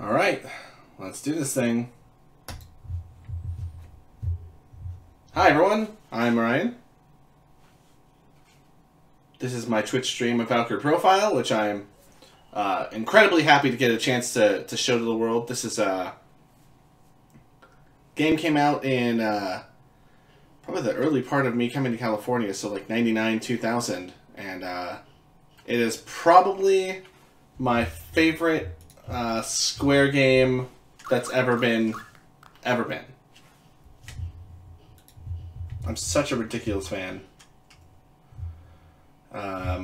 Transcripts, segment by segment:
Alright, let's do this thing. Hi everyone, I'm Ryan. This is my Twitch stream of Valkyrie Profile, which I'm incredibly happy to get a chance to show to the world. This is a game came out in probably the early part of me coming to California, so like 99, 2000, and it is probably my favorite Square game that's ever been. I'm such a ridiculous fan. Let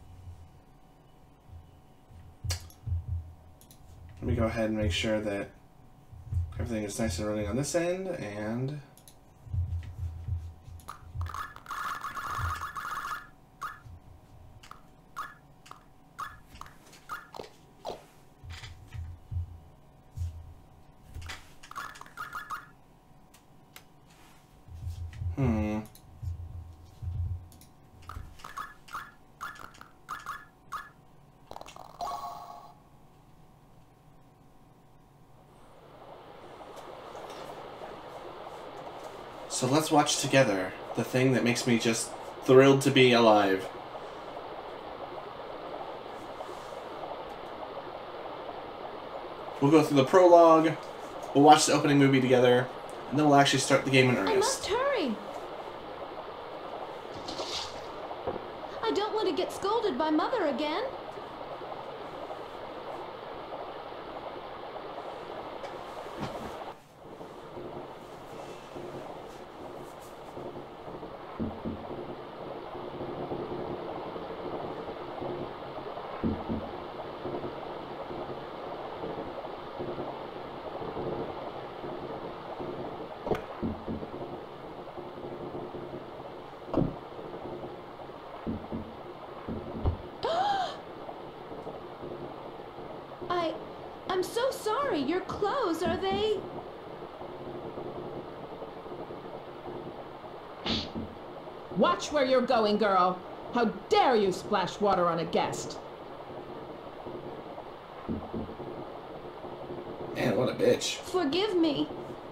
me go ahead and make sure that everything is nice and running on this end, and so let's watch together the thing that makes me just thrilled to be alive. We'll go through the prologue, we'll watch the opening movie together, and then we'll actually start the game in earnest. I must hurry. I don't want to get scolded by Mother again. I'm so sorry. Your clothes, are they? Watch where you're going, girl. How dare you splash water on a guest? Man, what a bitch. Forgive me.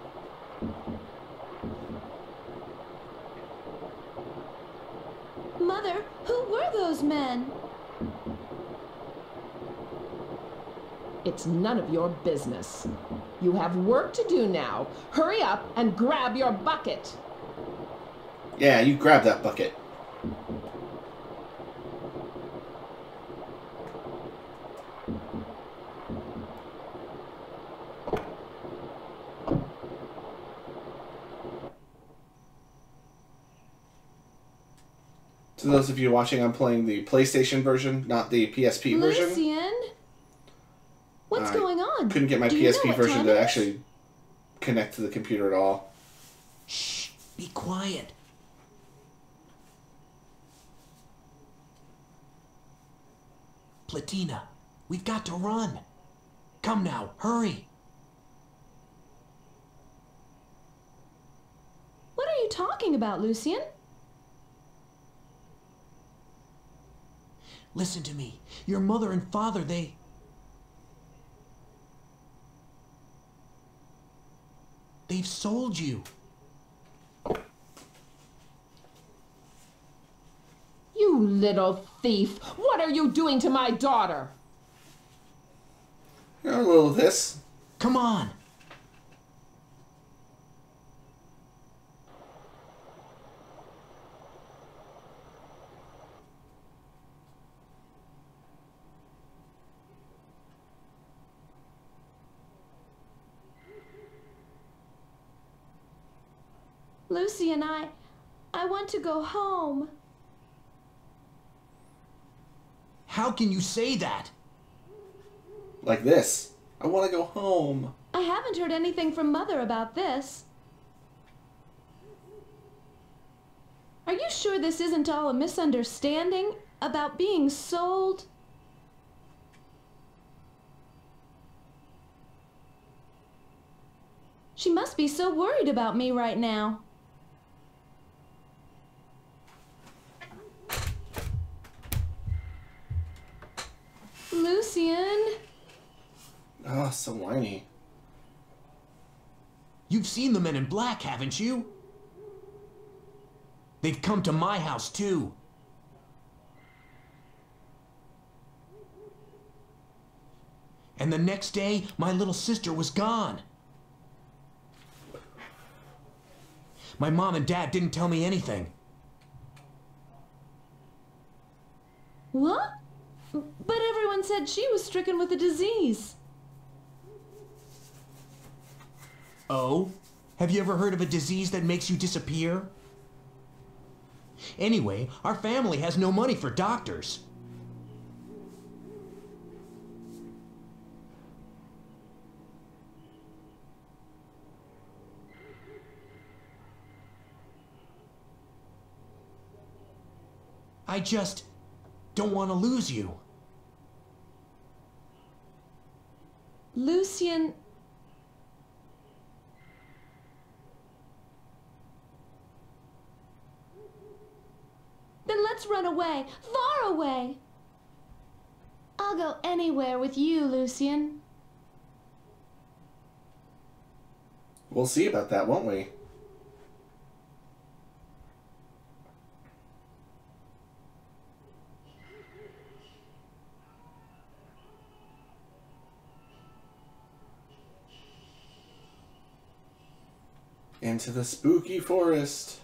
Mother, who were those men? It's none of your business. You have work to do now. Hurry up and grab your bucket. Yeah, you grab that bucket. To those of you watching, I'm playing the PlayStation version, not the PSP version. Lucian? What's going on? Couldn't get my Do you know PSP what version time to it is? actually connect to the computer at all. Shh! Be quiet. Platina, we've got to run. Come now, hurry. What are you talking about, Lucian? Listen to me. Your mother and father, they've sold you. You little thief! What are you doing to my daughter? You know, a little of this. Come on. Lucian, I want to go home. How can you say that? Like this. I want to go home. I haven't heard anything from Mother about this. Are you sure this isn't all a misunderstanding about being sold? She must be so worried about me right now. so whiny. You've seen the men in black, haven't you? They've come to my house, too. And the next day, my little sister was gone. My mom and dad didn't tell me anything. What? But everyone said she was stricken with a disease. Oh? Have you ever heard of a disease that makes you disappear? Anyway, our family has no money for doctors. I just don't want to lose you. Lucian... Then let's run away, far away. I'll go anywhere with you, Lucian. We'll see about that, won't we? Into the spooky forest.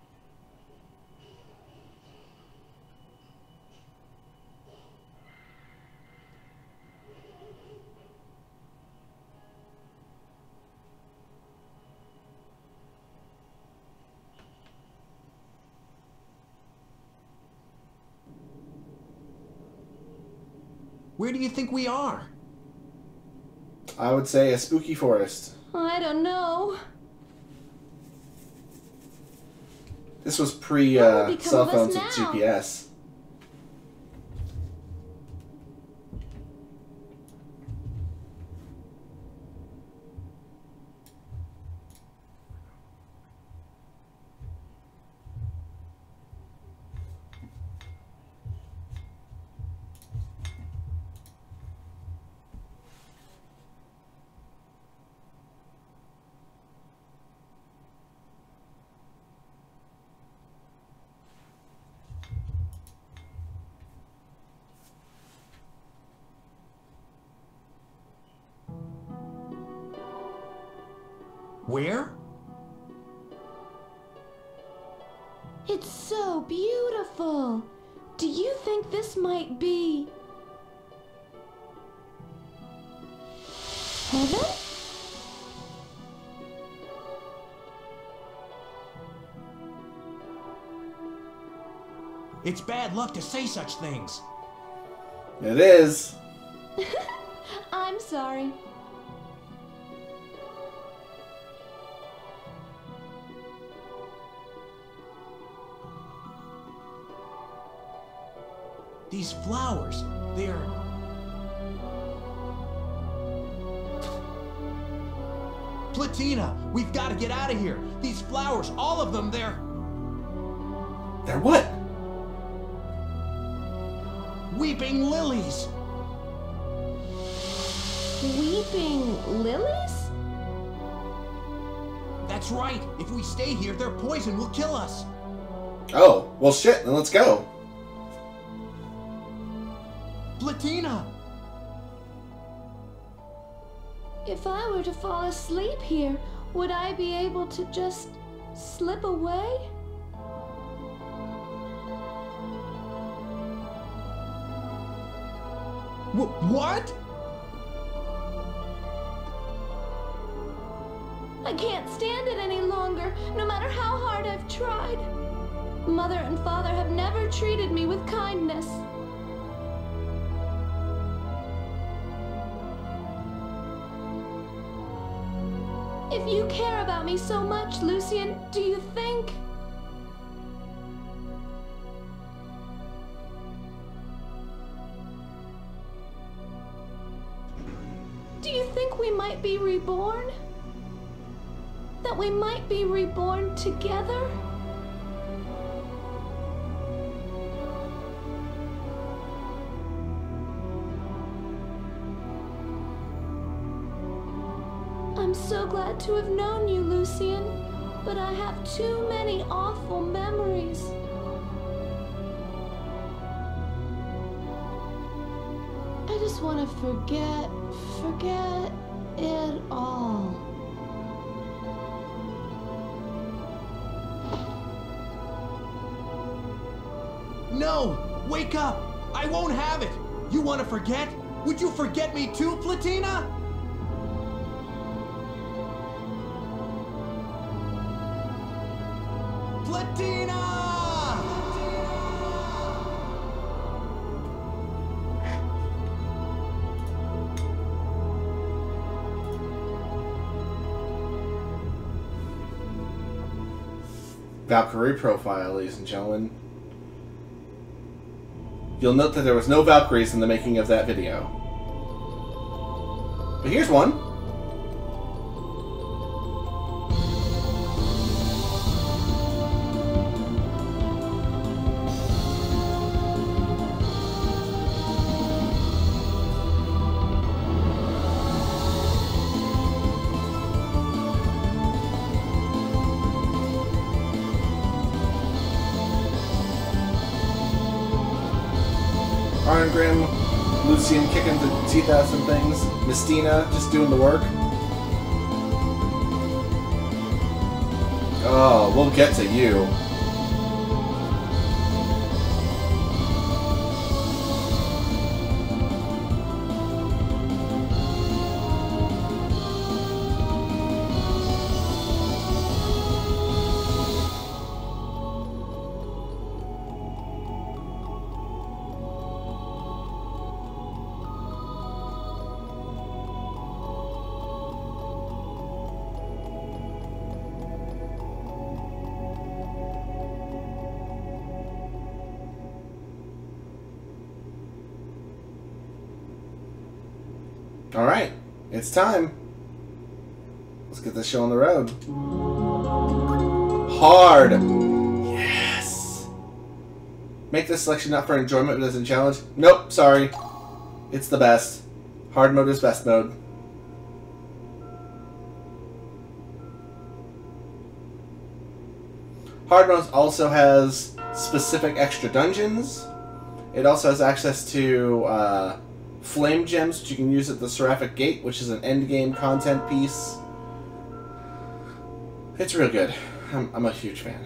Where do you think we are? I would say a spooky forest. I don't know. This was pre What will become cell of us phones with now? GPS. Where? It's so beautiful. Do you think this might be... heaven? It's bad luck to say such things. It is. I'm sorry. These flowers, they're... Platina, we've got to get out of here. These flowers, all of them, they're... They're what? weeping lilies. Weeping lilies? That's right. If we stay here, their poison will kill us. Oh, well shit, then let's go. Platina! If I were to fall asleep here, would I be able to just slip away? What? I can't stand it any longer, no matter how hard I've tried. Mother and Father have never treated me with kindness. If you care about me so much, Lucian, do you think... Do you think we might be reborn? That we might be reborn together? I'm so glad to have known you, Lucian, but I have too many awful memories. I just want to forget it all. No! Wake up! I won't have it! You want to forget? Would you forget me too, Platina? Platina! Valkyrie profile, ladies and gentlemen. You'll note that there was no Valkyries in the making of that video. But here's one. Arngrim, Lucian kicking the teeth out of some things, Mistina just doing the work. Oh, we'll get to you. Alright, it's time. Let's get this show on the road. Hard! Yes! Make this selection not for enjoyment but as a challenge. Nope, sorry. It's the best. Hard mode is best mode. Hard mode also has specific extra dungeons. It also has access to flame gems, which you can use at the Seraphic Gate, which is an endgame content piece. It's real good. I'm a huge fan.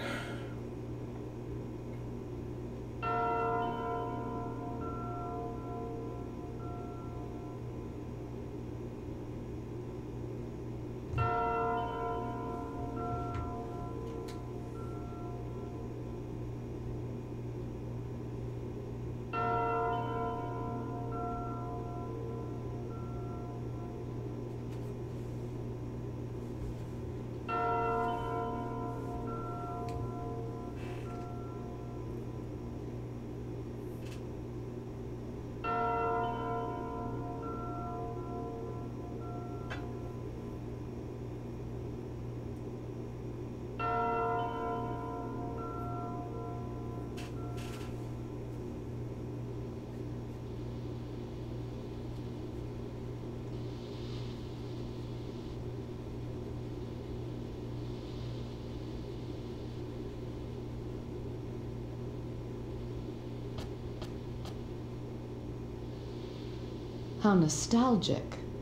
How nostalgic.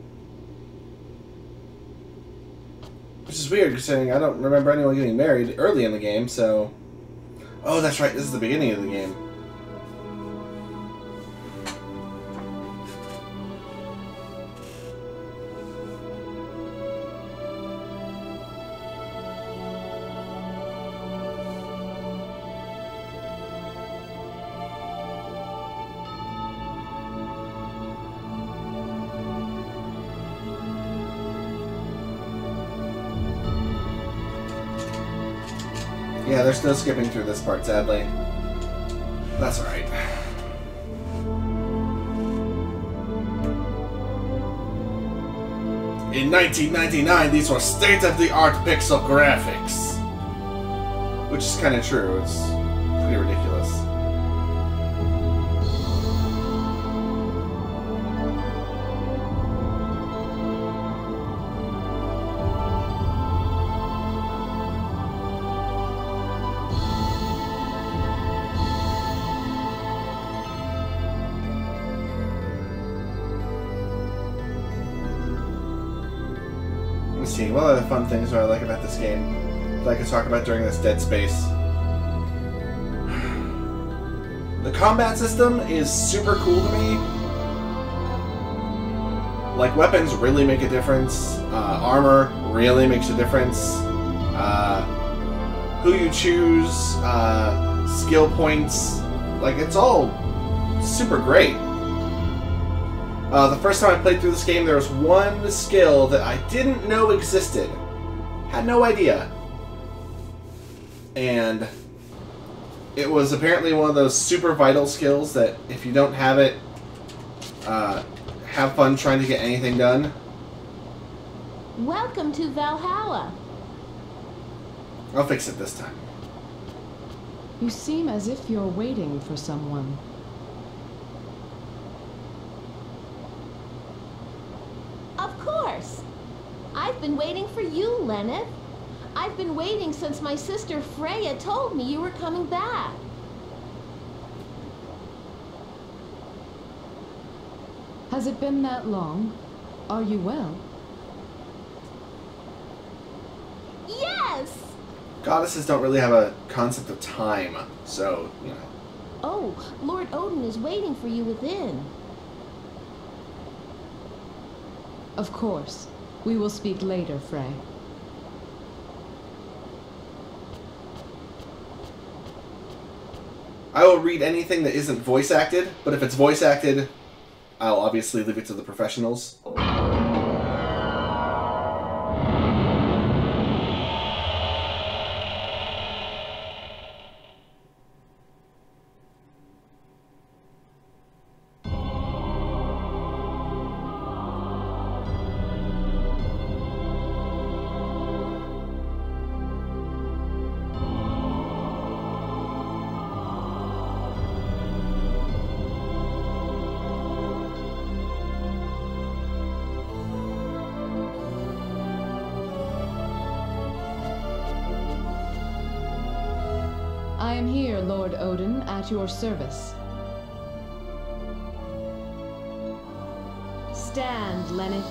Which is weird, considering I don't remember anyone getting married early in the game, so... Oh, that's right, this is the beginning of the game. Yeah, there's no skipping through this part, sadly. That's alright. In 1999, these were state-of-the-art pixel graphics. Which is kind of true. It's pretty ridiculous. see. What other fun things do I like about this game that I could talk about during this dead space? The combat system is super cool to me. Like, weapons really make a difference. Armor really makes a difference. Who you choose, skill points, like, it's all super great. The first time I played through this game, there was one skill that I didn't know existed. Had no idea. And it was apparently one of those super vital skills that if you don't have it, have fun trying to get anything done. Welcome to Valhalla. I'll fix it this time. You seem as if you're waiting for someone. Of course. I've been waiting for you, Lenneth. I've been waiting since my sister Freya told me you were coming back. Has it been that long? Are you well? Yes! Goddesses don't really have a concept of time, so, you know. Oh, Lord Odin is waiting for you within. Of course. We will speak later, Frey. I will read anything that isn't voice acted, but if it's voice acted, I'll obviously leave it to the professionals. I am here, Lord Odin, at your service. Stand, Lenneth.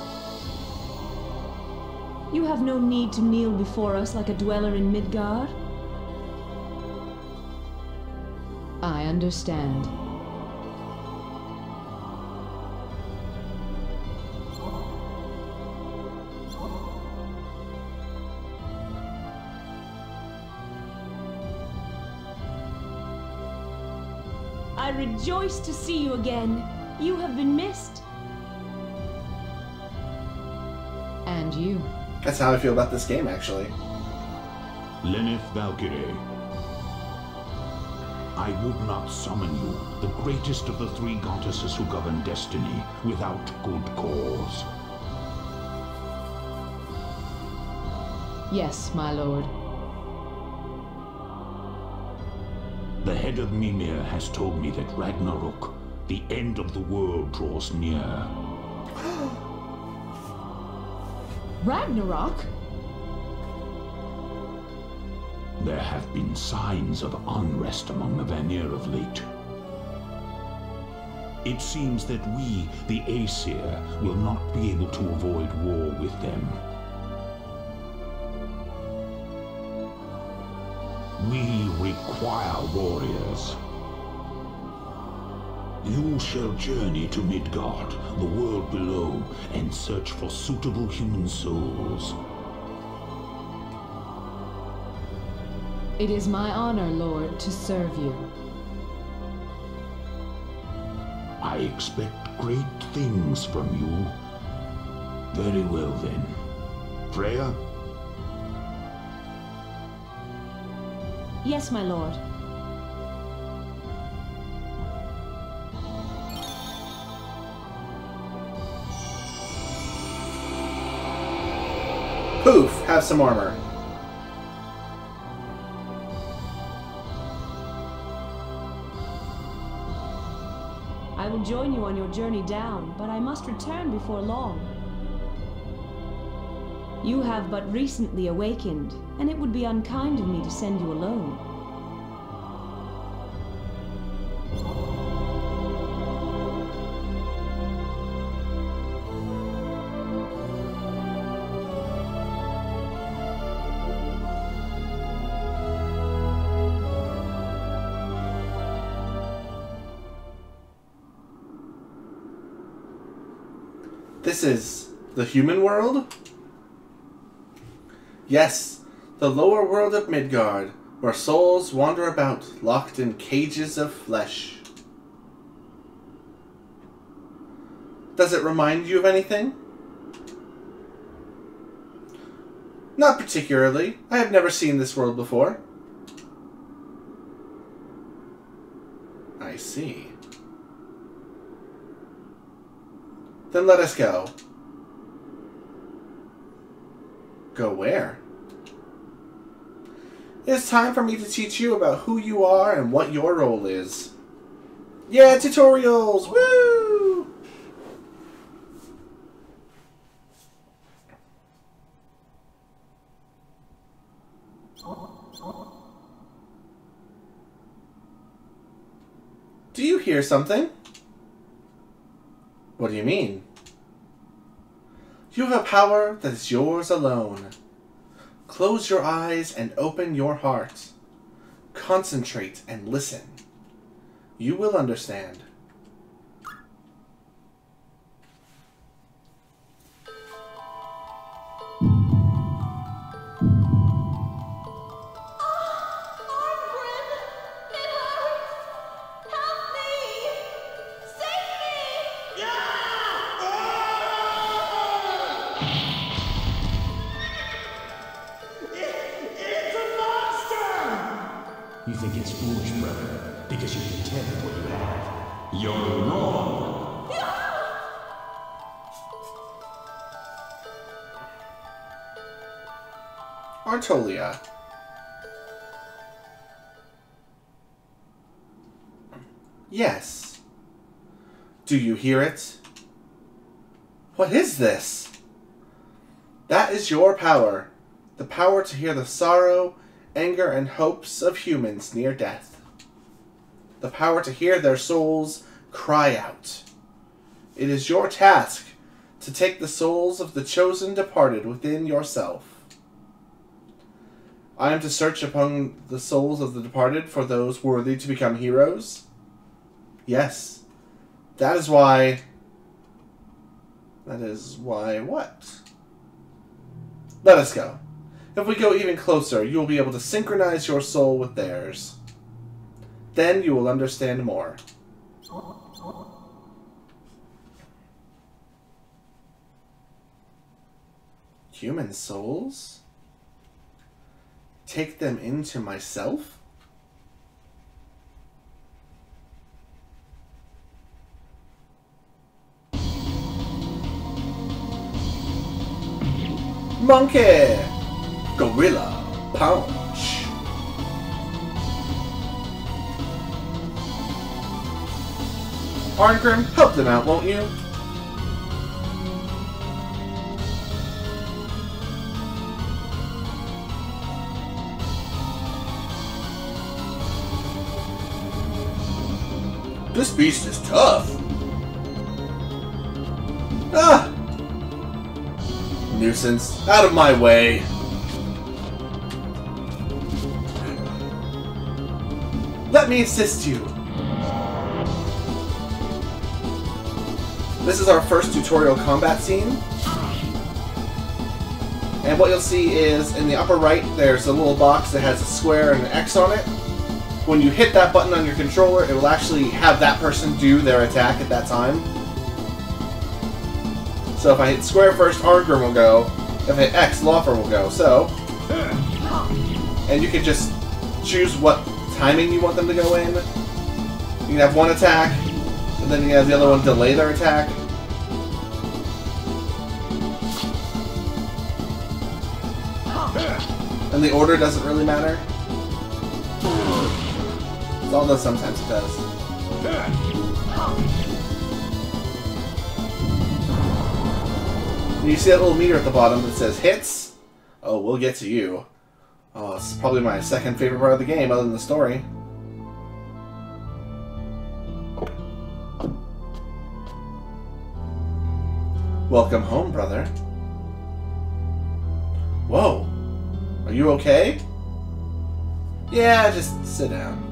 You have no need to kneel before us like a dweller in Midgard. I understand. I rejoice to see you again. You have been missed. And you. That's how I feel about this game, actually. Lenneth Valkyrie. I would not summon you, the greatest of the three goddesses who govern destiny, without good cause. Yes, my lord. The head of Mimir has told me that Ragnarok, the end of the world, draws near. Ragnarok? There have been signs of unrest among the Vanir of late. It seems that we, the Aesir, will not be able to avoid war with them. We require warriors. You shall journey to Midgard, the world below, and search for suitable human souls. It is my honor, Lord, to serve you. I expect great things from you. Very well then. Freya? Yes, my lord. Poof! Have some armor. I will join you on your journey down, but I must return before long. You have but recently awakened, and it would be unkind of me to send you alone. This is the human world? Yes, the lower world of Midgard, where souls wander about, locked in cages of flesh. Does it remind you of anything? Not particularly. I have never seen this world before. I see. Then let us go. Go where? It's time for me to teach you about who you are and what your role is. Yeah, tutorials! Woo! Do you hear something? What do you mean? You have a power that is yours alone. Close your eyes and open your heart. Concentrate and listen. You will understand. You think it's foolish, brother, because you can tell what you have. You're wrong. Artolia. Yes. Do you hear it? What is this? That is your power. The power to hear the sorrow, anger, and hopes of humans near death. The power to hear their souls cry out. It is your task to take the souls of the chosen departed within yourself. I am to search among the souls of the departed for those worthy to become heroes? Yes. That is why what? Let us go. If we go even closer, you will be able to synchronize your soul with theirs. Then you will understand more. Human souls? Take them into myself? Monkey! Gorilla Punch! Arngrim, help them out, won't you? This beast is tough. Ah! Nuisance. Out of my way. Let me assist you. This is our first tutorial combat scene. And what you'll see is in the upper right, there's a little box that has a square and an X on it. When you hit that button on your controller, it will actually have that person do their attack at that time. So if I hit square first, Arngrim will go. If I hit X, Laufer will go. So, and you can just choose what timing you want them to go in. You can have one attack, and then you can have the other one delay their attack. And the order doesn't really matter. Although sometimes it does. And you see that little meter at the bottom that says hits? Oh, we'll get to you. Oh, it's probably my second favorite part of the game, other than the story. Welcome home, brother. Whoa. Are you okay? Yeah, just sit down.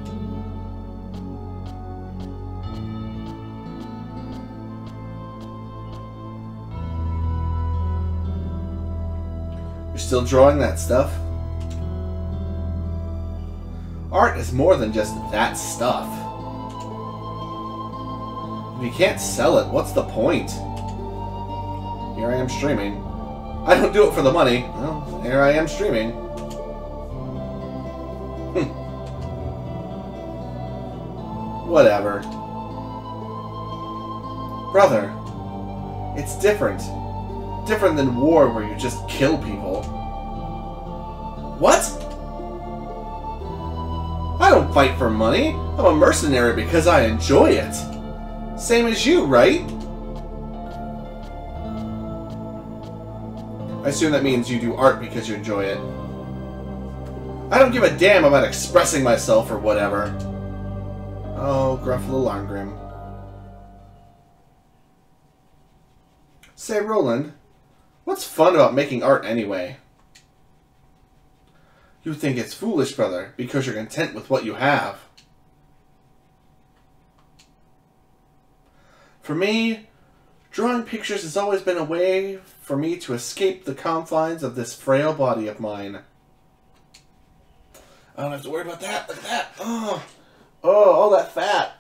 still drawing that stuff? Art is more than just that stuff. If you can't sell it, what's the point? Here I am streaming. I don't do it for the money. Well, here I am streaming. Whatever. Brother, it's different. Different than war where you just kill people. What? I don't fight for money. I'm a mercenary because I enjoy it. Same as you, right? I assume that means you do art because you enjoy it. I don't give a damn about expressing myself or whatever. Oh, gruff little Arngrim. Say, Roland, what's fun about making art anyway? You think it's foolish, brother, because you're content with what you have. For me, drawing pictures has always been a way for me to escape the confines of this frail body of mine. I don't have to worry about that. Look at that. Oh, all that fat.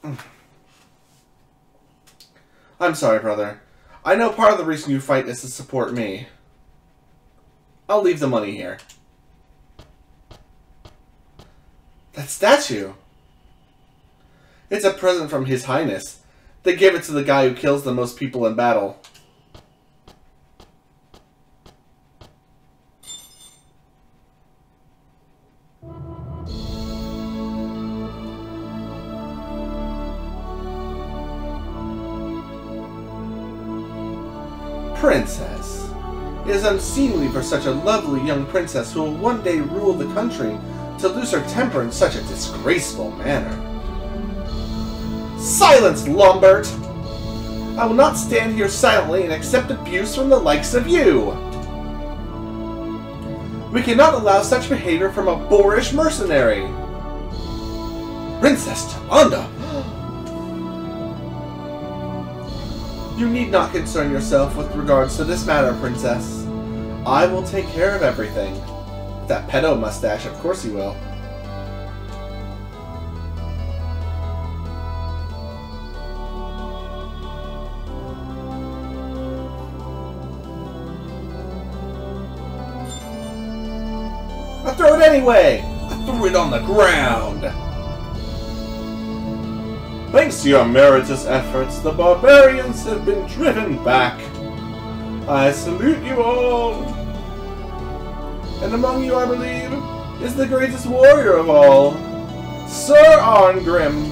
I'm sorry, brother. I know part of the reason you fight is to support me. I'll leave the money here. That statue. It's a present from His Highness. They give it to the guy who kills the most people in battle. Princess. It is unseemly for such a lovely young princess who will one day rule the country to lose her temper in such a disgraceful manner. Silence, Lombert! I will not stand here silently and accept abuse from the likes of you! We cannot allow such behavior from a boorish mercenary! Princess Tamanda! You need not concern yourself with regards to this matter, Princess. I will take care of everything. With that pedo mustache, of course he will. I threw it anyway! I threw it on the ground! Thanks to your meritorious efforts, the barbarians have been driven back. I salute you all. And among you, I believe, is the greatest warrior of all, Sir Arngrim.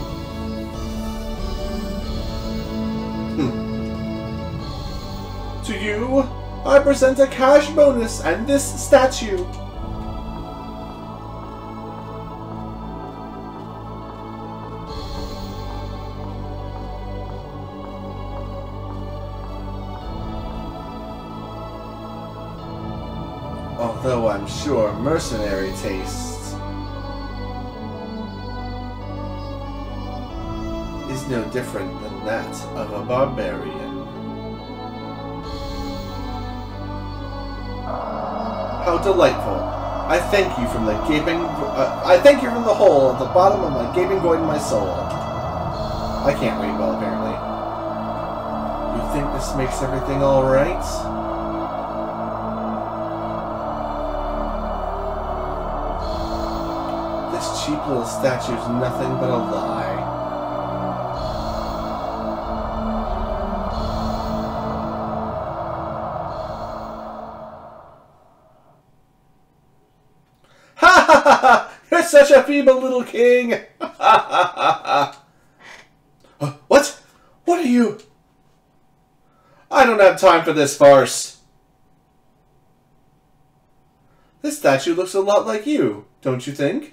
To you, I present a cash bonus and this statue. Although I'm sure mercenary taste is no different than that of a barbarian. How delightful! I thank you from the I thank you from the hole at the bottom of my gaping void in my soul. I can't read well, apparently. You think this makes everything all right? This cheap little statue's nothing but a lie. Ha ha ha ha! You're such a feeble little king! Ha ha ha ha! What? What are you? I don't have time for this farce. This statue looks a lot like you, don't you think?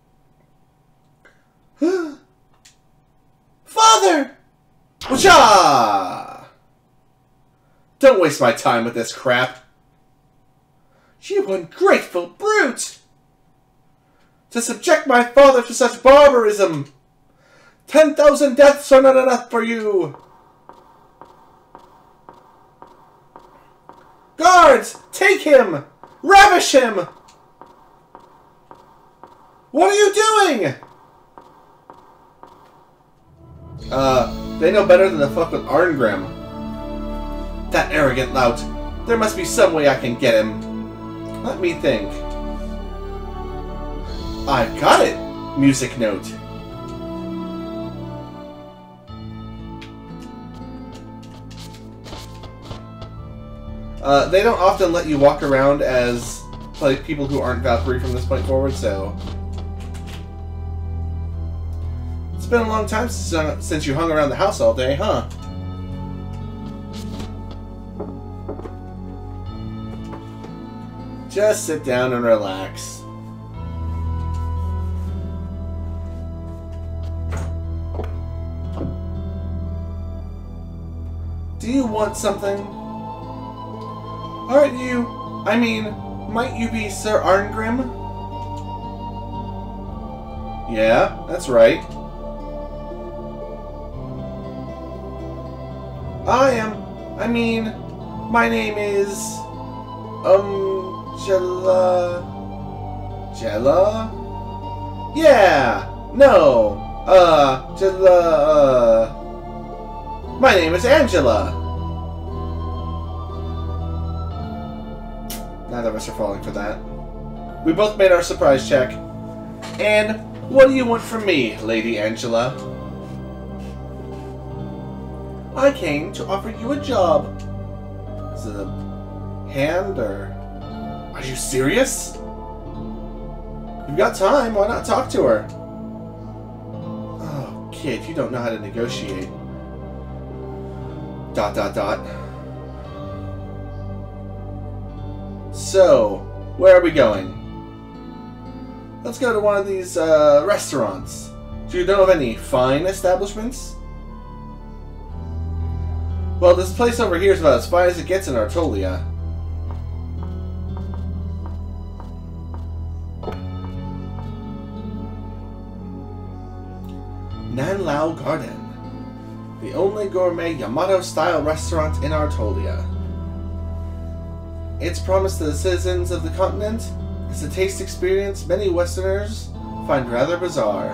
Father! Wacha! Don't waste my time with this crap. You ungrateful brute! To subject my father to such barbarism! 10,000 deaths are not enough for you! Guards! Take him! Ravish him! What are you doing? They know better than to fuck with Arngrim. That arrogant lout. There must be some way I can get him. Let me think. I've got it! Music note. They don't often let you walk around as like people who aren't Valkyrie from this point forward, so... It's been a long time since you hung around the house all day, huh? Just sit down and relax. Do you want something? Aren't you... I mean, might you be Sir Arngrim? Yeah, that's right. I mean, my name is... Jella? Yeah! No! My name is Angela! Neither of us are falling for that. We both made our surprise check. And what do you want from me, Lady Angela? I came to offer you a job. Is it a hand, or... Are you serious? You've got time, why not talk to her? Oh, kid, you don't know how to negotiate. ... So, where are we going? Let's go to one of these, restaurants. Do you know of any fine establishments? Well, this place over here is about as fine as it gets in Artolia. Nanlao Garden. The only gourmet Yamato-style restaurant in Artolia. Its promise to the citizens of the continent is a taste experience many Westerners find rather bizarre.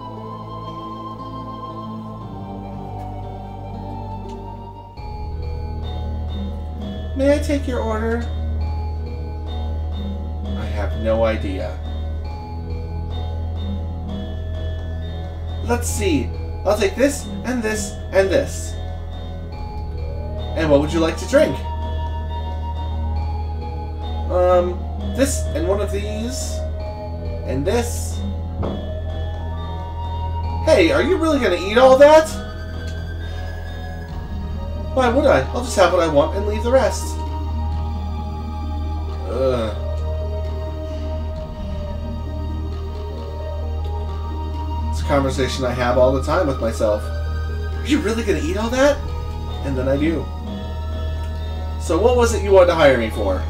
May I take your order? I have no idea. Let's see. I'll take this, and this, and this. And what would you like to drink? This, and one of these, and this. Hey, are you really gonna eat all that? Why would I? I'll just have what I want and leave the rest. Ugh. It's a conversation I have all the time with myself. Are you really gonna eat all that? And then I do. So what was it you wanted to hire me for?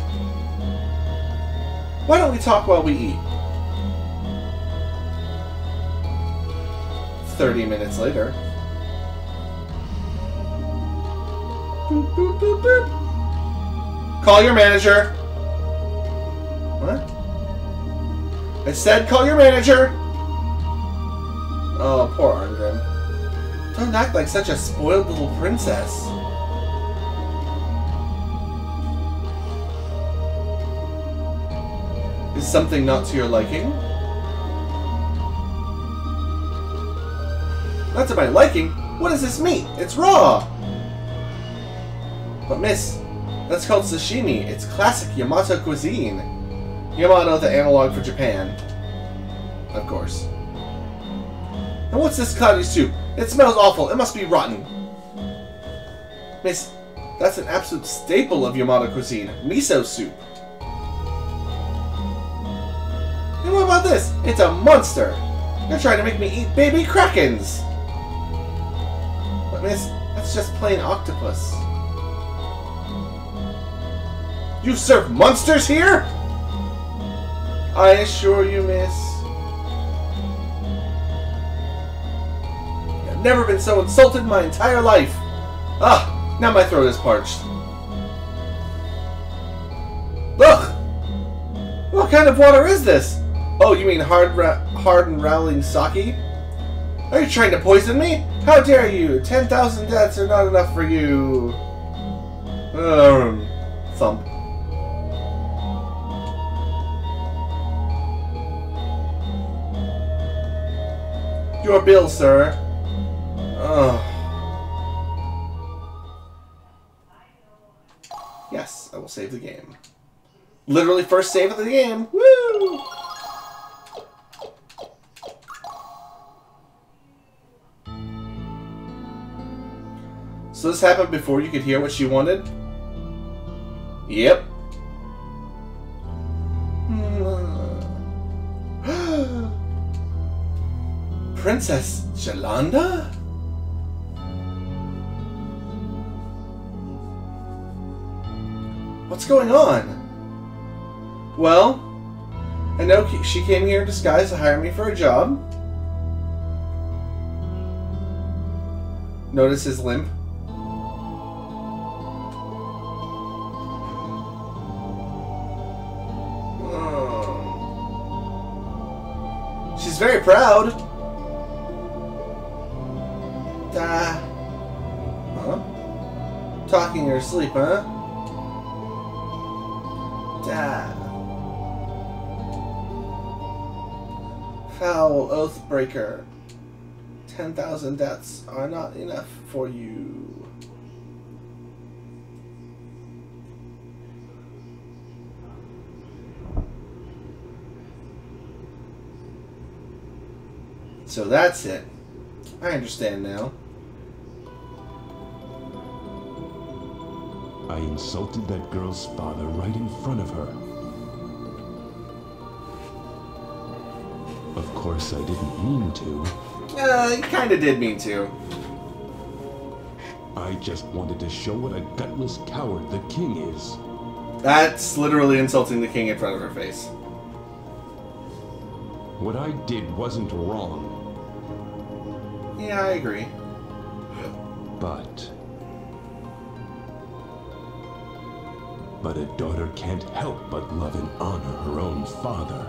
Why don't we talk while we eat? 30 minutes later. Boop, boop, boop, boop. Call your manager. What? I said call your manager. Oh, poor Arngrim. Don't act like such a spoiled little princess. Is something not to your liking? Not to my liking? What is this meat? It's raw! But miss, that's called sashimi. It's classic Yamato cuisine. Yamato, the analog for Japan. Of course. And what's this cloudy soup? It smells awful. It must be rotten. Miss, that's an absolute staple of Yamato cuisine. Miso soup. And what about this? It's a monster! You're trying to make me eat baby krakens! But miss, that's just plain octopus. You serve monsters here? I assure you, miss. I've never been so insulted in my entire life. Ah, now my throat is parched. Ugh! What kind of water is this? Oh, you mean hard and rowling sake? Are you trying to poison me? How dare you? 10,000 deaths are not enough for you. Thump. Your bill, sir. Ugh. Yes, I will save the game. Literally first save of the game. Woo! So this happened before you could hear what she wanted? Yep. Princess Jalanda? What's going on? Well, I know she came here in disguise to hire me for a job. Notice his limp. She's very proud. Huh? Talking in her sleep, huh? Foul Oathbreaker. 10,000 deaths are not enough for you. So that's it. I understand now. I insulted that girl's father right in front of her. Of course, I didn't mean to. You kinda did mean to. I just wanted to show what a gutless coward the king is. That's literally insulting the king in front of her face. What I did wasn't wrong. Yeah, I agree. But a daughter can't help but love and honor her own father.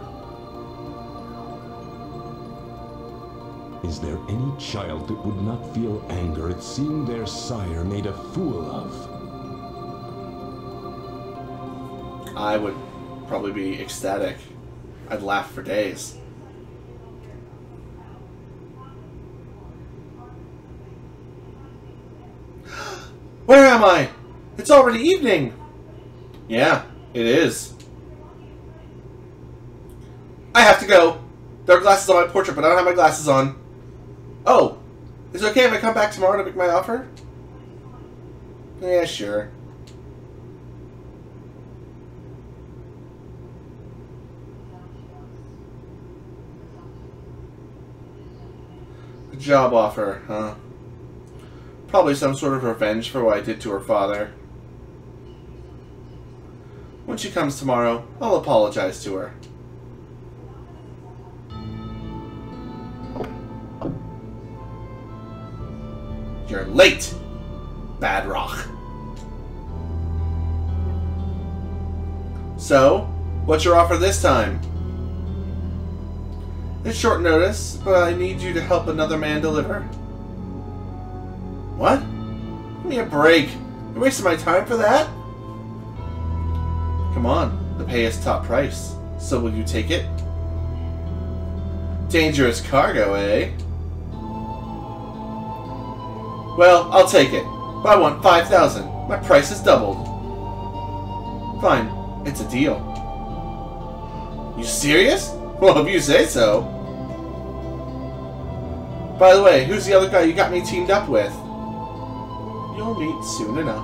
Is there any child that would not feel anger at seeing their sire made a fool of? I would probably be ecstatic. I'd laugh for days. Where am I? It's already evening. Yeah, it is. I have to go. There are glasses on my portrait, but I don't have my glasses on. Oh, is it okay if I come back tomorrow to make my offer? Yeah, sure. A job offer, huh? Probably some sort of revenge for what I did to her father. When she comes tomorrow, I'll apologize to her. You're late, Bad Rock. So, what's your offer this time? It's short notice, but I need you to help another man deliver. What? Give me a break. You're wasting my time for that? Come on, the pay is top price. So will you take it? Dangerous cargo, eh? Well, I'll take it. But I want 5,000. My price is doubled. Fine, it's a deal. You serious? Well, if you say so. By the way, who's the other guy you got me teamed up with? You'll meet soon enough.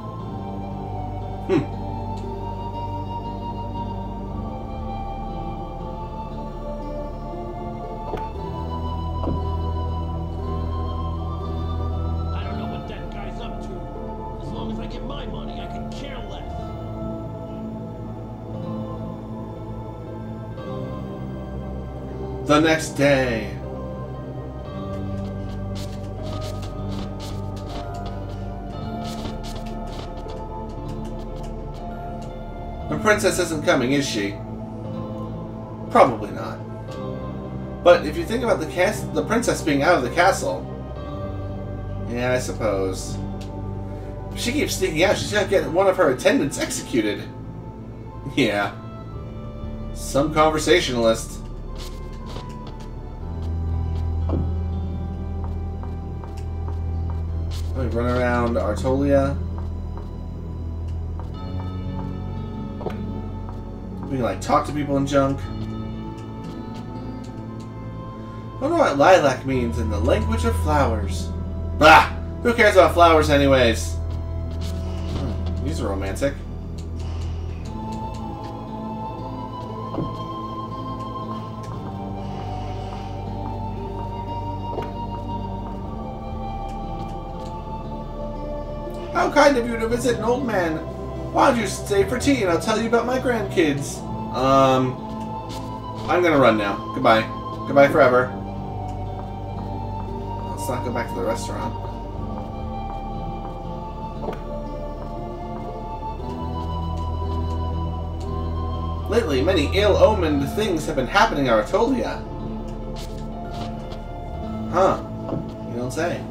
I don't know what that guy's up to. As long as I get my money, I could care less. The next day. The princess isn't coming, is she? Probably not. But if you think about the princess being out of the castle, yeah, I suppose. If she keeps sneaking out, she's gonna get one of her attendants executed. Yeah. Some conversationalist. We run around Artolia. We can like talk to people and junk. I wonder what lilac means in the language of flowers. Bah! Who cares about flowers anyways? These are romantic. How kind of you to visit an old man. Why don't you stay for tea and I'll tell you about my grandkids. I'm gonna run now. Goodbye. Goodbye forever. Let's not go back to the restaurant. Lately, many ill-omened things have been happening in Artolia. Huh. You don't say.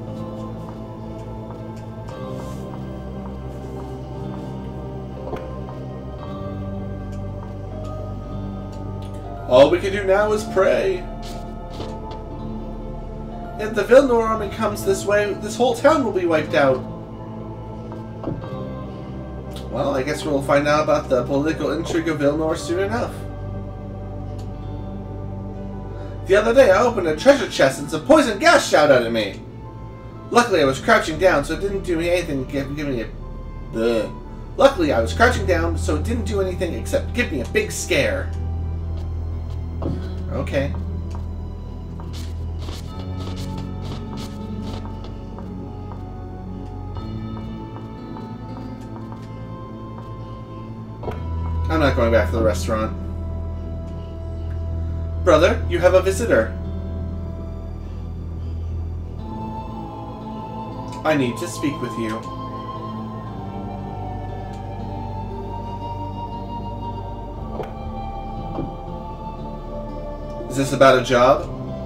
All we can do now is pray. If the Vilnor army comes this way, this whole town will be wiped out. Well, I guess we'll find out about the political intrigue of Vilnor soon enough. The other day, I opened a treasure chest and some poison gas shot out at me. Luckily, I was crouching down, so it didn't do anything giving me a... Luckily, I was crouching down, so it didn't do anything except give me a big scare. Okay. I'm not going back to the restaurant. Brother, you have a visitor. I need to speak with you. Is this about a job?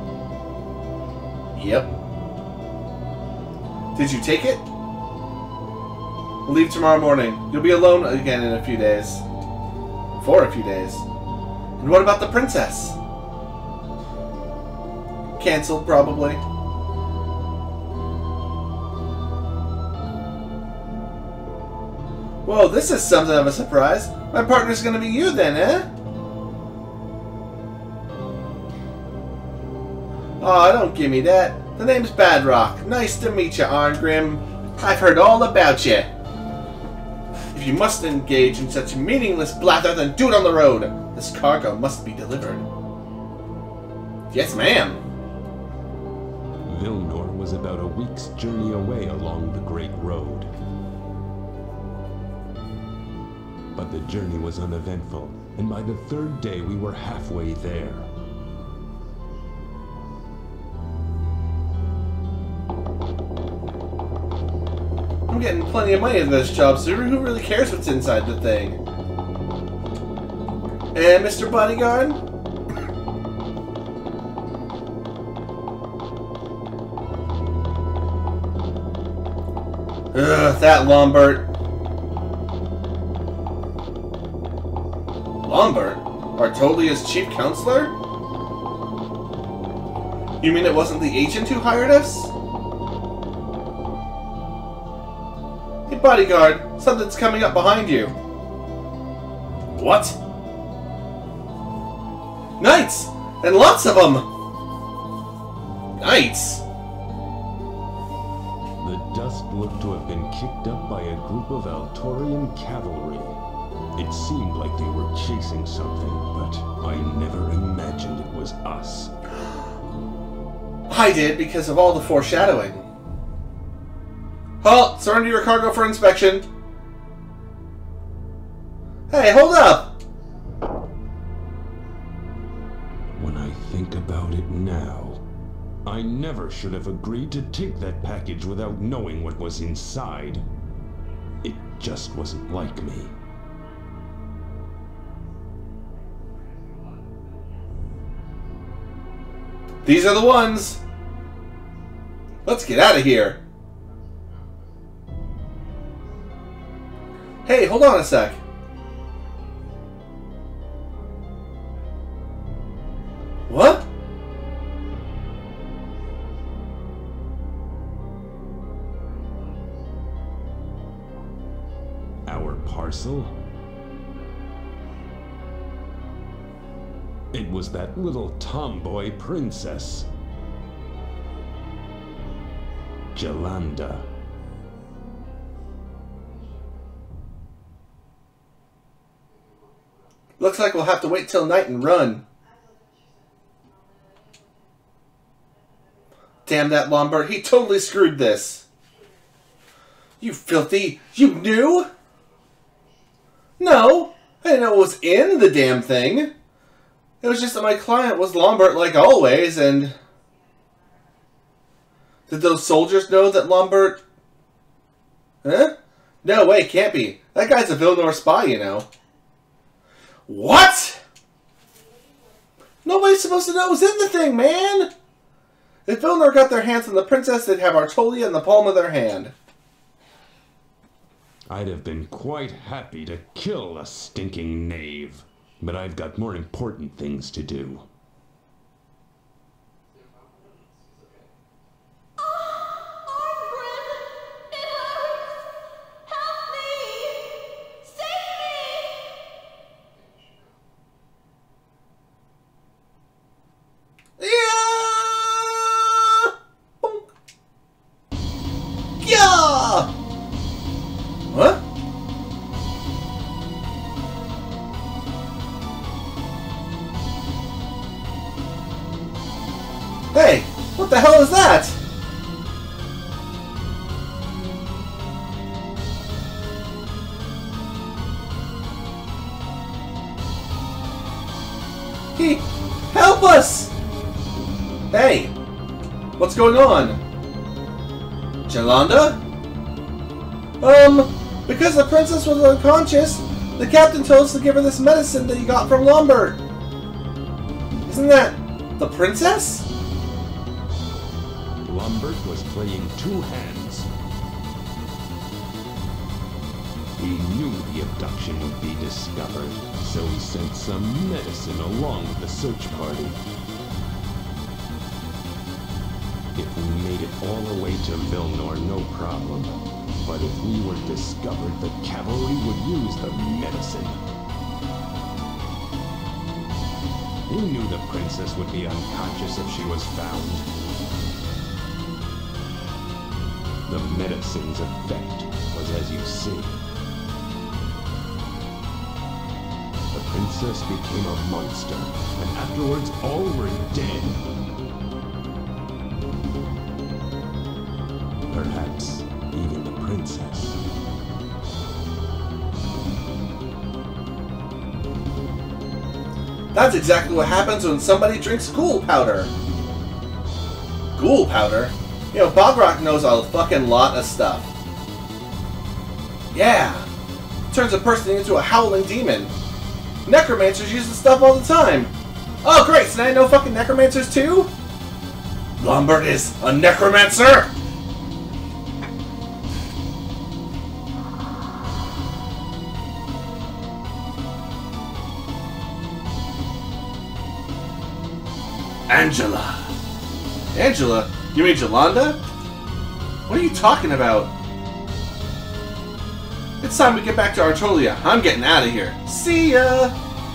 Yep. Did you take it? We'll leave tomorrow morning. You'll be alone again in a few days. For a few days. And what about the princess? Cancelled, probably. Whoa, this is something of a surprise. My partner's gonna be you then, eh? Aw, don't give me that. The name's Badrock. Nice to meet you, Arngrim. I've heard all about you. If you must engage in such meaningless blather, then do it on the road. This cargo must be delivered. Yes, ma'am. Vilnor was about a week's journey away along the Great Road. But the journey was uneventful, and by the third day we were halfway there. I'm getting plenty of money at this job, so who really cares what's inside the thing? And Mr. Bodyguard? Ugh, that Lombard. Lombard? Artolia's chief counselor? You mean it wasn't the agent who hired us? Hey, bodyguard, something's coming up behind you. What? Knights! And lots of them! Knights! The dust looked to have been kicked up by a group of Altorian cavalry. It seemed like they were chasing something, but I never imagined it was us. I did, because of all the foreshadowing. Halt! Surrender your cargo for inspection. Hey, hold up! When I think about it now, I never should have agreed to take that package without knowing what was inside. It just wasn't like me. These are the ones. Let's get out of here. Hey, hold on a sec. What? Our parcel? It was that little tomboy princess. Jolanda. Looks like we'll have to wait till night and run. Damn that Lombard, he totally screwed this. You filthy... You knew? No, I didn't know it was in the damn thing. It was just that my client was Lombard like always, and... Did those soldiers know that Lombard... Huh? No way, can't be. That guy's a Vilnor spy, you know. What? Nobody's supposed to know it was in the thing, man! If Vilnor got their hands on the princess, they'd have Artolia in the palm of their hand. I'd have been quite happy to kill a stinking knave, but I've got more important things to do. Hey, what the hell is that? Help us! Hey, what's going on? Jolanda? Because the princess was unconscious, the captain told us to give her this medicine that you got from Lombard. Isn't that the princess? Lombard was playing two hands. He knew the abduction would be discovered, so he sent some medicine along with the search party. If we made it all the way to Vilnor, no problem. But if we were discovered, the cavalry would use the medicine. He knew the princess would be unconscious if she was found. The medicine's effect was as you see. The princess became a monster, and afterwards all were dead. Perhaps even the princess. That's exactly what happens when somebody drinks ghoul powder. Ghoul powder? You know, Bogrock knows a fucking lot of stuff. Yeah! Turns a person into a howling demon. Necromancers use this stuff all the time. Oh great, so now I know fucking necromancers too? Lombard is a necromancer! Angela. Angela? You mean Jolanda? What are you talking about? It's time we get back to Artolia. I'm getting out of here. See ya!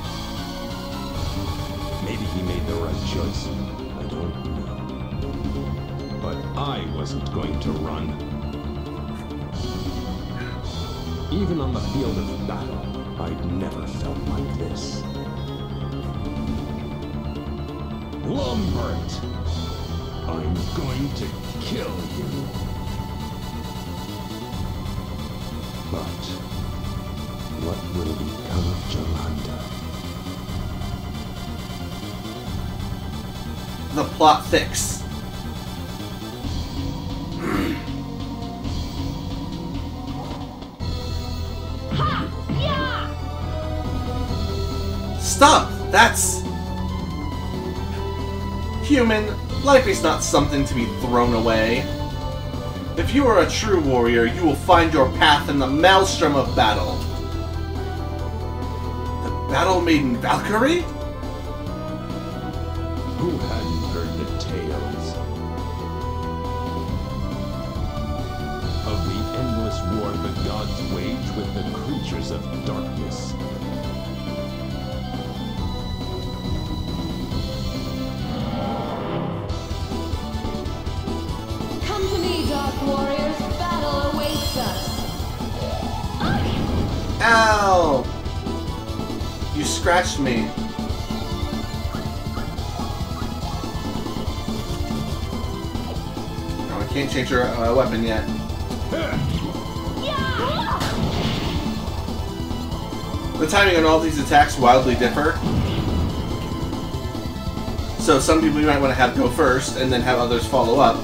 Maybe he made the right choice. I don't know. But I wasn't going to run. Even on the field of battle, I'd never felt like this. Lombard! I'm going to kill you. But what will become of Jolanda? The plot thickens. Stop! That's... Human, life is not something to be thrown away. If you are a true warrior, you will find your path in the maelstrom of battle. The Battle Maiden Valkyrie? Who hadn't heard the tales of the endless war the gods wage with the creatures of darkness? Come to me, Dark Warriors. Battle awaits us. Ow! You scratched me. Oh, I can't change your weapon yet. The timing on all these attacks wildly differ. So some people you might want to have go first and then have others follow up.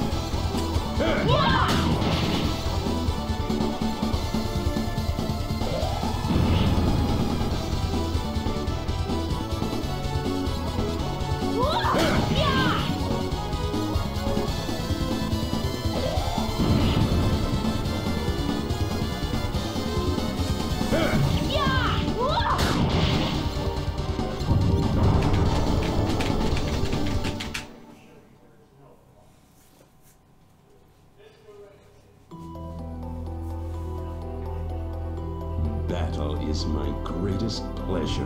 Battle is my greatest pleasure.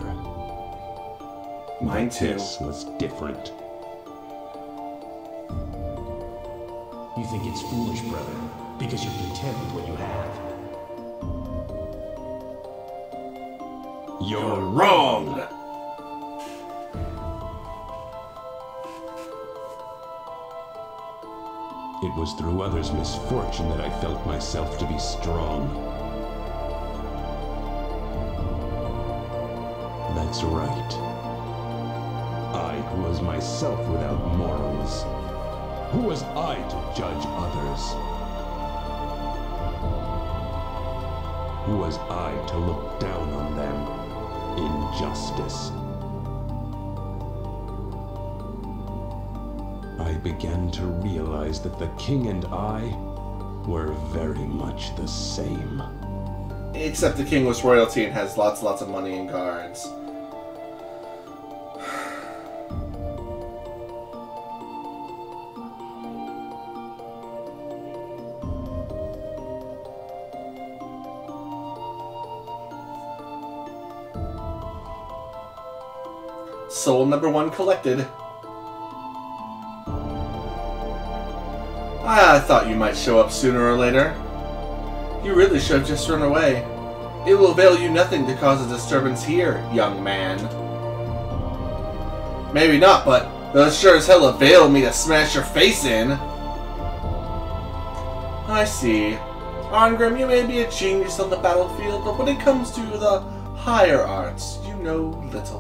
Mine too. This was different. You think it's foolish, brother, because you're content with what you have. You're wrong! It was through others' misfortune that I felt myself to be strong. That's right. I, who was myself without morals. Who was I to judge others? Who was I to look down on them? Injustice. I began to realize that the king and I were very much the same. Except the king was royalty and has lots of money and guards. Soul number 1 collected. I thought you might show up sooner or later. You really should have just run away. It will avail you nothing to cause a disturbance here, young man. Maybe not, but it'll sure as hell avail me to smash your face in. I see. Arngrim, you may be a genius on the battlefield, but when it comes to the higher arts, you know little.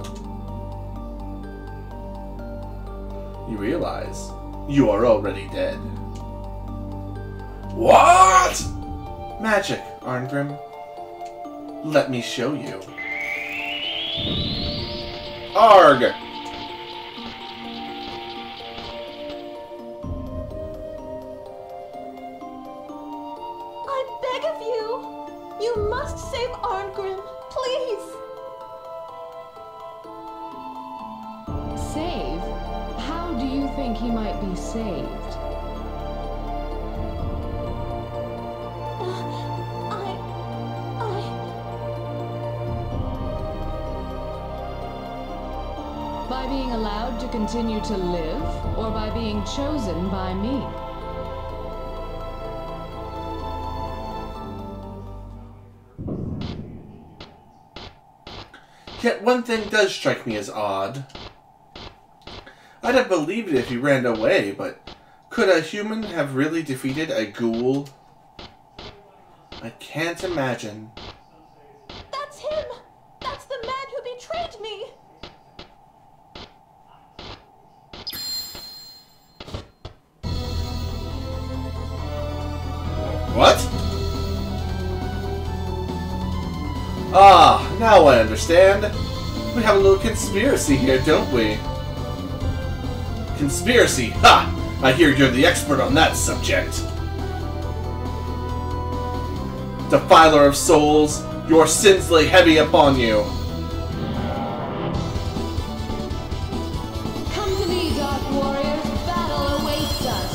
You realize you are already dead. What? Magic, Arngrim. Let me show you. Arg! I beg of you. You must save Arngrim, please. Save? How do you think he might be saved? By being allowed to continue to live, or by being chosen by me? Yet one thing does strike me as odd. I'd have believed it if he ran away, but could a human have really defeated a ghoul? I can't imagine. That's him! That's the man who betrayed me! What? Ah, now I understand. We have a little conspiracy here, don't we? Conspiracy? Ha! I hear you're the expert on that subject. Defiler of souls, your sins lay heavy upon you. Come to me, Dark Warriors. Battle awaits us.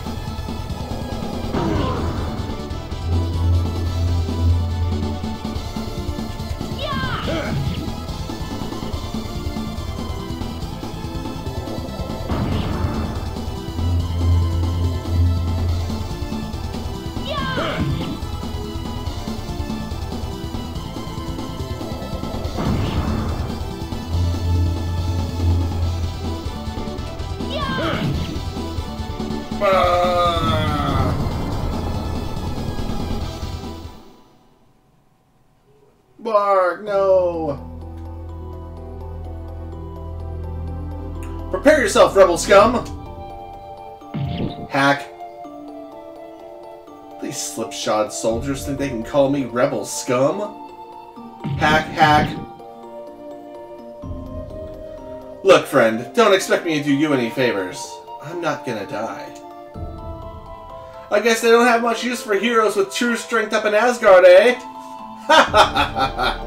Bark, no! Prepare yourself, rebel scum! Hack. These slipshod soldiers think they can call me rebel scum? Hack, hack. Look, friend, don't expect me to do you any favors. I'm not gonna die. I guess they don't have much use for heroes with true strength up in Asgard, eh? Ha ha ha ha ha!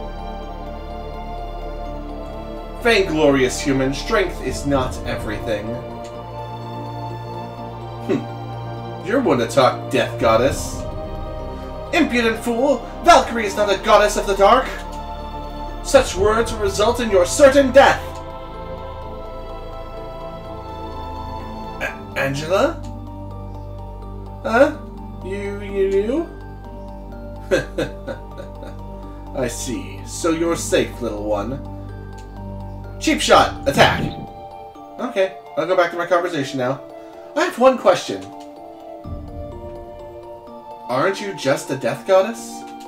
Vainglorious human, strength is not everything. You're one to talk, death goddess. Impudent fool! Valkyrie is not a goddess of the dark! Such words will result in your certain death! Angela? Huh? You knew? I see. So you're safe, little one. Cheap shot! Attack! Okay, I'll go back to my conversation now. I have one question. Aren't you just a death goddess?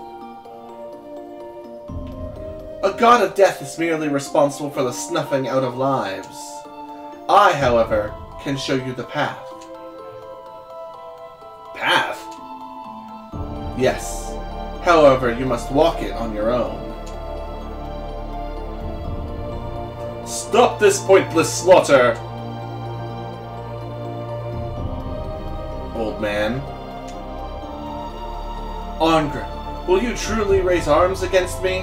A god of death is merely responsible for the snuffing out of lives. I, however, can show you the path. Path? Yes. However, you must walk it on your own. Stop this pointless slaughter! Old man. Ongr, will you truly raise arms against me?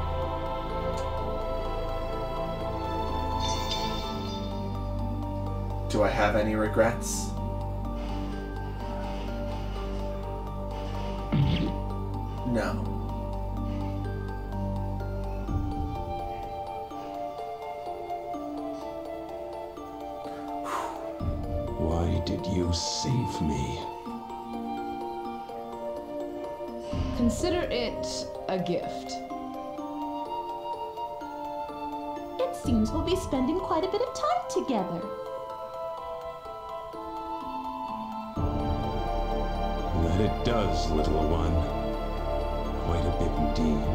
Do I have any regrets? No. Why did you save me? Consider it a gift. It seems we'll be spending quite a bit of time together. That it does, little one. Quite a bit indeed.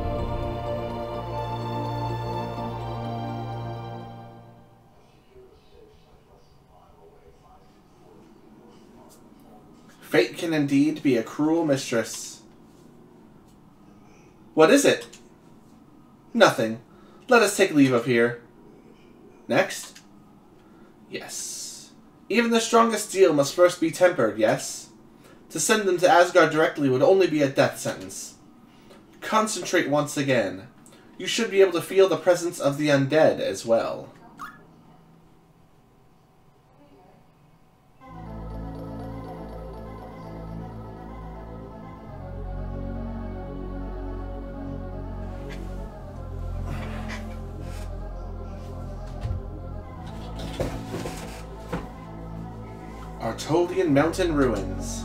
Fate can indeed be a cruel mistress. What is it? Nothing. Let us take leave of here. Next? Yes. Even the strongest steel must first be tempered, yes? To send them to Asgard directly would only be a death sentence. Concentrate once again. You should be able to feel the presence of the undead as well. Artolian Mountain Ruins.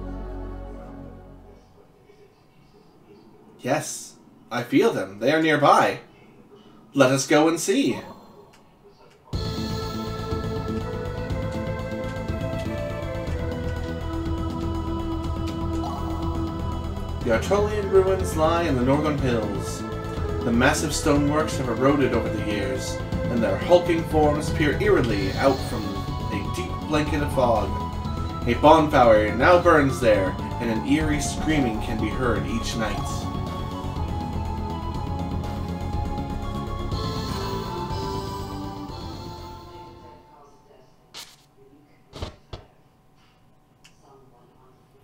Yes, I feel them. They are nearby. Let us go and see. The Artolian ruins lie in the northern hills. The massive stoneworks have eroded over the years, and their hulking forms peer eerily out from a deep blanket of fog. A bonfire now burns there, and an eerie screaming can be heard each night.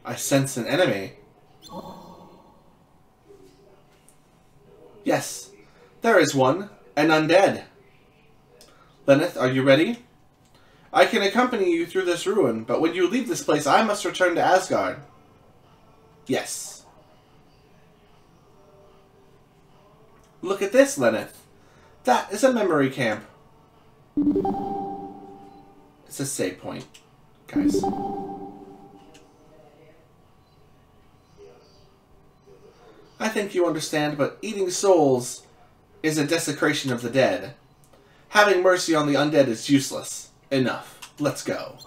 I sense an enemy. Yes, there is one. An undead. Lenneth, are you ready? I can accompany you through this ruin, but when you leave this place, I must return to Asgard. Yes. Look at this, Lenneth. That is a memory camp. It's a save point, guys. I think you understand, but eating souls is a desecration of the dead. Having mercy on the undead is useless. Enough. Let's go.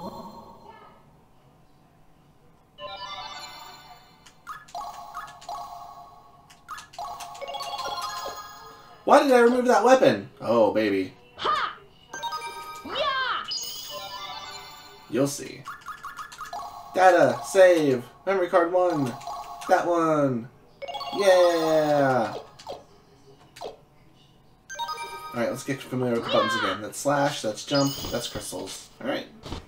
Why did I remove that weapon? Oh, baby. Ha! Yeah! You'll see. Data. Save. Memory card 1. That one. Yeah! Alright, let's get familiar with the buttons again. That's slash, that's jump, that's crystals. Alright.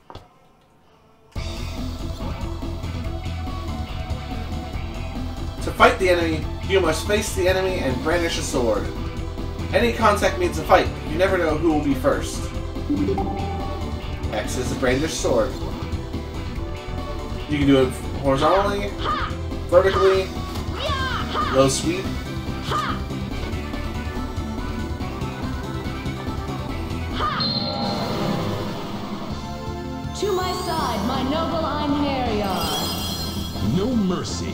To fight the enemy, you must face the enemy and brandish a sword. Any contact means a fight. You never know who will be first. X is a brandish sword. You can do it horizontally, vertically, low sweep. To my side, my noble Einherjar. No mercy.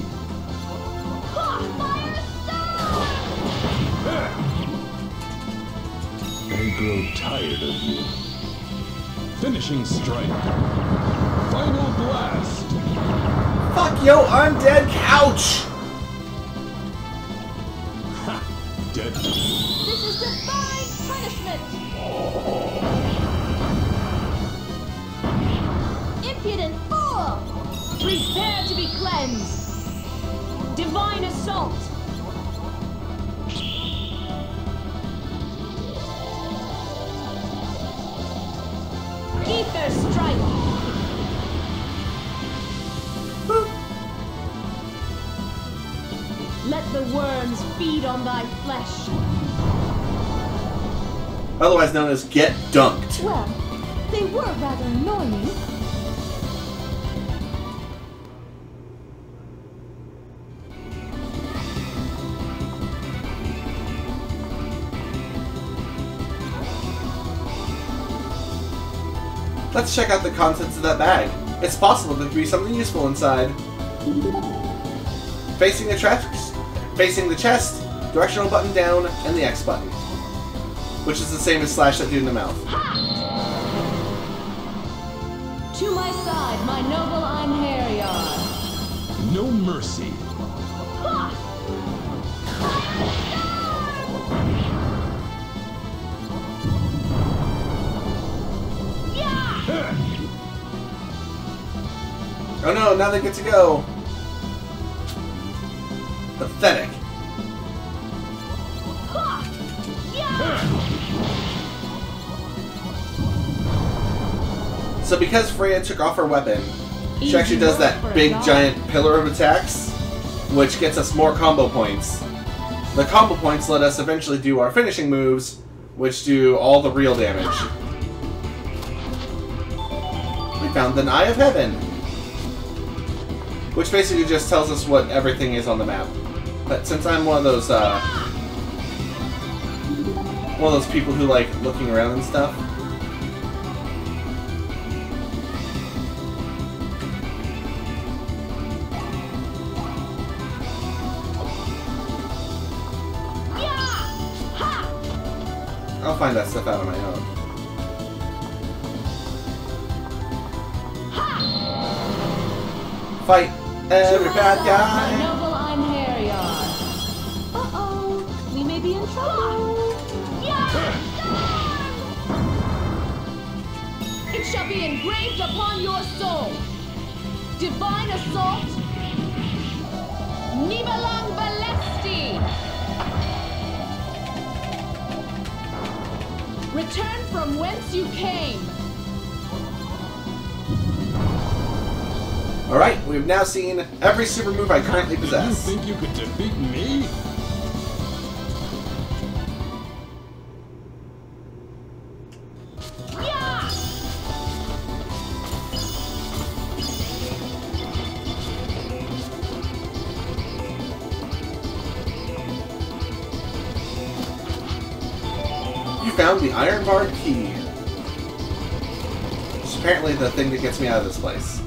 I grow tired of you. Finishing strike. Final blast. Fuck yo, undead couch! Ha! Dead. This is divine punishment! Impudent fool! Prepare to be cleansed. Divine assault. Ether strike. Let the worms feed on thy flesh. Otherwise known as get dunked. Well, they were rather annoying. Let's check out the contents of that bag. It's possible there could be something useful inside. Facing the chest, directional button down, and the X button. Which is the same as slash that dude in the mouth. To my side, my noble Einherjar. No mercy. Oh no, now they get to go. Pathetic. So because Freya took off her weapon, she actually does that big giant pillar of attacks, which gets us more combo points. The combo points let us eventually do our finishing moves, which do all the real damage. We found the Eye of Heaven, which basically just tells us what everything is on the map. But since I'm one of those people who like looking around and stuff, I'll find that stuff out on my own. Fight every bad guy! My noble Einherjar. Uh-oh, we may be in trouble. It shall be engraved upon your soul. Divine assault. Nibalang Balesti. Return from whence you came. Alright, we've now seen every super move I currently possess. You think you could defeat me? You found the Iron Bar Key. Which is apparently the thing that gets me out of this place.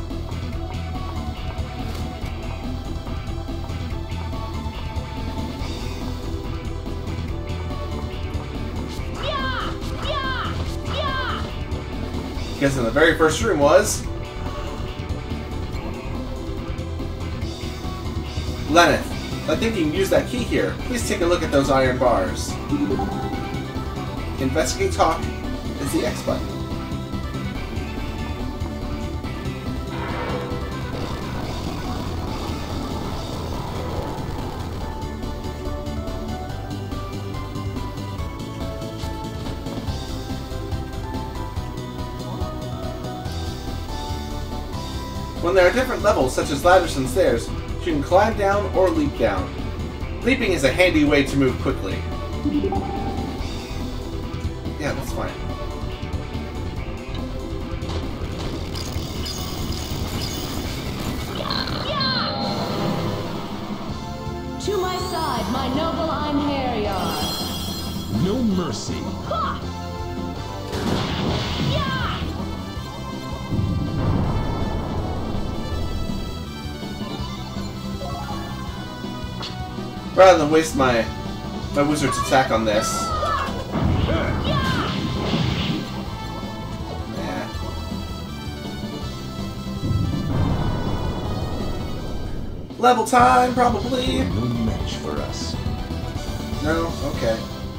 Because in the very first room was... Lenneth, I think you can use that key here. Please take a look at those iron bars. Investigate talk is the X button. When there are different levels, such as ladders and stairs, you can climb down or leap down. Leaping is a handy way to move quickly. Yeah, that's fine. To my side, my noble Einherjar. No mercy. Rather than waste my wizard's attack on this. Yeah. Level time, probably. No match for us. No? Okay.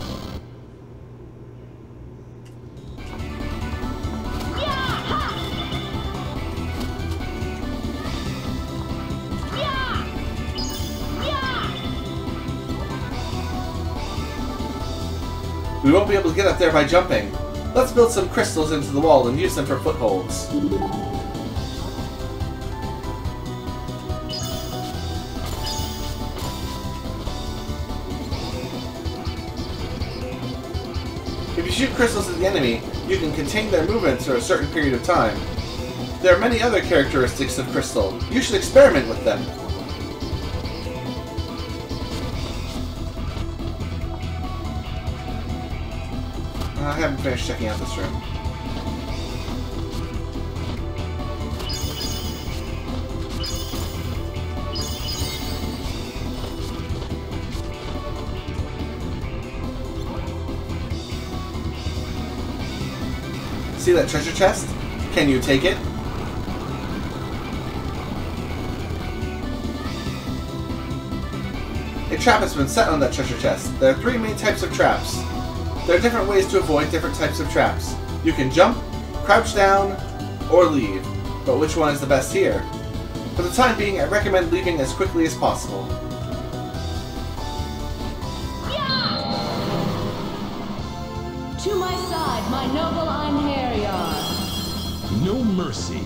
We won't be able to get up there by jumping. Let's build some crystals into the wall and use them for footholds. If you shoot crystals at the enemy, you can contain their movements for a certain period of time. There are many other characteristics of crystal. You should experiment with them. I haven't finished checking out this room. See that treasure chest? Can you take it? A trap has been set on that treasure chest. There are 3 main types of traps. There are different ways to avoid different types of traps. You can jump, crouch down, or leave. But which one is the best here? For the time being, I recommend leaving as quickly as possible. To my side, my noble Einherjar. No mercy.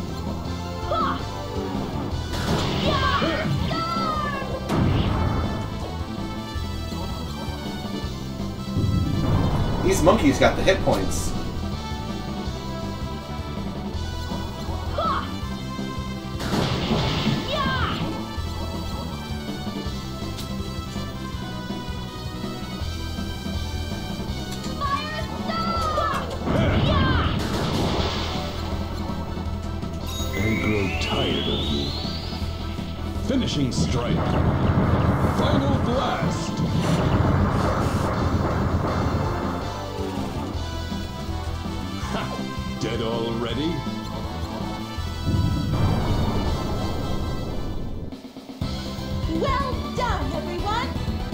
These monkeys got the hit points. I grow tired of you. Finishing strike. Final blast. Dead already? Well done, everyone!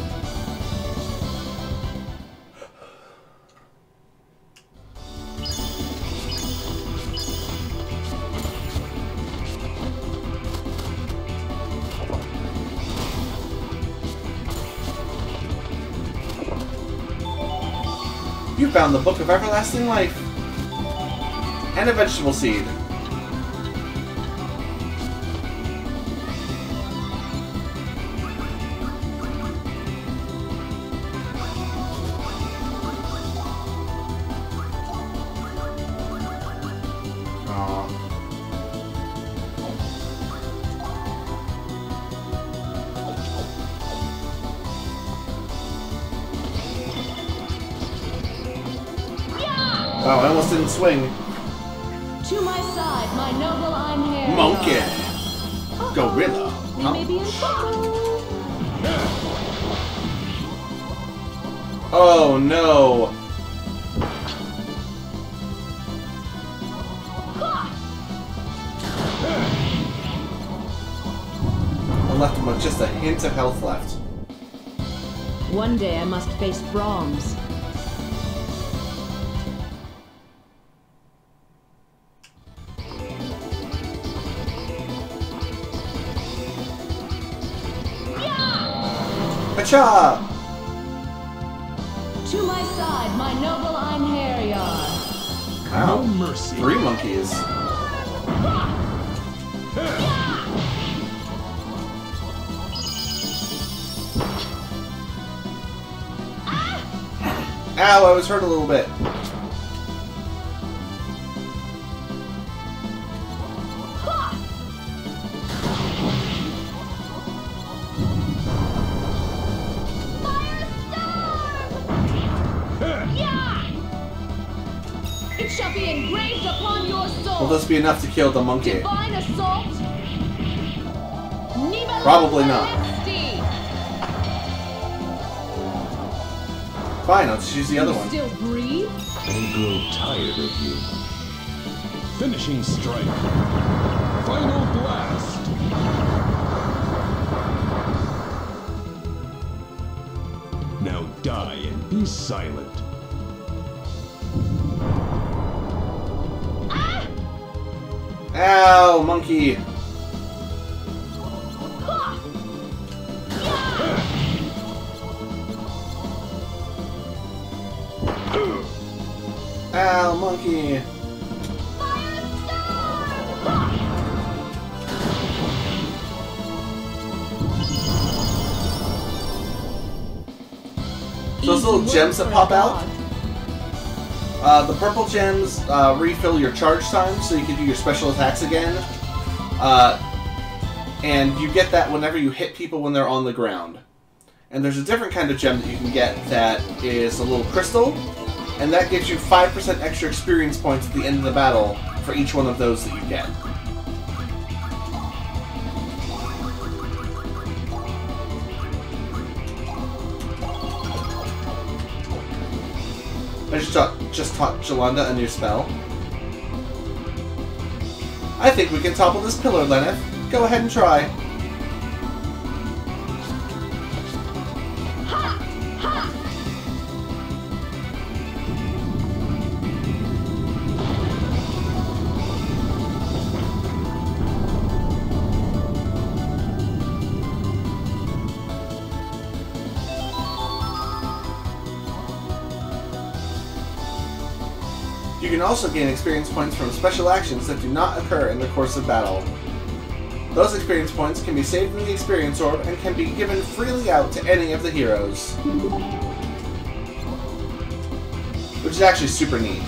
You found the Book of Everlasting Life. And a vegetable seed. Wow, I almost didn't swing. To my side, my noble Einherjar. Monkey. Gorilla. We may be in trouble. Oh no. I left him with just a hint of health left. One day I must face Brahms. Pacha! To my side, my noble Einherjar. Wow. No mercy. 3 monkeys. Ow, I was hurt a little bit. It shall be engraved upon your soul. Will this be enough to kill the monkey? Divine assault. Probably not. Fine, I'll just use the other one. Still breathe? I grow tired of you. Finishing strike. Final blast. Now die and be silent. Ow, monkey! Ow, monkey! Those little gems that pop out, the purple gems refill your charge time, so you can do your special attacks again. And you get that whenever you hit people when they're on the ground. And there's a different kind of gem that you can get that is a little crystal, and that gives you 5% extra experience points at the end of the battle for each one of those that you get. I just taught Jolanda a new spell. I think we can topple this pillar, Lenneth. Go ahead and try. You can also gain experience points from special actions that do not occur in the course of battle. Those experience points can be saved in the experience orb and can be given freely out to any of the heroes. Which is actually super neat.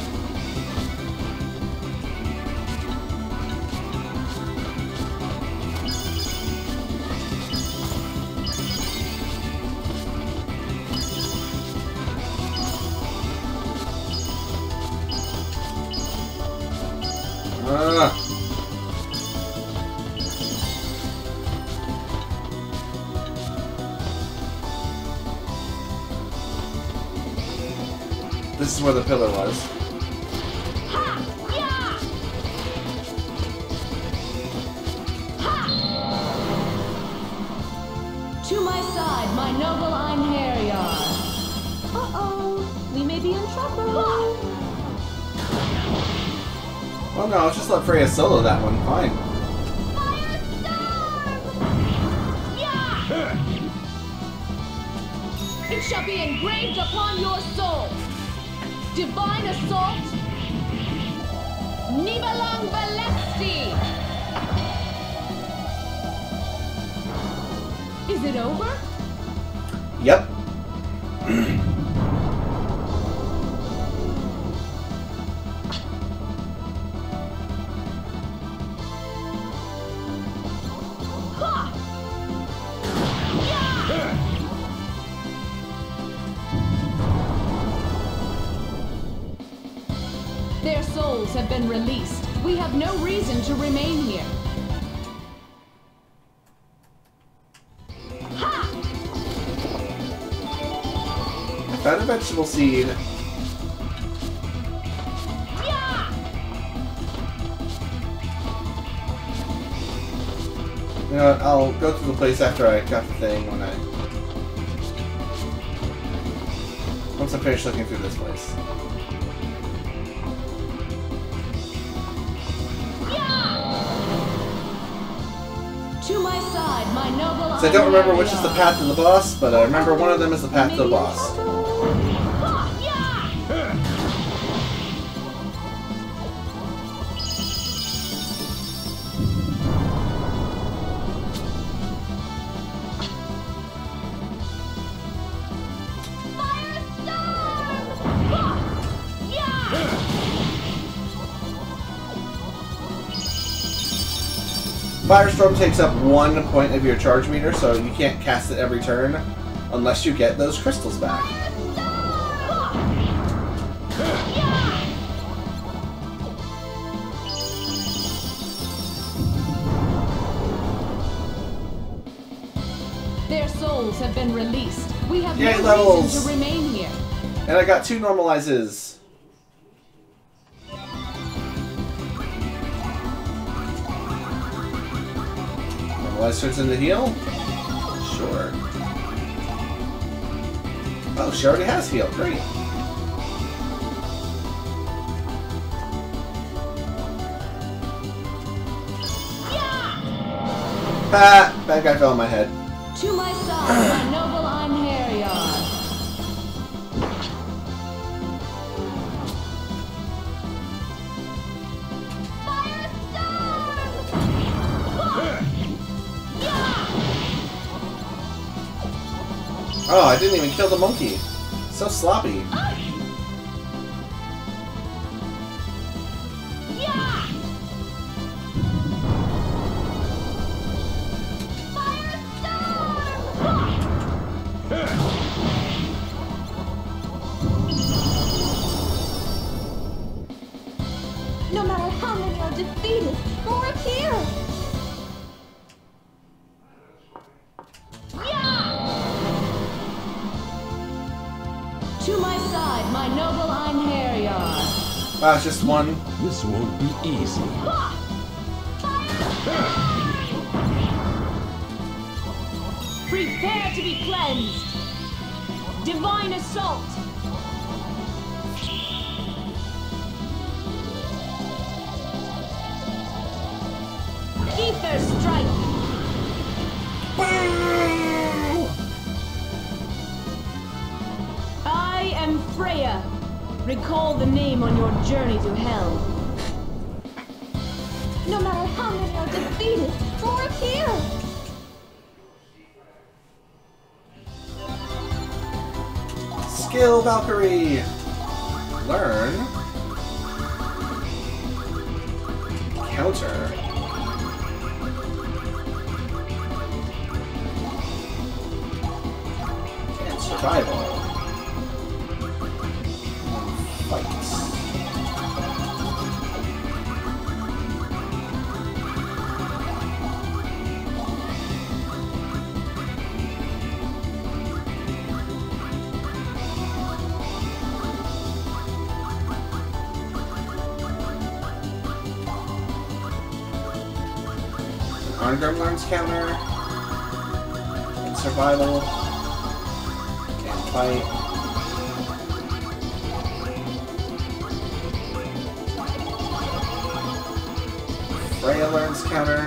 This is where the pillar was. To my side, my noble Einherjar. Uh-oh, we may be in trouble. Well, no, just let Freya solo that one. Fine. It shall be engraved upon your soul. Divine assault. Nibalang Balesti. Is it over? Yep. souls have been released. We have no reason to remain here. Ha! I found a vegetable seed. You know what, I'll go to the place after I got the thing once I finish looking through this place. To my side, my noble. So I don't remember which is the path to the boss, but I remember one of them is the path to the boss. Firestorm takes up 1 point of your charge meter, so you can't cast it every turn unless you get those crystals back. Their souls have been released. We have Yay, no levels. reason to remain here. And I got 2 normalizes. Normalize turns into heal? Sure. Oh, she already has heal. Great. Ah! Bad guy fell on my head. To my side, my noble Einherjar. Oh, I didn't even kill the monkey. So sloppy. No matter how many are defeated, more appear. To my side, my noble Einherjar. Wow, it's just one. This won't be easy. Prepare to be cleansed. Divine assault. Ether strike. I am Freya. Recall the name on your journey to hell. No matter how many are defeated, more appear. Skill Valkyrie. Learn. Counter. And survival. Fights. Arngrim learns counter. And survival. And fight. Freya learns counter.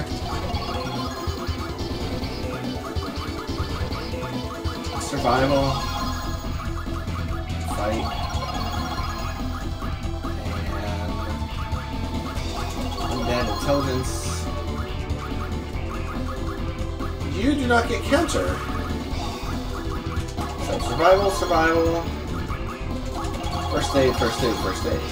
Survival. Fight. And undead intelligence. You do not get counter. So survival, survival. First aid, first aid, first aid.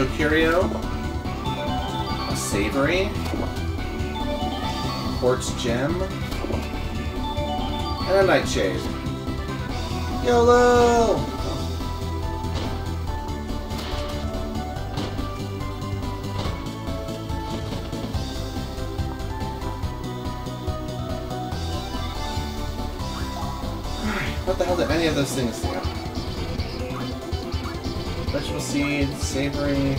Tokurio, a Savory, Quartz Gem, and a Nightshade. YOLO! What the hell did any of those things do? Vegetable seed, savory.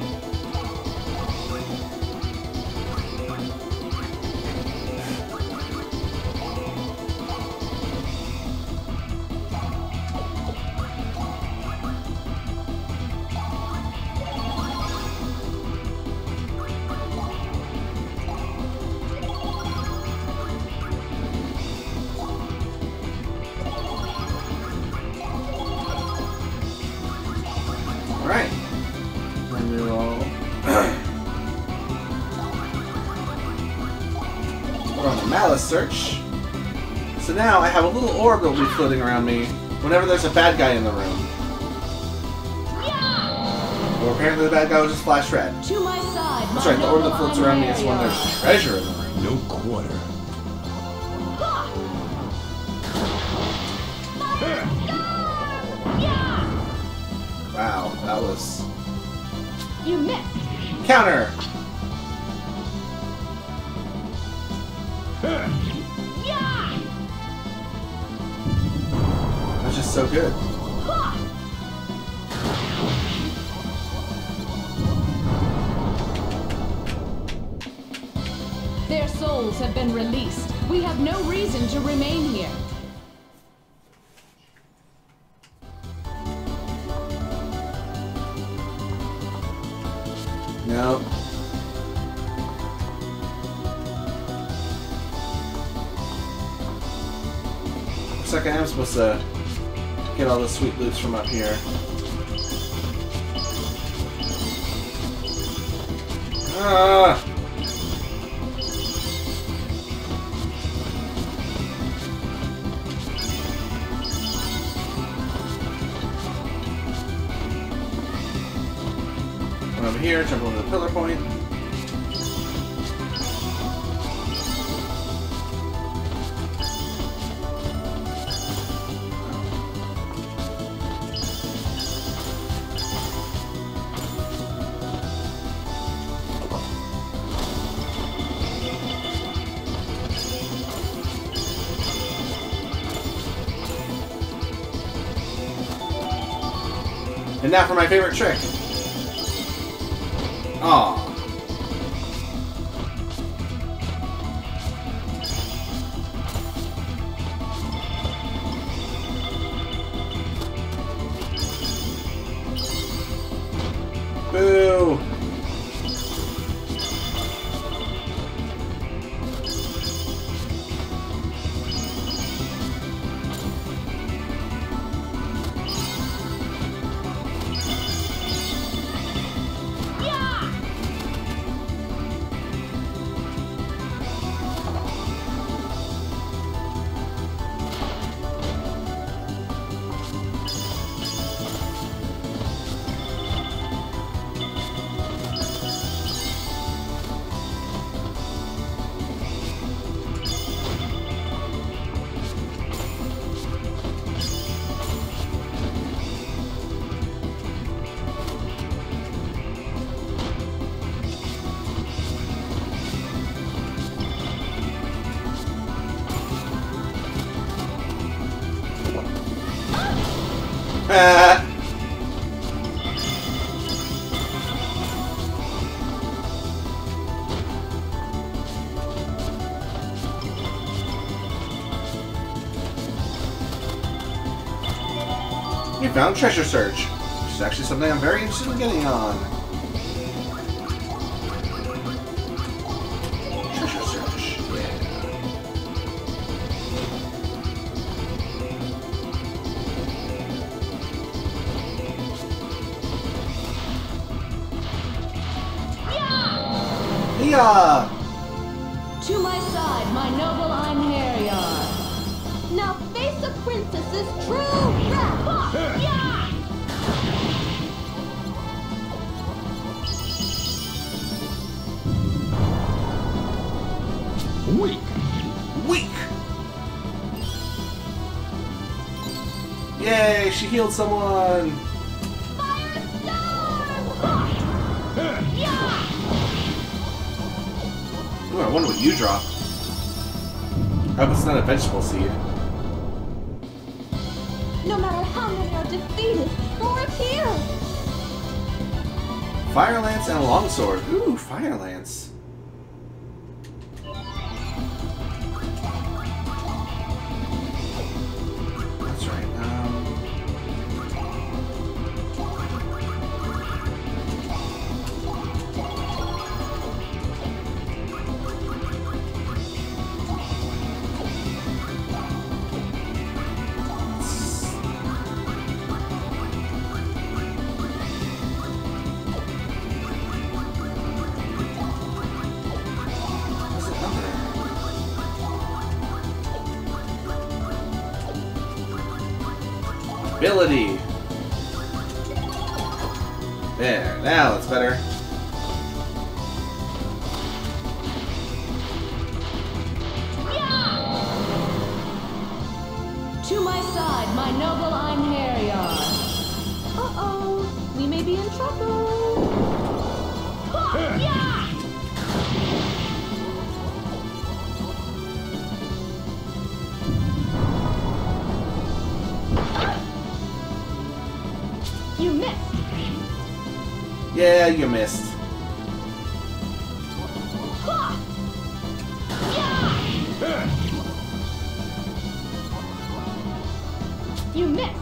Alright. Then we will we're on the Malice search. So now I have a little orb that will be floating around me whenever there's a bad guy in the room. Well, apparently the bad guy was just flash red. To my side. That's right, the orb that floats around me is when there's treasure in the room. No quarter. Wow, that was... You missed. Counter! That's just so good. Their souls have been released. We have no reason to remain here. No. Looks like I am supposed to get all the sweet loots from up here. Ah! Run over here, jump over the pillar point. And now for my favorite trick. Aw. Boo. You found Treasure Search, which is actually something I'm very interested in getting on. Treasure Search, yeah. Yeah! To my side, my noble Einherjar. Now face a princess's true wrath. Yeah! Yay, she healed someone! Ooh, I wonder what you drop. I hope it's not a vegetable seed. No matter how many are defeated, more appear. Fire Lance and a Longsword. Ooh, Fire Lance. That's right. Ability. There, now that's better. To my side, my noble Einherjar. Uh-oh, we may be in trouble. Yeah! You missed. Yeah, you missed. You missed.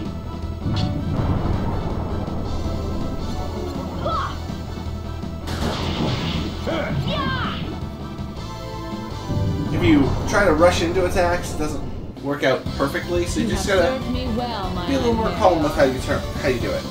If you try to rush into attacks, it doesn't work out perfectly, so you just gotta Served me well, my be a little more Einherjar. calm with how you do it.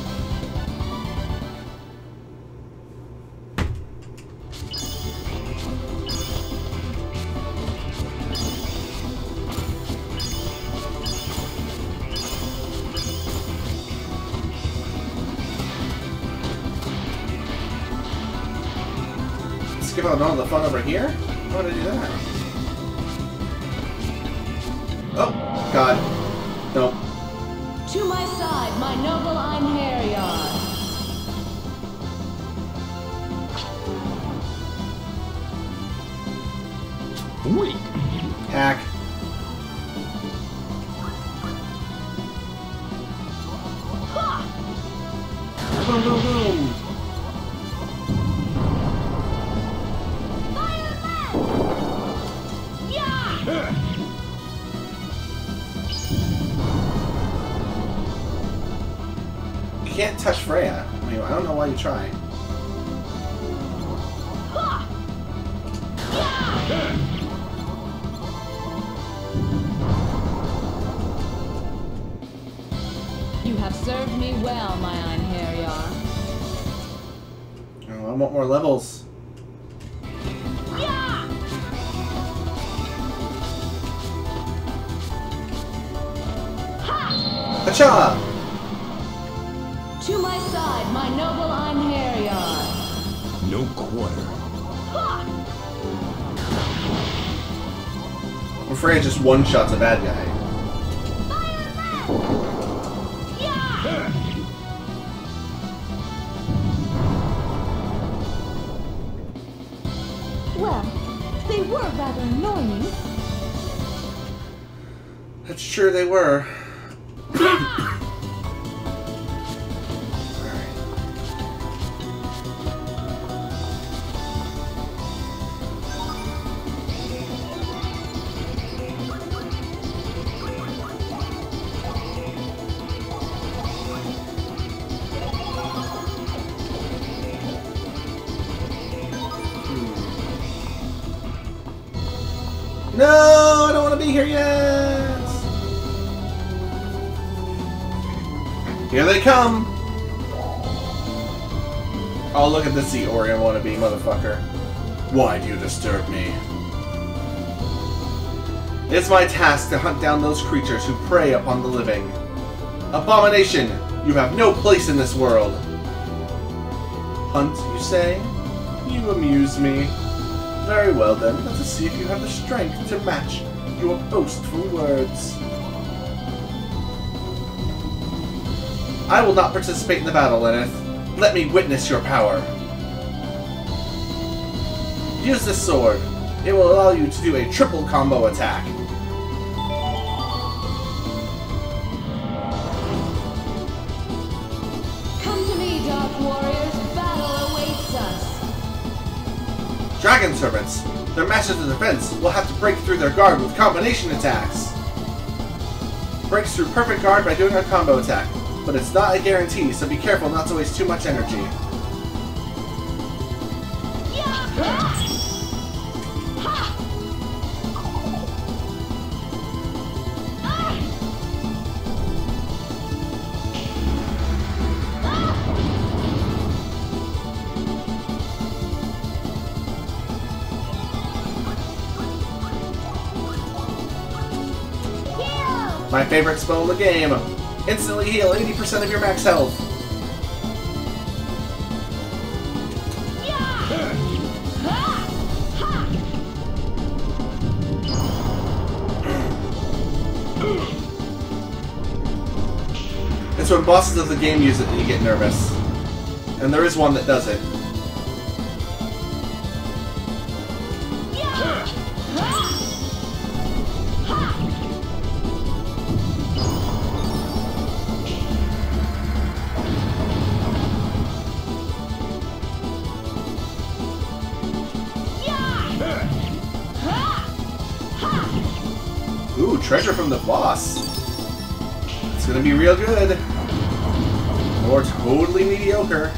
Skip out all the fun over here? Why would I do that? Oh, God. Nope. To my side, my noble Einherjar. Weak. Hack. Boom, boom, boom. You can't touch Freya. I mean, I don't know why you try. You have served me well, my Einherjar. Oh, I want more levels. Hacha! To my side, my noble Einherjar. No quarter. Well, Freya just one-shots a bad guy. Well, they were rather annoying. That's true, they were. No, I don't want to be here yet. Here they come. Oh, look at this Eorian wannabe, motherfucker. Why do you disturb me? It's my task to hunt down those creatures who prey upon the living. Abomination! You have no place in this world. Hunt, you say? You amuse me. Very well then, let us see if you have the strength to match your boastful words. I will not participate in the battle, Lenneth. Let me witness your power. Use this sword. It will allow you to do a triple combo attack. Come to me, Dark Warriors. Battle awaits us. Dragon servants. Their masters of defense will have to break through their guard with combination attacks. Breaks through perfect guard by doing a combo attack, but it's not a guarantee, so be careful not to waste too much energy. My favorite spell in the game. Instantly heal 80% of your max health. It's when bosses of the game use it that you get nervous. And there is one that does it. Ooh, treasure from the boss. It's gonna be real good. Or totally mediocre.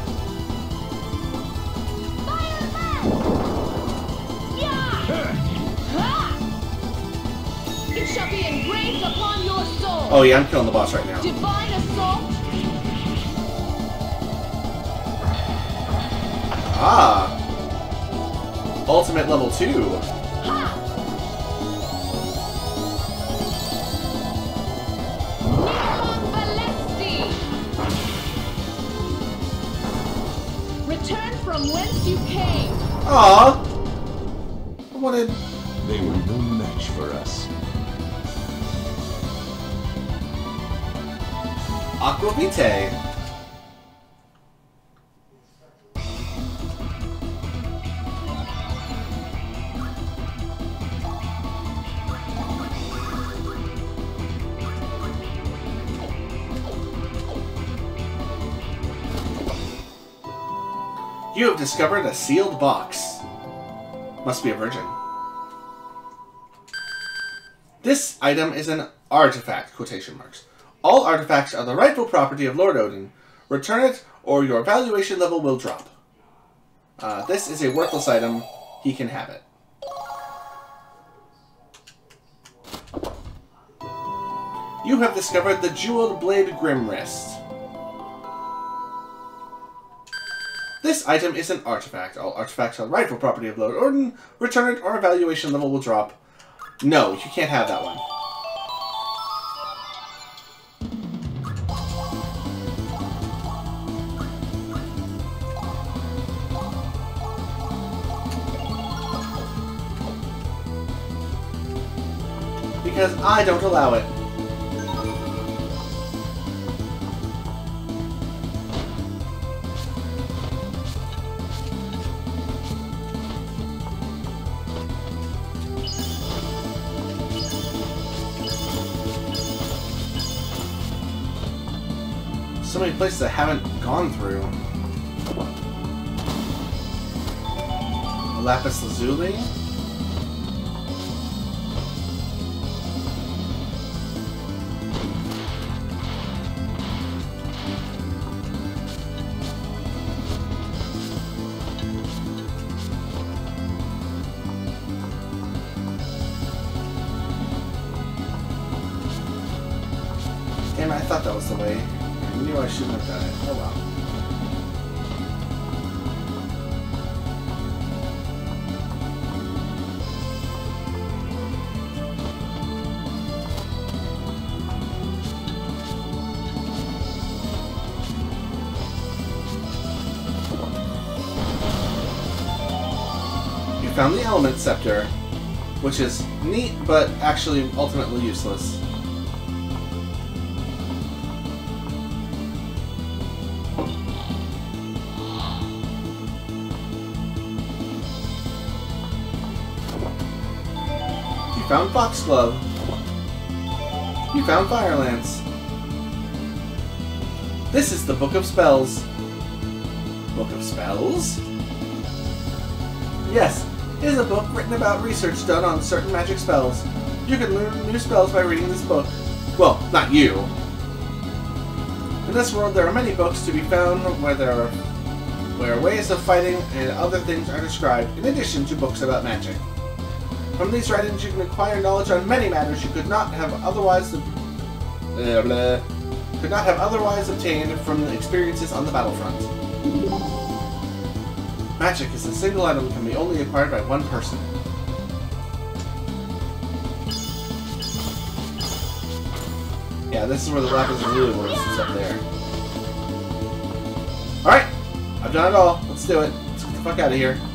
It shall be engraved upon your soul. Oh yeah, I'm killing the boss right now. Divine assault. Ah! Ultimate level 2. Return from whence you came. Aww! I wanted... They were no match for us. Aquavitae. You have discovered a sealed box. Must be a virgin. This item is an artifact, quotation marks. All artifacts are the rightful property of Lord Odin. Return it, or your valuation level will drop. This is a worthless item. He can have it. You have discovered the Jeweled Blade Grimwrist. This item is an artifact. All artifacts are the rightful property of Lord Odin. Return it, or valuation level will drop. No, you can't have that one. Because I don't allow it. So many places I haven't gone through. Lapis Lazuli. Damn, I thought that was the way. I knew I shouldn't have done it. Oh well. You found the Element Scepter, which is neat, but actually ultimately useless. found Foxglove. You found Firelance. This is the Book of Spells. Book of Spells? Yes, it is a book written about research done on certain magic spells. You can learn new spells by reading this book. Well, not you. In this world, there are many books to be found where ways of fighting and other things are described, in addition to books about magic. From these writings, you can acquire knowledge on many matters you could not have otherwise obtained from the experiences on the battlefront. Magic is a single item that can be only acquired by one person. Yeah, this is where the lapis lazuli works. It's up there. Alright! I've done it all. Let's do it. Let's get the fuck out of here.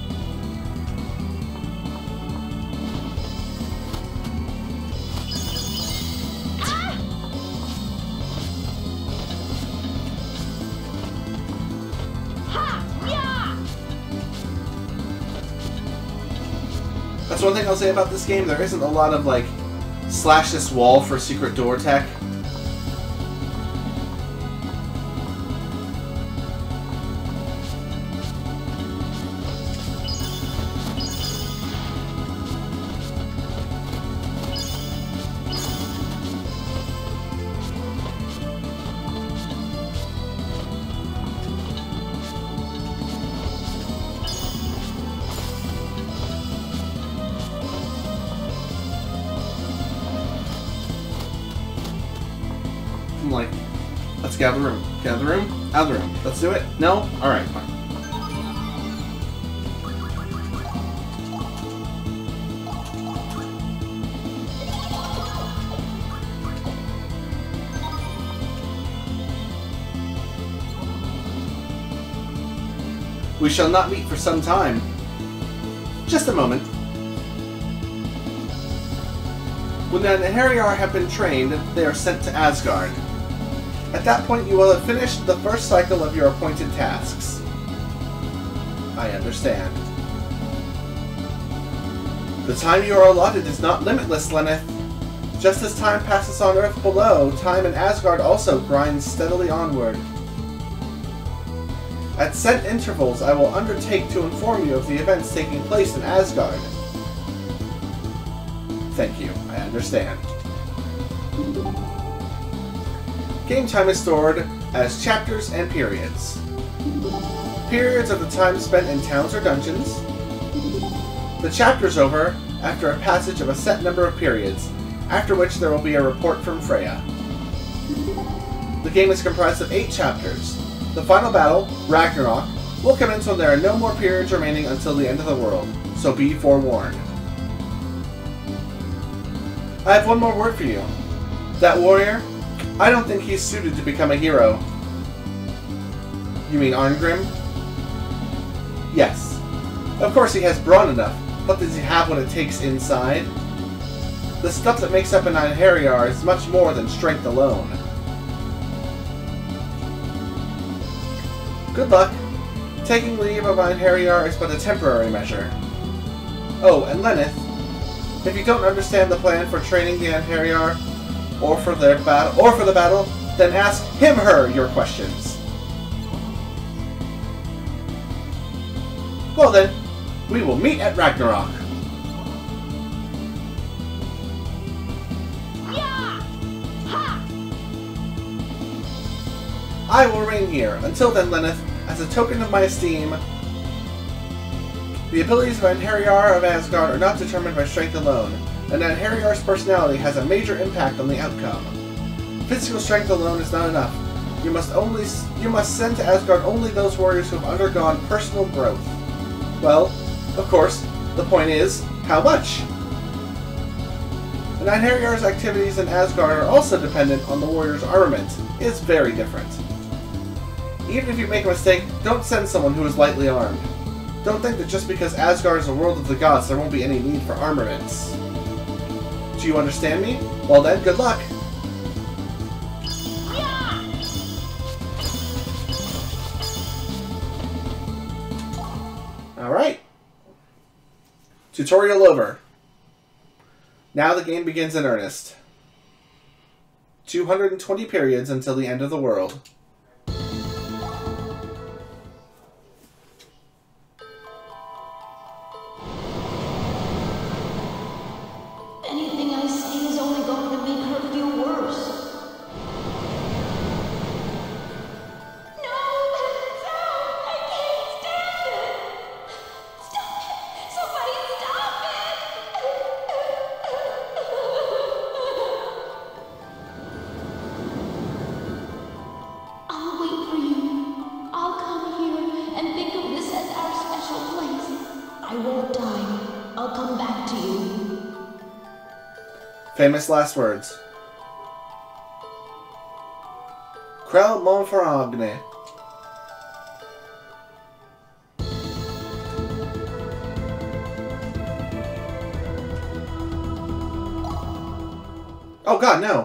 That's one thing I'll say about this game. There isn't a lot of, like, slash this wall for secret door tech. Like, let's get out of the room. Get out of the room? Out of the room. Let's do it? No? Alright, fine. We shall not meet for some time. Just a moment. When the Harriar have been trained, they are sent to Asgard. At that point, you will have finished the first cycle of your appointed tasks. I understand. The time you are allotted is not limitless, Lenneth. Just as time passes on Earth below, time in Asgard also grinds steadily onward. At set intervals, I will undertake to inform you of the events taking place in Asgard. Thank you, I understand. Game time is stored as chapters and periods. Periods are the time spent in towns or dungeons. The chapter's over after a passage of a set number of periods, after which there will be a report from Freya. The game is comprised of 8 chapters. The final battle, Ragnarok, will commence when there are no more periods remaining until the end of the world, so be forewarned. I have one more word for you. That warrior, I don't think he's suited to become a hero. You mean Arngrim? Yes. Of course he has brawn enough, but does he have what it takes inside? The stuff that makes up an Einherjar is much more than strength alone. Good luck. Taking leave of Einherjar is but a temporary measure. Oh, and Lenneth, if you don't understand the plan for training the Einherjar, or for the battle, then ask him/her your questions. Well then, we will meet at Ragnarok. I will remain here. Until then, Lenneth, as a token of my esteem, the abilities of Einherjar of Asgard are not determined by strength alone, and Einherjar's personality has a major impact on the outcome. Physical strength alone is not enough. You must send to Asgard only those warriors who have undergone personal growth. Well, of course, the point is, how much? And Einherjar's activities in Asgard are also dependent on the warrior's armament. It's very different. Even if you make a mistake, don't send someone who is lightly armed. Don't think that just because Asgard is a world of the gods, there won't be any need for armaments. Do you understand me? Well then, good luck! Alright. Tutorial over. Now the game begins in earnest. 220 periods until the end of the world. Anything I say is only going to make her feel worse. No! Stop! I can't stand it! Stop it! Somebody stop it! I'll wait for you. I'll come here and think of this as our special place. I won't die. I'll come back to you. Famous last words. Crel Montfaragne. Oh god, no!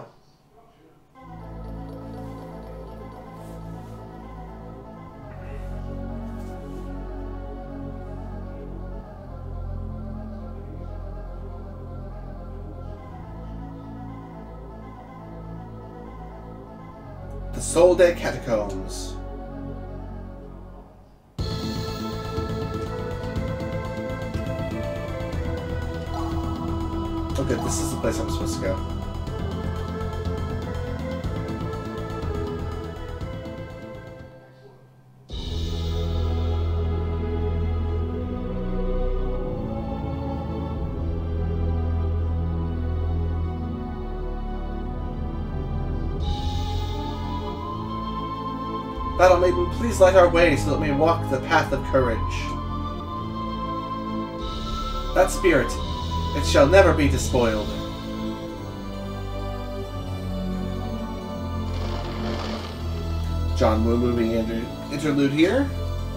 The Solde Catacombs. Okay, this is the place I'm supposed to go. Battle Maiden, please light our way so that we may walk the path of courage. That spirit, it shall never be despoiled. John Woo moving interlude here.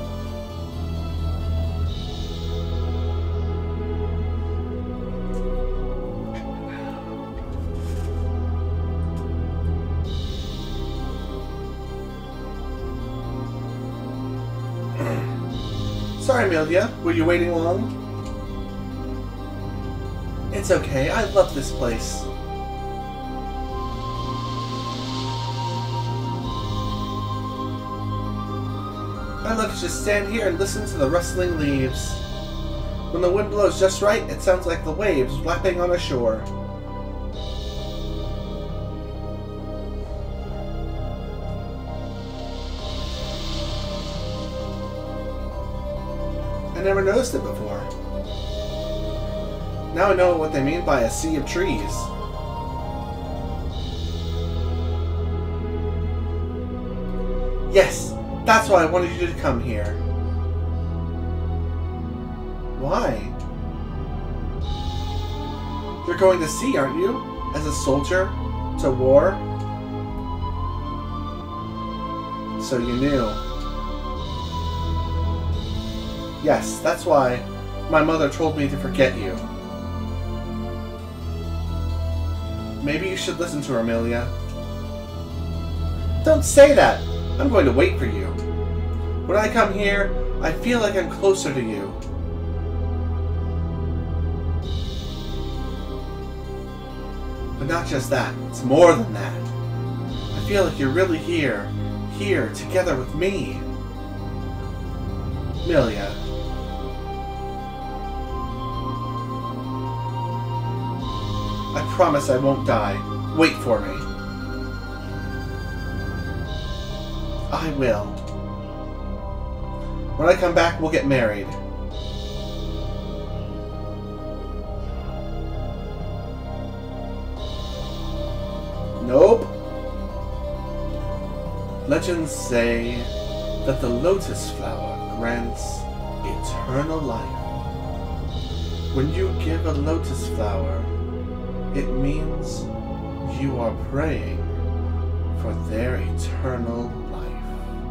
Sorry, Amelia. Were you waiting long? It's okay. I love this place. I love to just stand here and listen to the rustling leaves. When the wind blows just right, it sounds like the waves lapping on a shore. I never noticed it before. Now I know what they mean by a sea of trees. Yes, that's why I wanted you to come here. Why? You're going to sea, aren't you? As a soldier? To war? So you knew. Yes, that's why my mother told me to forget you. Maybe you should listen to her, Amelia. Don't say that! I'm going to wait for you. When I come here, I feel like I'm closer to you. But not just that, it's more than that. I feel like you're really here, together with me. Amelia. I promise I won't die. Wait for me. I will. When I come back, we'll get married. Nope. Legends say that the lotus flower grants eternal life. When you give a lotus flower, it means you are praying for their eternal life.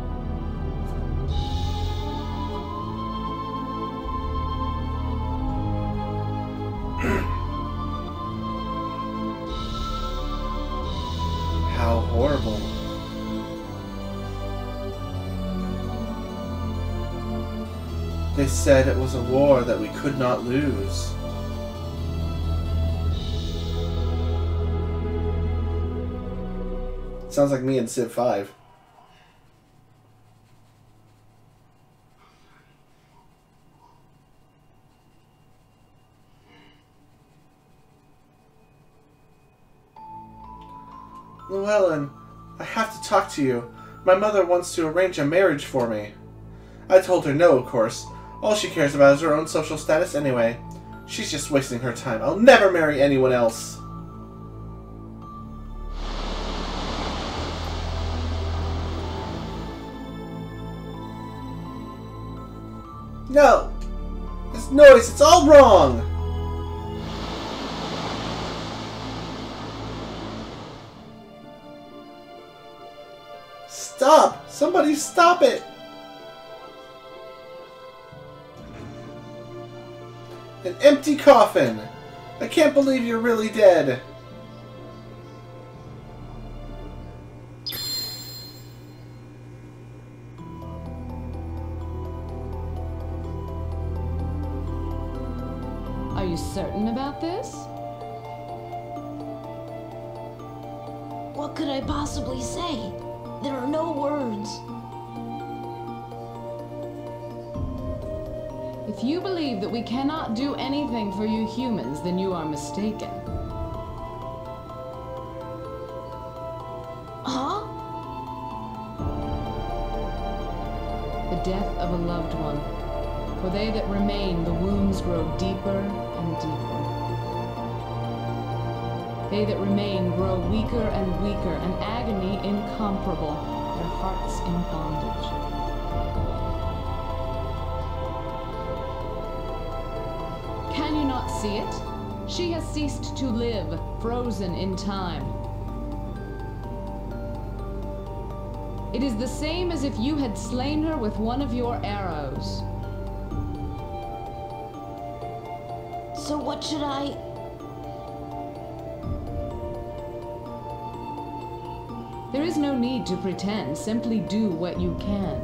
How horrible. They said it was a war that we could not lose. Sounds like me in Civ 5. Llewellyn, I have to talk to you. My mother wants to arrange a marriage for me. I told her no, of course. All she cares about is her own social status anyway. She's just wasting her time. I'll never marry anyone else. No! This noise, it's all wrong! Stop! Somebody stop it! An empty coffin! I can't believe you're really dead! Are you certain about this? What could I possibly say? There are no words. If you believe that we cannot do anything for you humans, then you are mistaken. Huh? The death of a loved one. For they that remain, the wounds grow deeper and deeper. They that remain grow weaker and weaker, an agony incomparable, their hearts in bondage. Can you not see it? She has ceased to live, frozen in time. It is the same as if you had slain her with one of your arrows. So what should I... There is no need to pretend. Simply do what you can.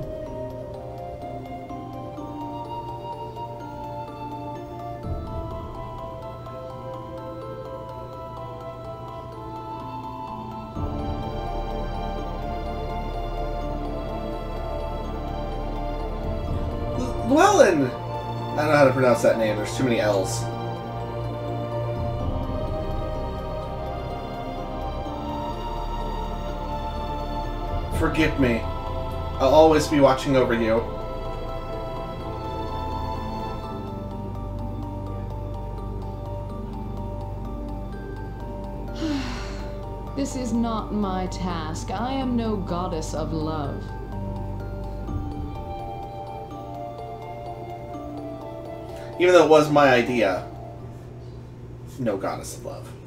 Llewellyn! I don't know how to pronounce that name. There's too many L's. Forgive me. I'll always be watching over you. This is not my task. I am no goddess of love. Even though it was my idea, no goddess of love.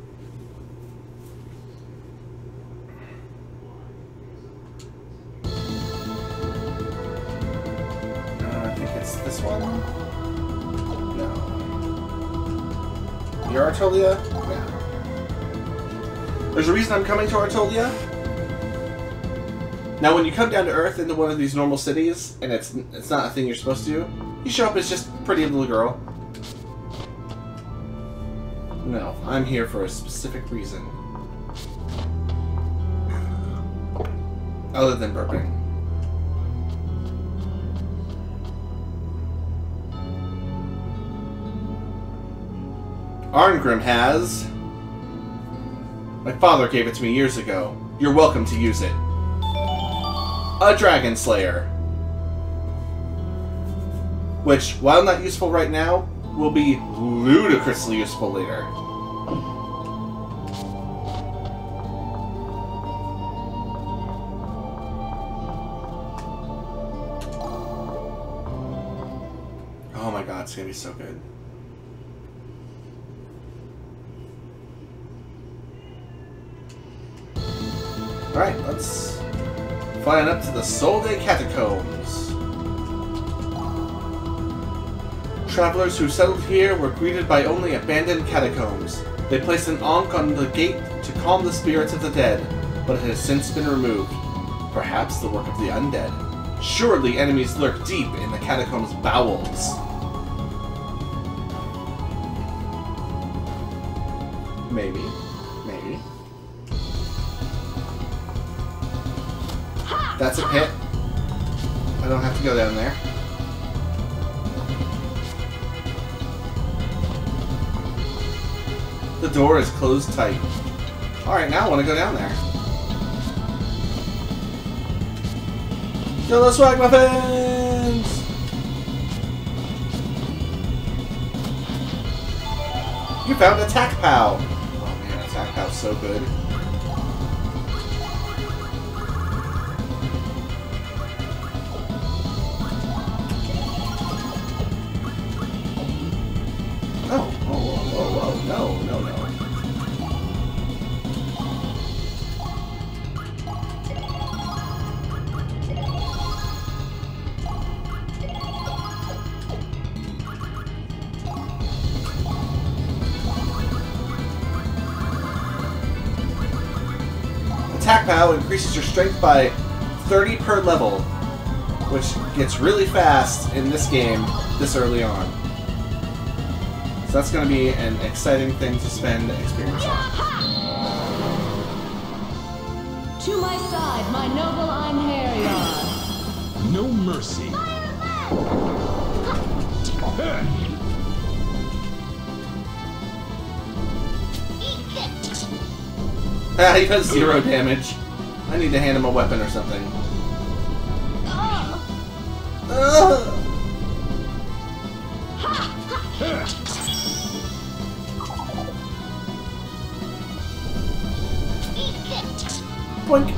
I think it's this one. No. You're Artolia? Yeah. There's a reason I'm coming to Artolia. Now, when you come down to Earth into one of these normal cities, and it's not a thing you're supposed to do, you show up as just a pretty little girl. No, I'm here for a specific reason. Other than burping. Arngrim has... My father gave it to me years ago. You're welcome to use it. A Dragon Slayer. Which, while not useful right now, will be ludicrously useful later. Oh my god, it's gonna be so good. Alright, let's fly on up to the Solde Catacombs. Travelers who settled here were greeted by only abandoned catacombs. They placed an ankh on the gate to calm the spirits of the dead, but it has since been removed. Perhaps the work of the undead. Surely enemies lurk deep in the catacombs' bowels. Maybe. Maybe. That's a pit. I don't have to go down there. The door is closed tight. Alright, now I want to go down there. Kill those swag muffins! You found Attack Pow! Oh man, Attack Pow's so good. Oh, whoa, no. Attack Pow increases your strength by 30 per level, which gets really fast in this game this early on. So that's going to be an exciting thing to spend experience on. To my side, my noble Einherjar. No mercy. Ah, he does 0 damage. I need to hand him a weapon or something. Boink.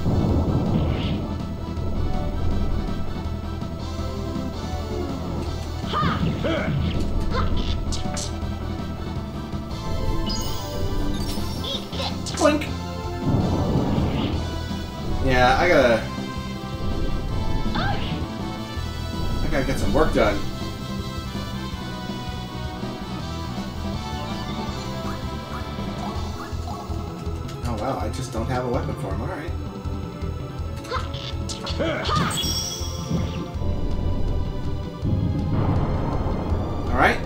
Boink. Yeah, I gotta get some work done. Oh wow, I just don't have a weapon for him. Alright. Alright.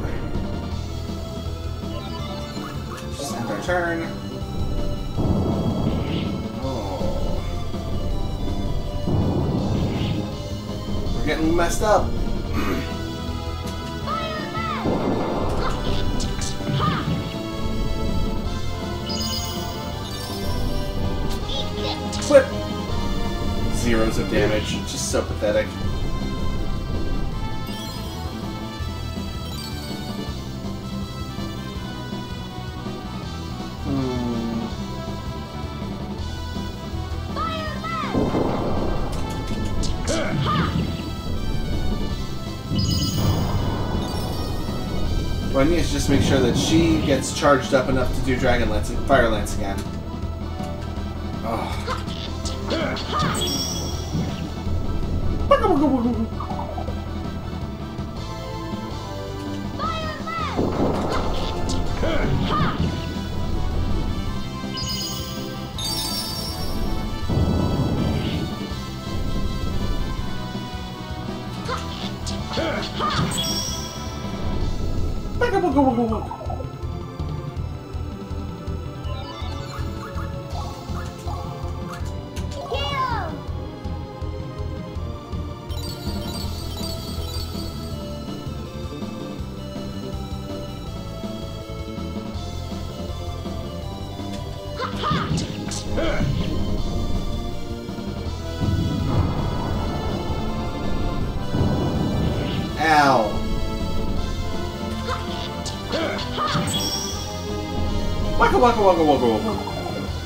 Just end our turn. Oh. We're getting messed up. Flip! 0s of damage. Just so pathetic. What I need is just make sure that she gets charged up enough to do Dragon Lance and Fire Lance again. Oh. Ow. Waka waka waka waka waka.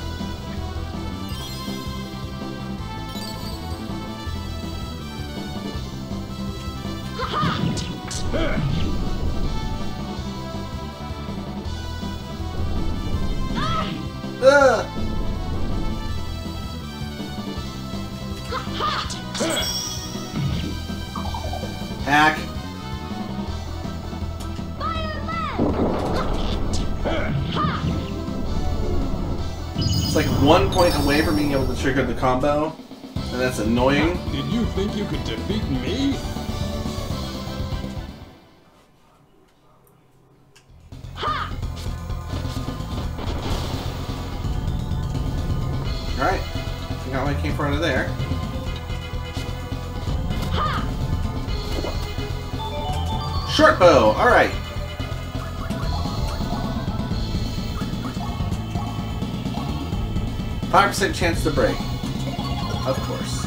Hack. It's like 1 point away from being able to trigger the combo, and that's annoying. Did you think you could defeat me? Alright. I got what I came for out of there. Short bow, alright. %5 chance to break. Of course.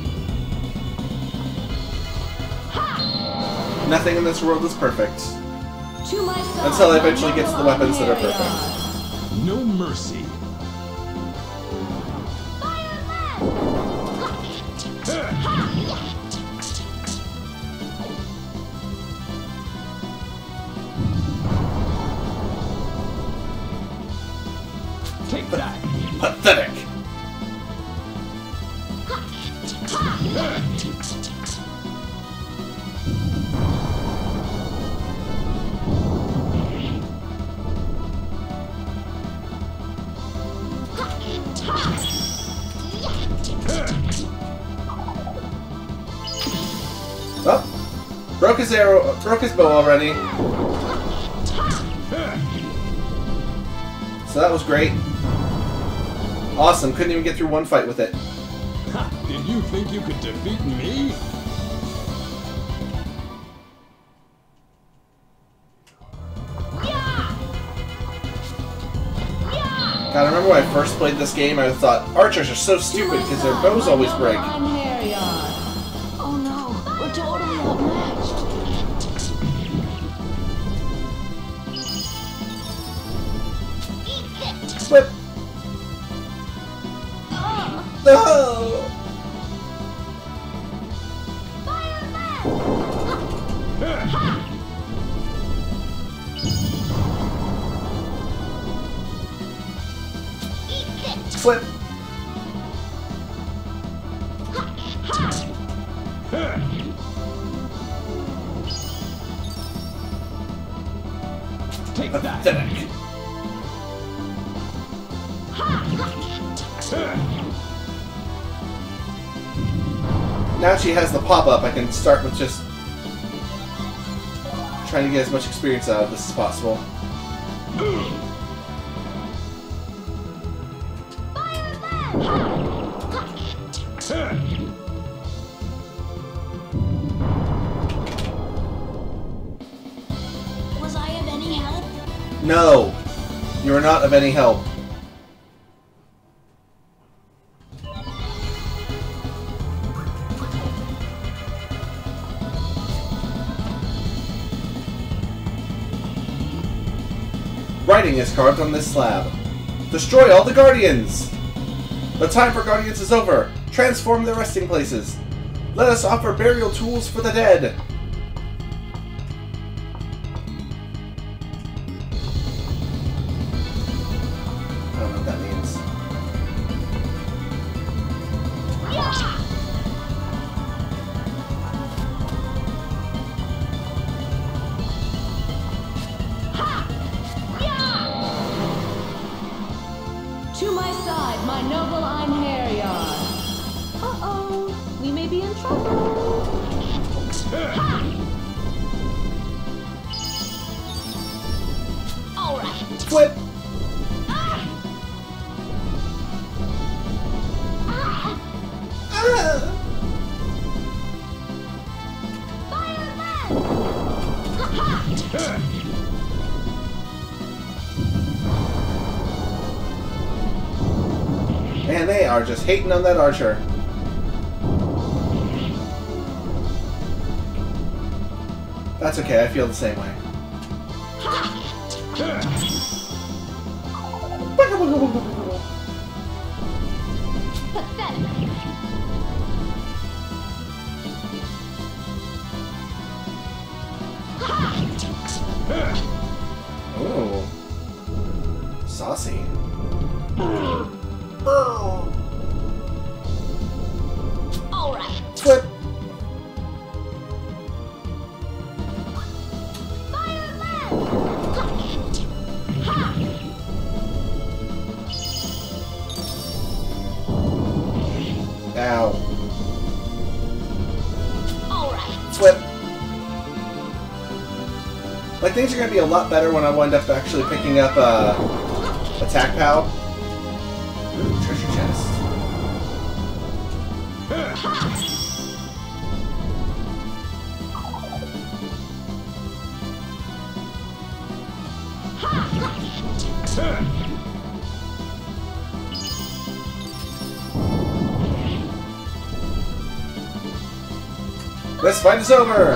Nothing in this world is perfect. To my side, Until I eventually get to the weapons that are perfect. No mercy. Take that. Pathetic. Oh, broke his arrow, broke his bow already. So that was great. Awesome, couldn't even get through one fight with it. Ha! Did you think you could defeat me? God, I remember when I first played this game, I thought archers are so stupid because their bows always break. Oh no, we're totally outmatched. Flip! No! Flip! Take that. Pathetic. Now she has the pop-up, I can start with just trying to get as much experience out of this as possible. Was I of any help? No! You are not of any help. Writing is carved on this slab. Destroy all the Guardians! The time for Guardians is over. Transform their resting places. Let us offer burial tools for the dead. I don't know what that means. To my side, my noble Einherjar. Uh-oh, we may be in trouble. All right. Flip! Man, they are just hating on that archer. That's okay, I feel the same way. Pathetic. Ooh. Saucy. All right. Flip! Ow. All right. Flip! Like, things are gonna be a lot better when I wind up actually picking up, attack POW. Ooh, treasure chest. This fight is over!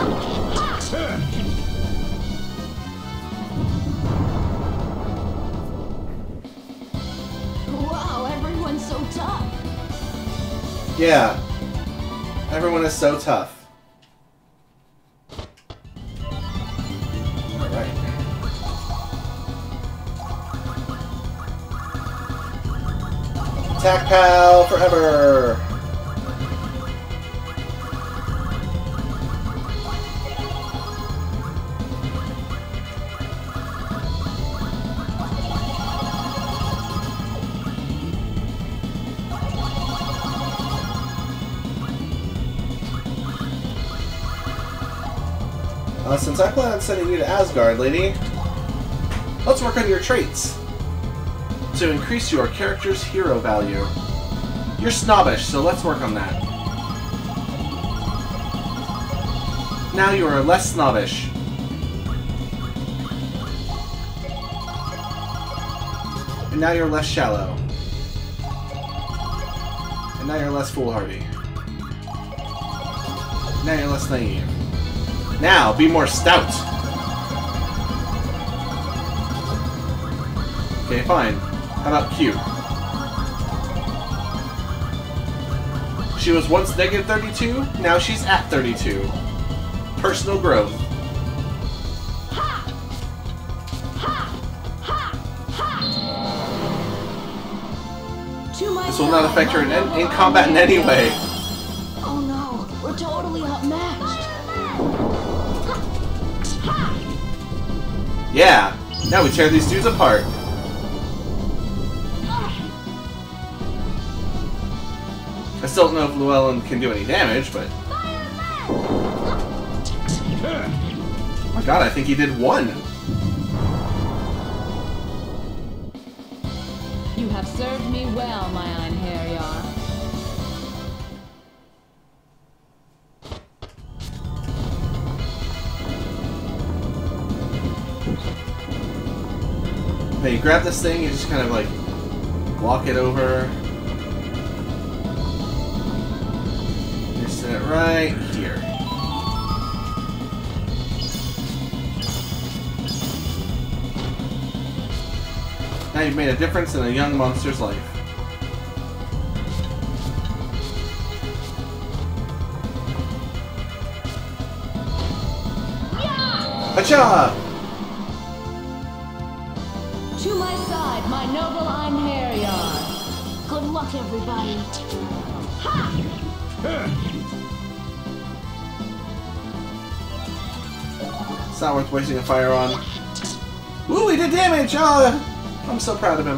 Wow, everyone's so tough. Yeah. Everyone is so tough. Alright. Attack Pal forever! Since I plan on sending you to Asgard, lady, let's work on your traits to increase your character's hero value. You're snobbish, so let's work on that. Now you are less snobbish. And now you're less shallow. And now you're less foolhardy. Now you're less naive. Now, be more stout. Okay, fine. How about cute? She was once negative 32, now she's at 32. Personal growth. This will not affect her in combat in any way. Oh no, we're totally outmatched. Yeah, now we tear these dudes apart. I still don't know if Llewellyn can do any damage, but... Oh my god, I think he did one. You have served me well, my Einherjar. Then you grab this thing, you just kind of like walk it over. You set it right here. Now you've made a difference in a young monster's life. Acha! To my side, my noble Einherjar. Good luck, everybody. It's not worth wasting a fire on. Ooh, he did damage! Oh, I'm so proud of him.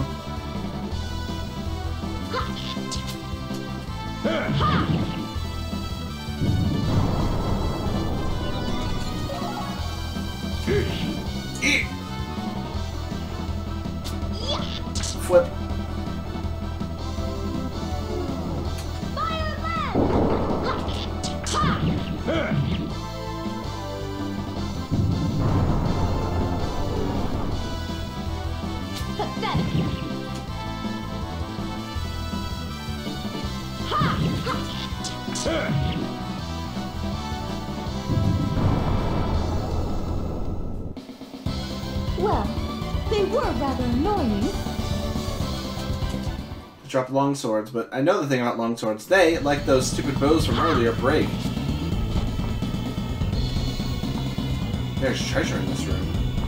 Flip. Well, they were rather annoying. Drop long swords, but I know the thing about long swords. They, like those stupid bows from earlier, break. There's treasure in this room.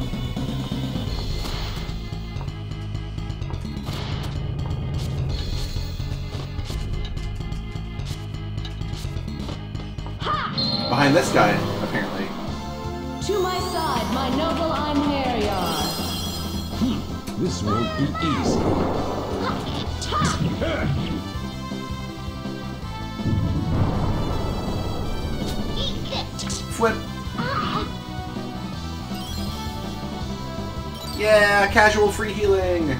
Behind this guy, apparently. To my side, my noble Einherjar. This won't be easy. Flip. Yeah, casual free healing.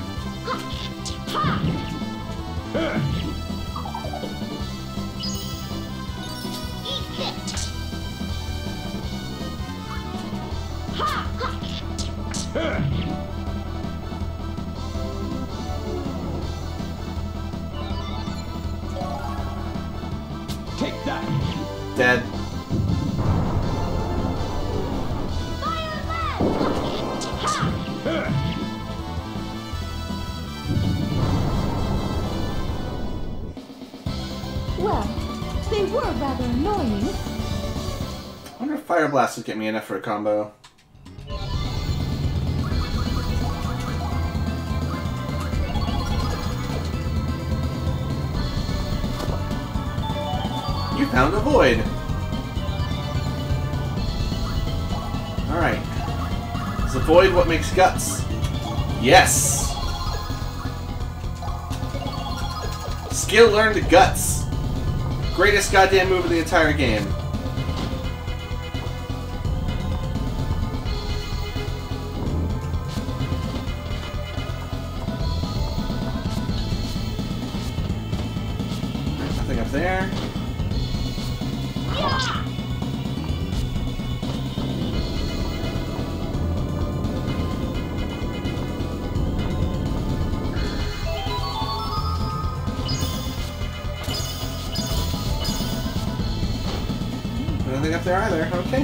Take that! Dead. Well, they were rather annoying. I wonder if Fire Blast would get me enough for a combo. You found a void. Alright. Is the void what makes guts? Yes! Skill learned to guts. Greatest goddamn move of the entire game. Nothing up there. Nothing up there either. Okay.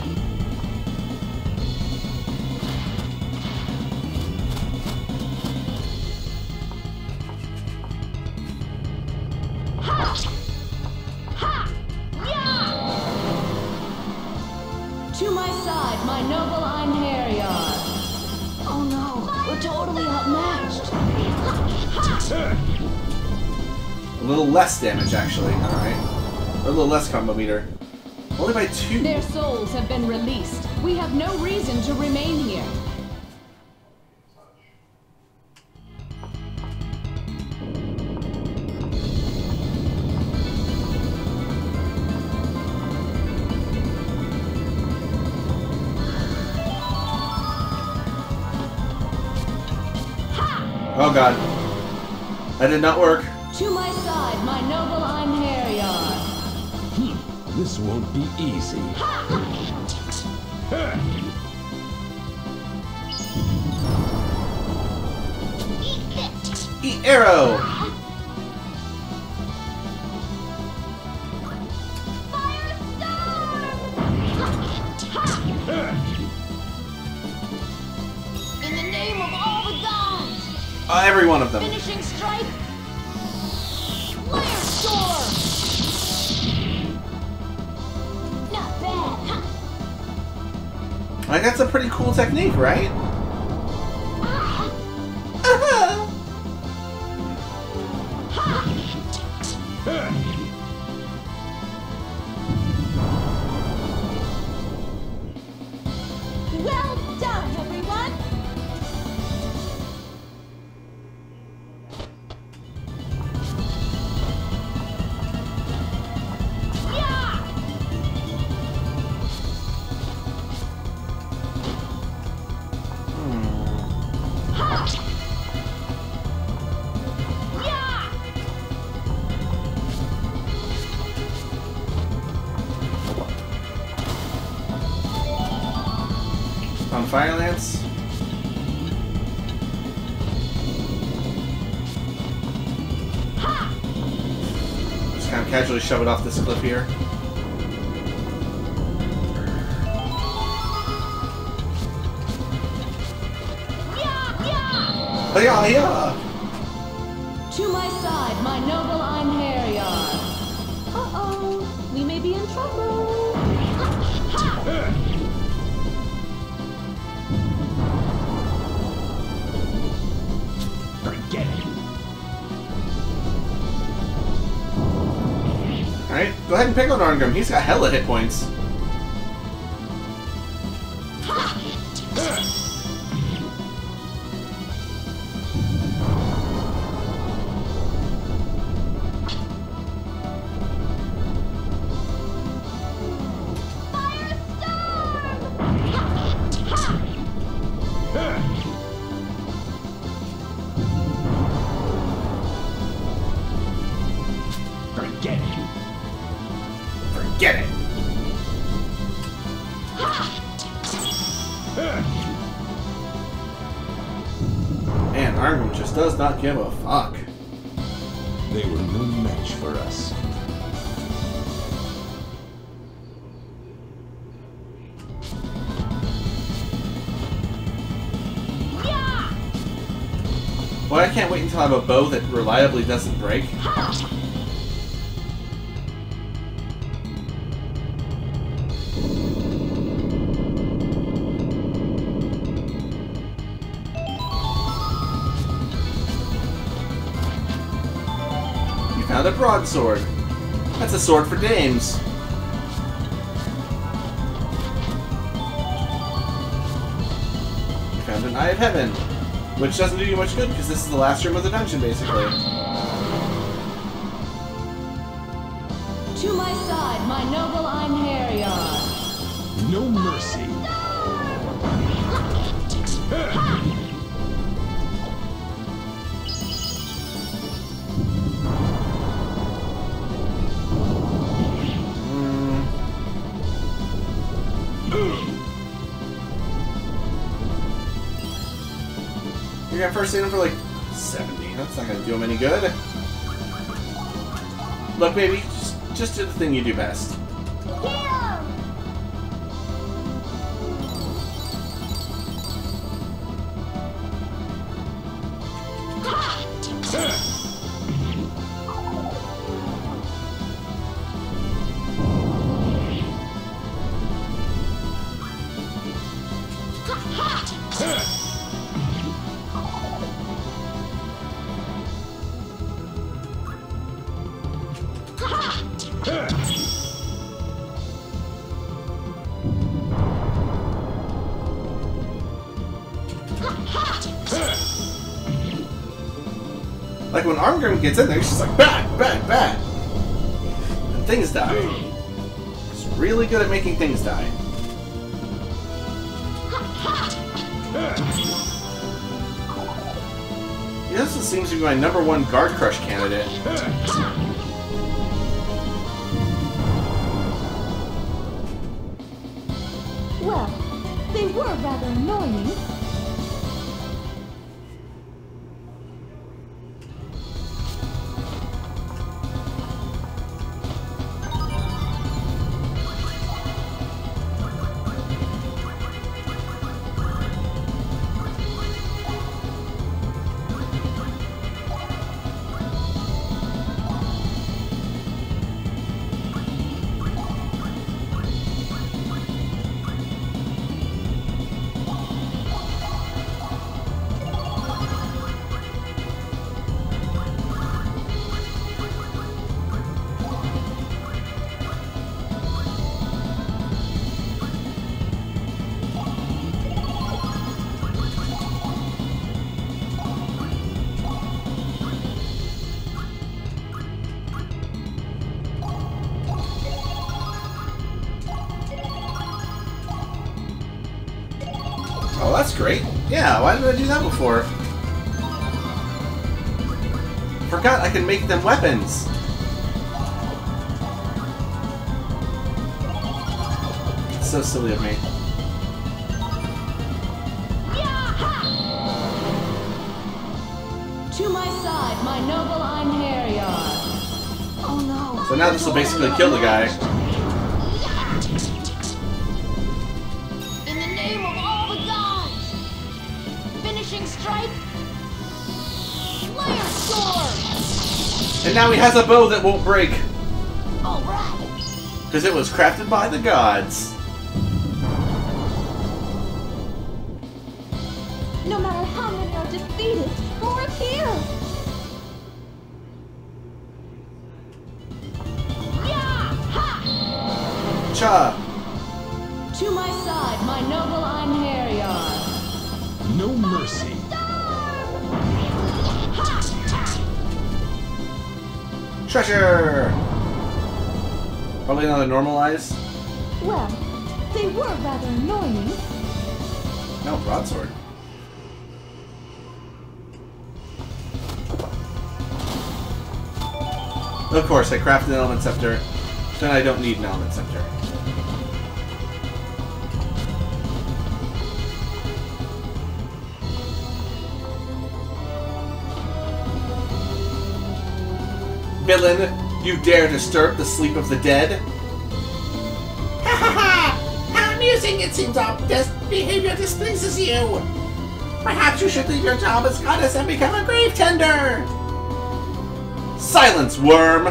To my side, my noble Einherjar. Oh no, we're totally outmatched. A little less damage, actually. Alright. Or a little less combo meter. Only by 2. Their souls have been released. We have no reason to remain here. Oh god. That did not work. To my side, my noble Einherjar. This won't be easy. Eat arrow! In the name of all the gods! Every one of them. Finishing strike! Firestorm! Not bad, Like, that's a pretty cool technique, right? Well done, everyone! On Fire Lance. Just kind of casually shove it off this cliff here. Yeah, yeah. To my side, my noble Einherjar. Uh-oh, we may be in trouble. Forget it. Alright, go ahead and pick on Arngrim. He's got hella hit points. Forget it. Forget it. Man, Arngrim just does not give a fuck. They were no match for us. Boy, I can't wait until I have a bow that reliably doesn't break. Another broadsword. That's a sword for dames. Found an Eye of Heaven, which doesn't do you much good because this is the last room of the dungeon, basically. To my side, my noble Einherjar. No mercy. You're gonna first hit him for like 70. That's not gonna do him any good. Look, baby, just do the thing you do best. Like when Armgrim gets in there, he's just like bat, bat, bat, and things die. He's really good at making things die. He also seems to be my #1 guard crush candidate. Well, they were rather annoying. Oh, that's great. Yeah, why did I do that before? Forgot I can make them weapons. It's so silly of me. To my side, my noble Einherjar. Oh no. So now this will basically kill the guy. In the name of all the gods! Finishing strike! Slayer sword! And now he has a bow that won't break. Alright! Because it was crafted by the gods. No matter how many are defeated, more appear! Cha! To my side, my noble Einherjar. No mercy. Treasure! Probably another normalize. Well, they were rather annoying. No, broadsword. Of course, I crafted an element scepter. Then I don't need an element scepter. Villain, you dare disturb the sleep of the dead? Ha ha ha! How amusing! It seems our behavior displeases you! Perhaps you should leave your job as goddess and become a grave tender! Silence, worm!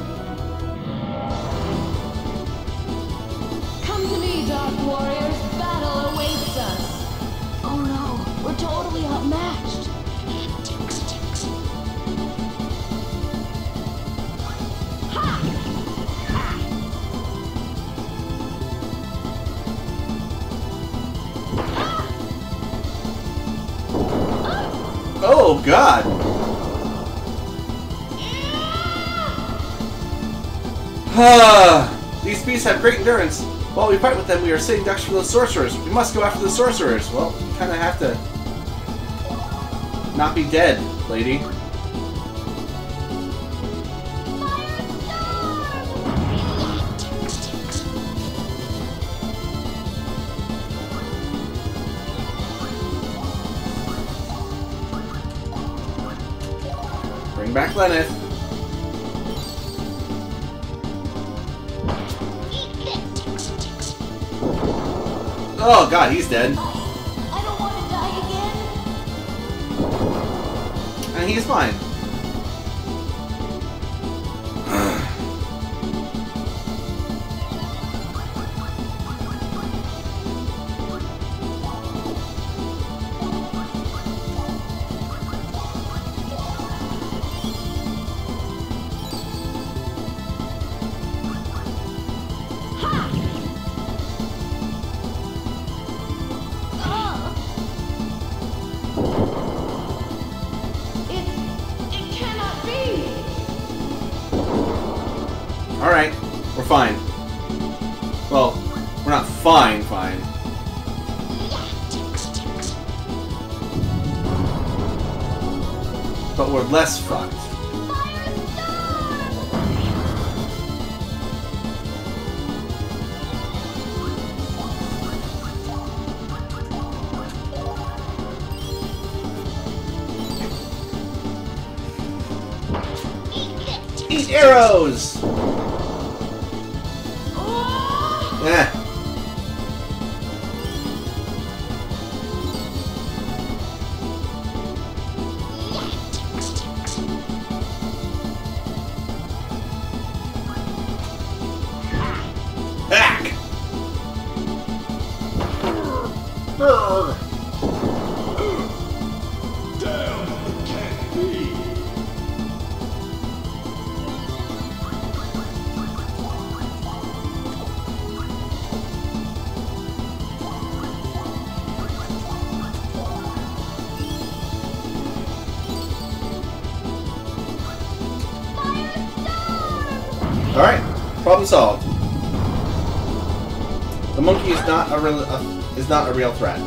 Come to me, Dark Warriors. Battle awaits us. Oh no, we're totally outmatched. Oh, God! These beasts have great endurance. While we fight with them, we are sitting ducks for those sorcerers. We must go after the sorcerers. Well, you kind of have to not be dead, lady. Bring back Lenneth. Oh God, he's dead. I don't want to die again. And he's fine. It cannot be. Alright, we're fine. Well, we're not fine. But we're less fucked. Eat arrows! Eh. Back! Damn, it can't be. Alright, problem solved. The monkey is not a real threat.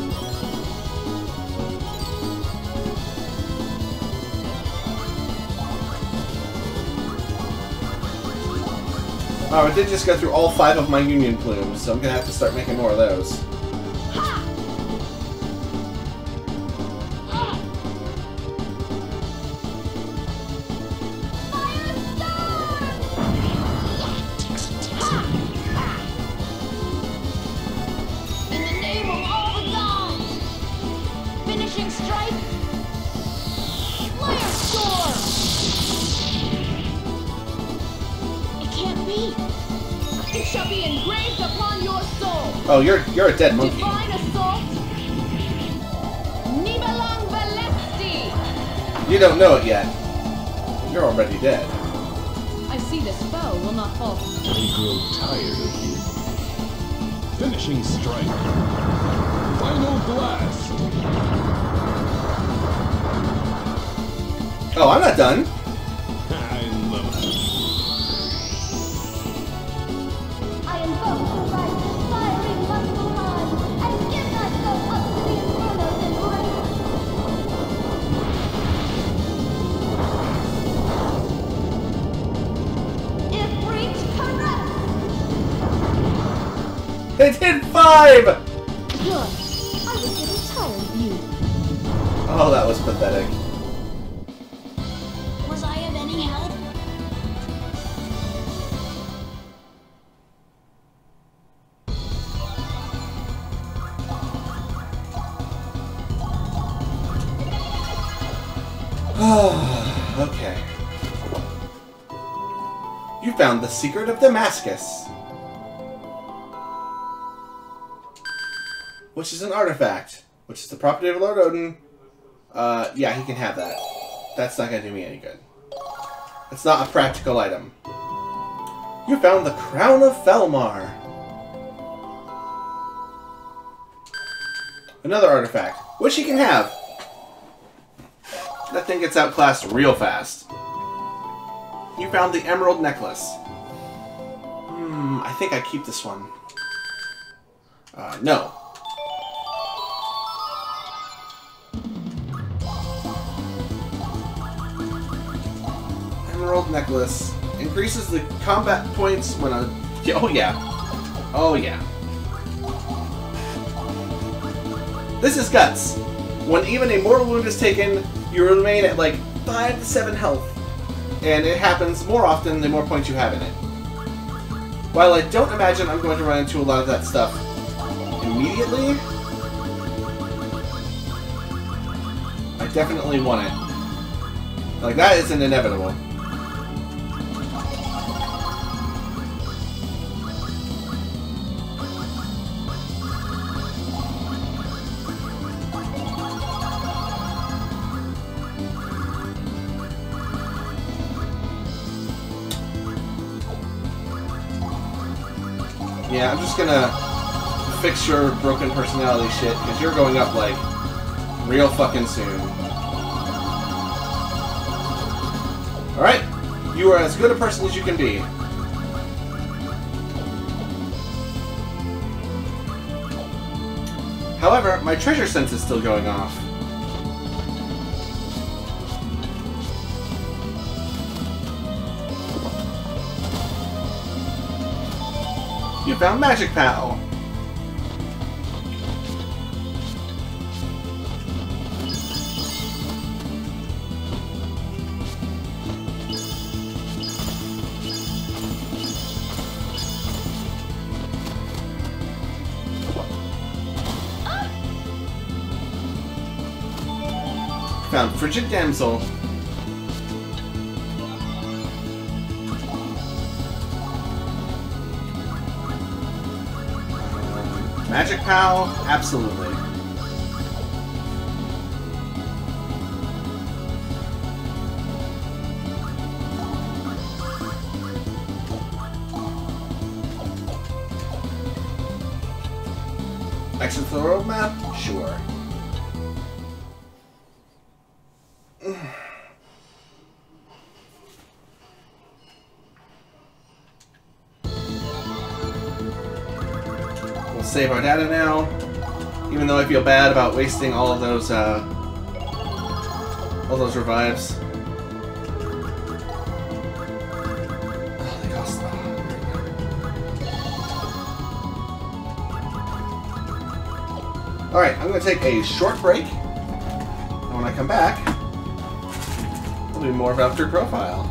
Oh, I did just go through all 5 of my union plumes, so I'm gonna have to start making more of those. In the name of all the gods. Finishing strike. Fire storm. It can't be. It shall be engraved upon your soul. Oh, you're a dead monkey. Divine assault. Nibelang Valesti. You don't know it yet. You're already dead. I see this foe will not fall. I grow tired of you. Finishing strike. Final blast. Oh, I'm not done. I love it. I invoke the right fiery muscle high and give myself up to the inferno's embrace. If reach caress. They did 5! Good. I was getting tired of you. Oh, that was pathetic. Was I of any help? Okay. You found the secret of Damascus. Which is an artifact. Which is the property of Lord Odin. Yeah, he can have that. That's not gonna do me any good. It's not a practical item. You found the Crown of Felmar. Another artifact. Which he can have. That thing gets outclassed real fast. You found the emerald necklace. I think I keep this one. No. Emerald necklace increases the combat points when a... Oh yeah. Oh yeah. This is guts. When even a mortal wound is taken, you remain at like 5 to 7 health. And it happens more often the more points you have in it. While I don't imagine I'm going to run into a lot of that stuff immediately, I definitely want it. Like, that isn't inevitable. Yeah, I'm just gonna fix your broken personality shit, because you're going up, like, real fucking soon. Alright, you are as good a person as you can be. However, my treasure sense is still going off. You found Magic Pal! Found Frigid Damsel. Magic Pal? Absolutely. Exit to the roadmap? Sure. Save our data now, even though I feel bad about wasting all of those revives. Oh, they cost. All right, I'm going to take a short break, and when I come back, there'll be more Valkyrie profile.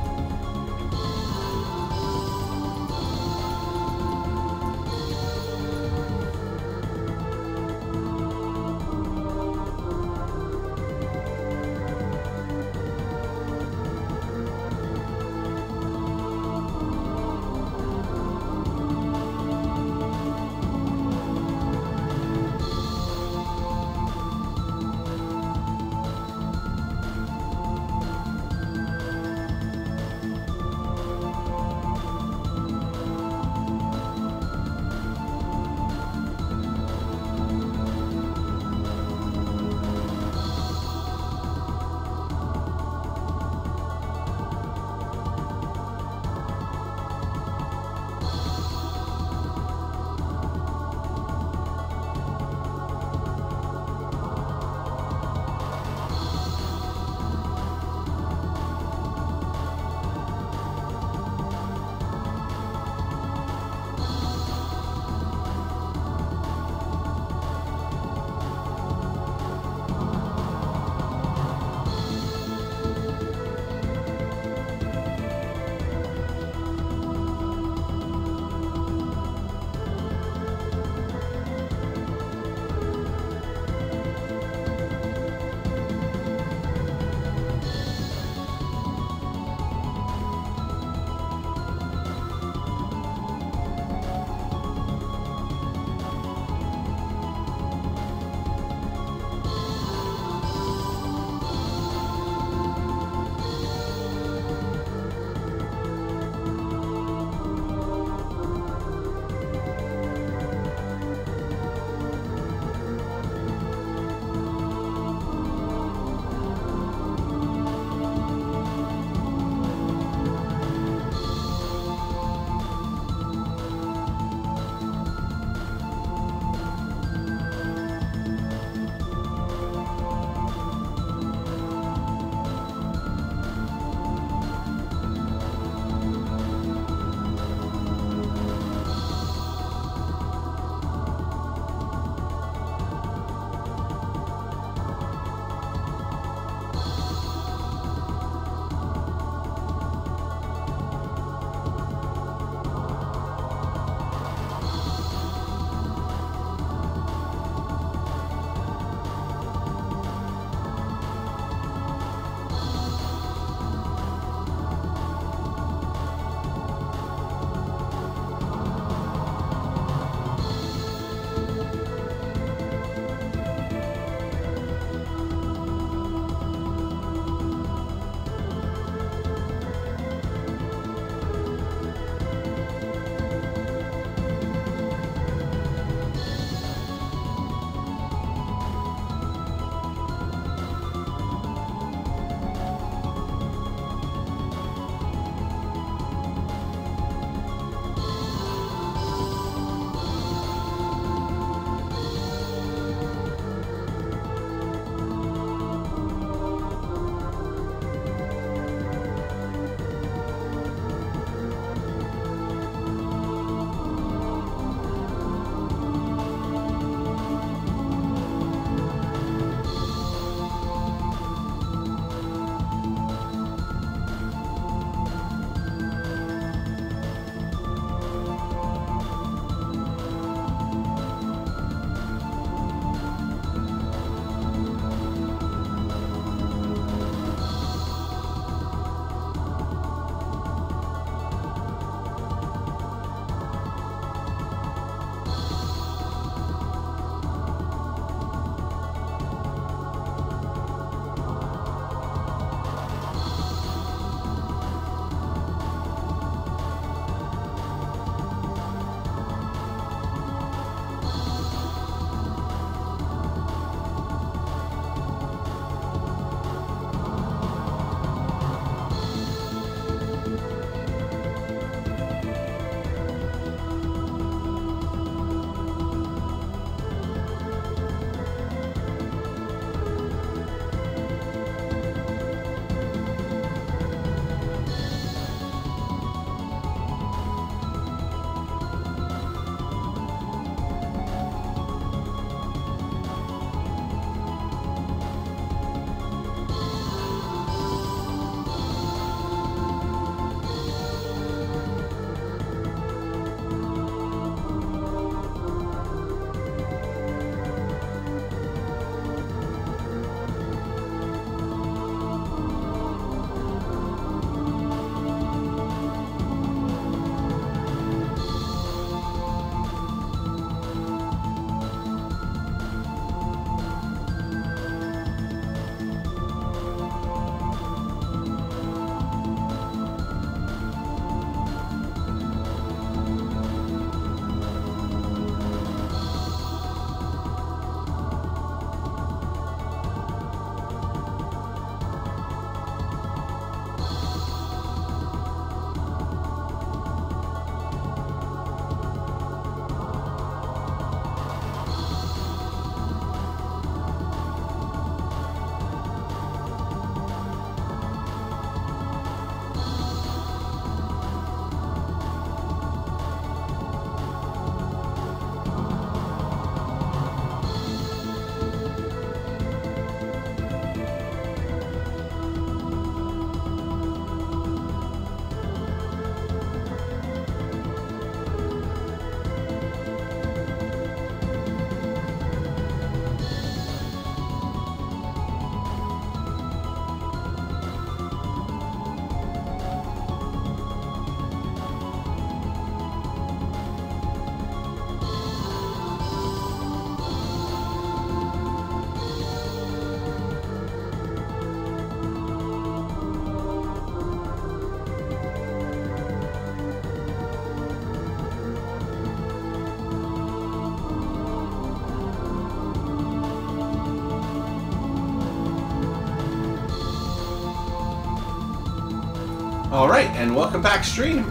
Alright, and welcome back, stream.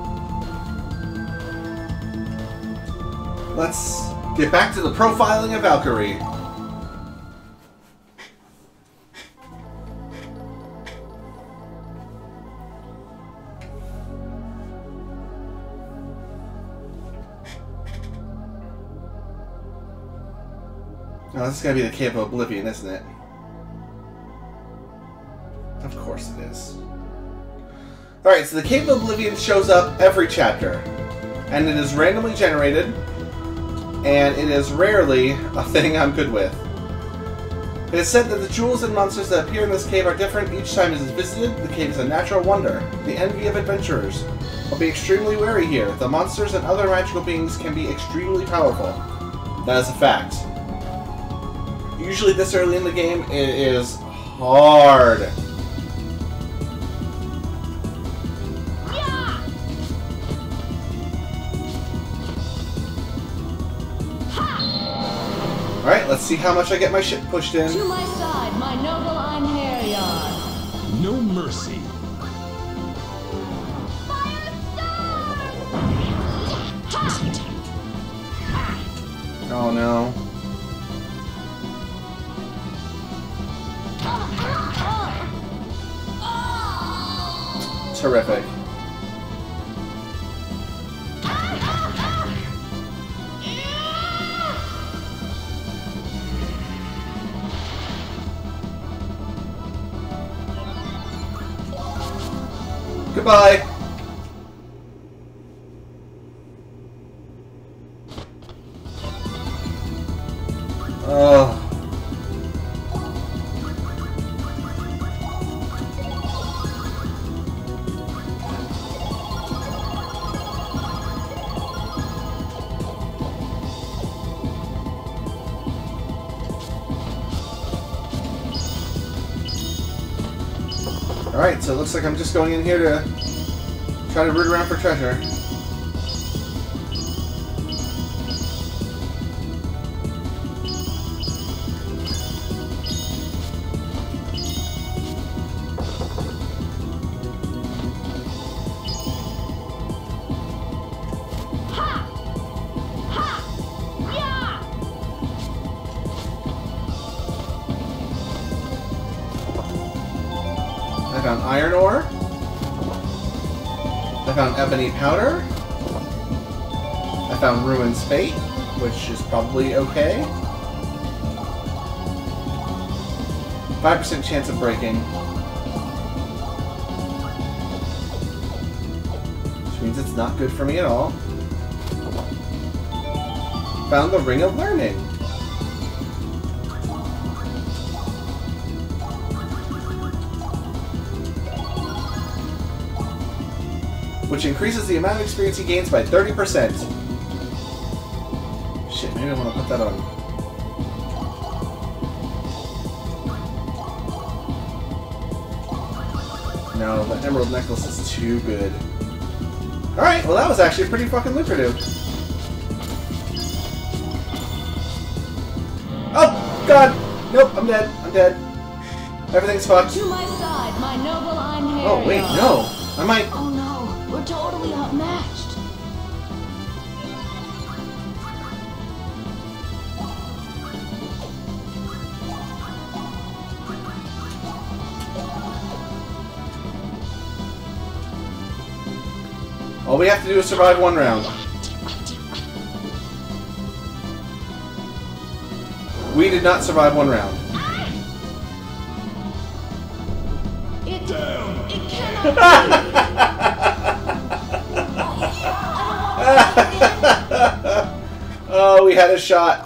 Let's get back to the profiling of Valkyrie. Now, this is going to be the Cave of Oblivion, isn't it? Of course it is. Alright, so the Cave of Oblivion shows up every chapter. And it is randomly generated. And it is rarely a thing I'm good with. It is said that the jewels and monsters that appear in this cave are different each time it is visited. The cave is a natural wonder, the envy of adventurers. But be extremely wary here. The monsters and other magical beings can be extremely powerful. That is a fact. Usually this early in the game, it is hard. Alright, let's see how much I get my ship pushed in. To my side, my noble Einherjar. No mercy. Oh no. Terrific. Goodbye. Oh. Alright, so it looks like I'm just going in here to try to root around for treasure. I found iron ore. I found ebony powder. I found ruin's fate, which is probably okay. 5% chance of breaking. Which means it's not good for me at all. Found the Ring of Learning. Which increases the amount of experience he gains by 30%. Shit, maybe I want to put that on. No, the emerald necklace is too good. Alright, well that was actually pretty fucking lucrative. Oh, God! Nope, I'm dead. I'm dead. Everything's fucked. To my side, my noble Einherjar. Oh, wait, no. I might... Oh no, we're totally outmatched. All we have to do is survive one round. We did not survive one round. It cannot be. Oh, we had a shot.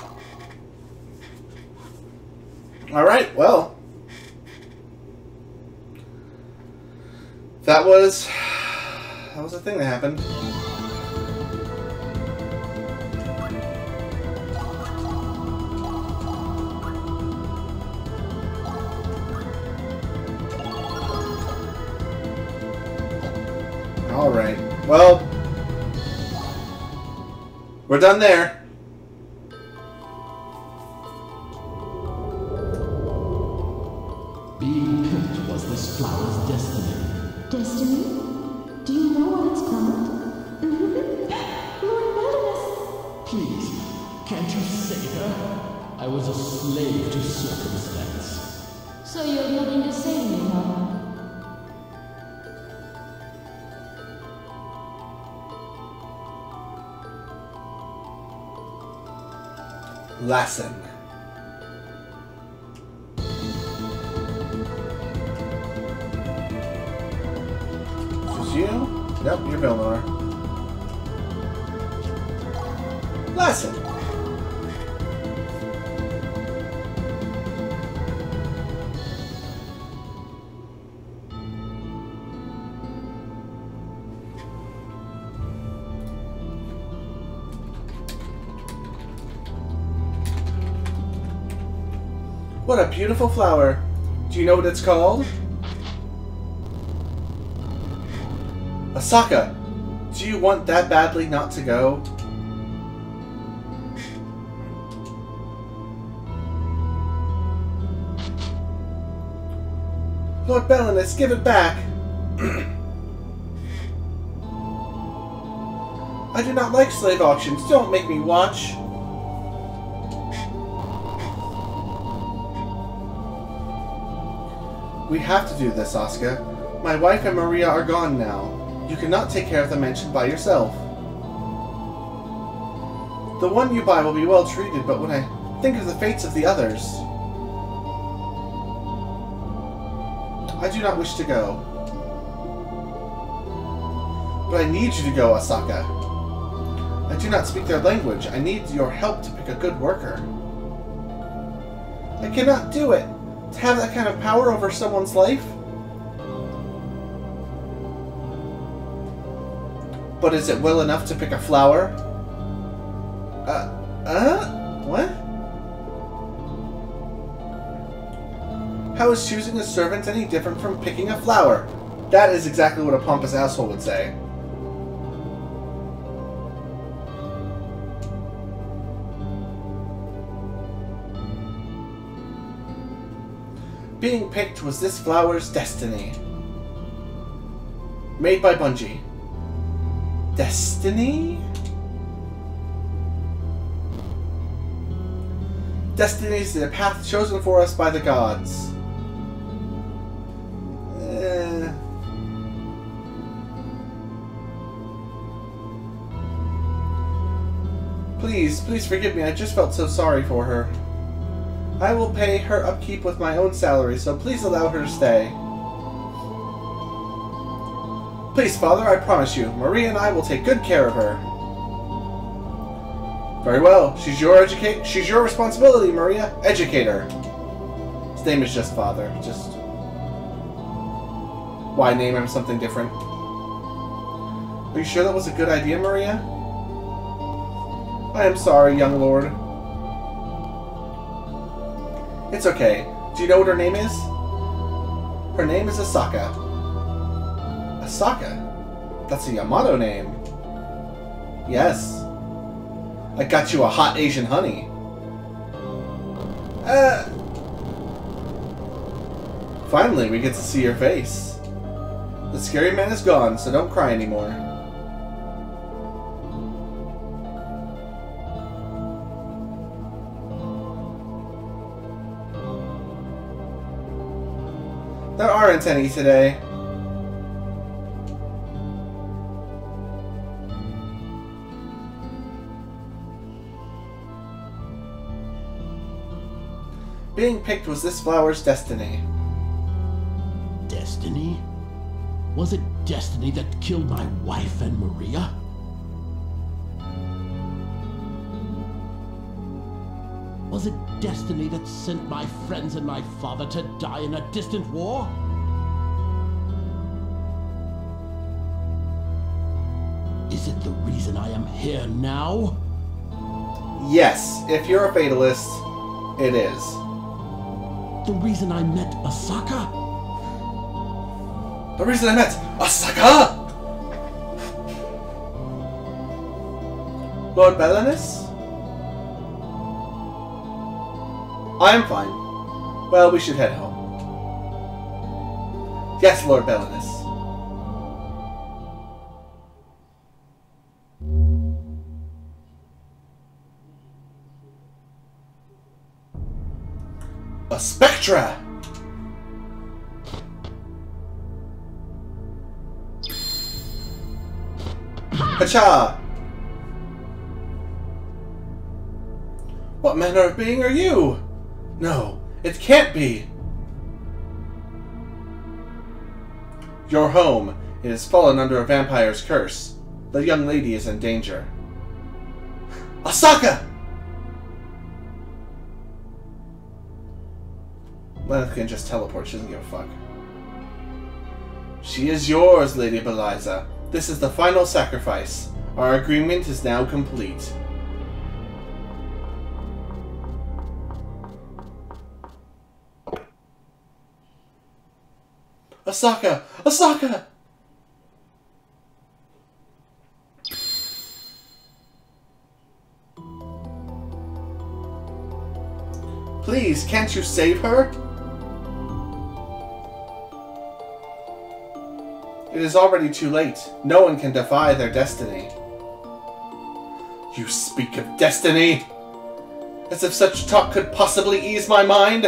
Alright, well. That was a thing that happened. Alright, well, we're done there. Being picked was this flower's destiny. Destiny? Can't you save her? I was a slave to circumstance. So you have nothing to say to me, huh? Lesson. Is this you? Yep, you're Vilnor. Lesson. What a beautiful flower. Do you know what it's called? Asaka, do you want that badly not to go? Lord Belinus, give it back! I do not like slave auctions. Don't make me watch. We have to do this, Asuka. My wife and Maria are gone now. You cannot take care of the mansion by yourself. The one you buy will be well treated, but when I think of the fates of the others, I do not wish to go. But I need you to go, Asaka. I do not speak their language. I need your help to pick a good worker. I cannot do it. To have that kind of power over someone's life? But is it well enough to pick a flower? What? How is choosing a servant any different from picking a flower? That is exactly what a pompous asshole would say. Being picked was this flower's destiny. Made by Bungie. Destiny? Destiny is the path chosen for us by the gods. Please forgive me. I just felt so sorry for her. I will pay her upkeep with my own salary, so please allow her to stay. Please, Father, I promise you, Maria and I will take good care of her. Very well. She's your responsibility, Maria. Educate her. His name is just Father. Just why name him something different? Are you sure that was a good idea, Maria? I am sorry, young lord. It's okay. Do you know what her name is? Her name is Asaka. Asaka? That's a Yamato name. Yes. I got you a hot Asian honey. Finally, we get to see your face. The scary man is gone, so don't cry anymore. There aren't any today. Being picked was this flower's destiny. Destiny? Was it destiny that killed my wife and Maria? Was it destiny that sent my friends and my father to die in a distant war? Is it the reason I am here now? Yes, if you're a fatalist, it is. The reason I met Asaka? The reason I met Asaka! Lord Belinus? I am fine. Well, we should head home. Yes, Lord Belinus. A Spectra! Hacha! What manner of being are you? No, it can't be! Your home. It has fallen under a vampire's curse. The young lady is in danger. Asaka! Lenneth can just teleport. She doesn't give a fuck. She is yours, Lady Beliza. This is the final sacrifice. Our agreement is now complete. Asaka! Asaka! Please, can't you save her? It is already too late. No one can defy their destiny. You speak of destiny? As if such talk could possibly ease my mind?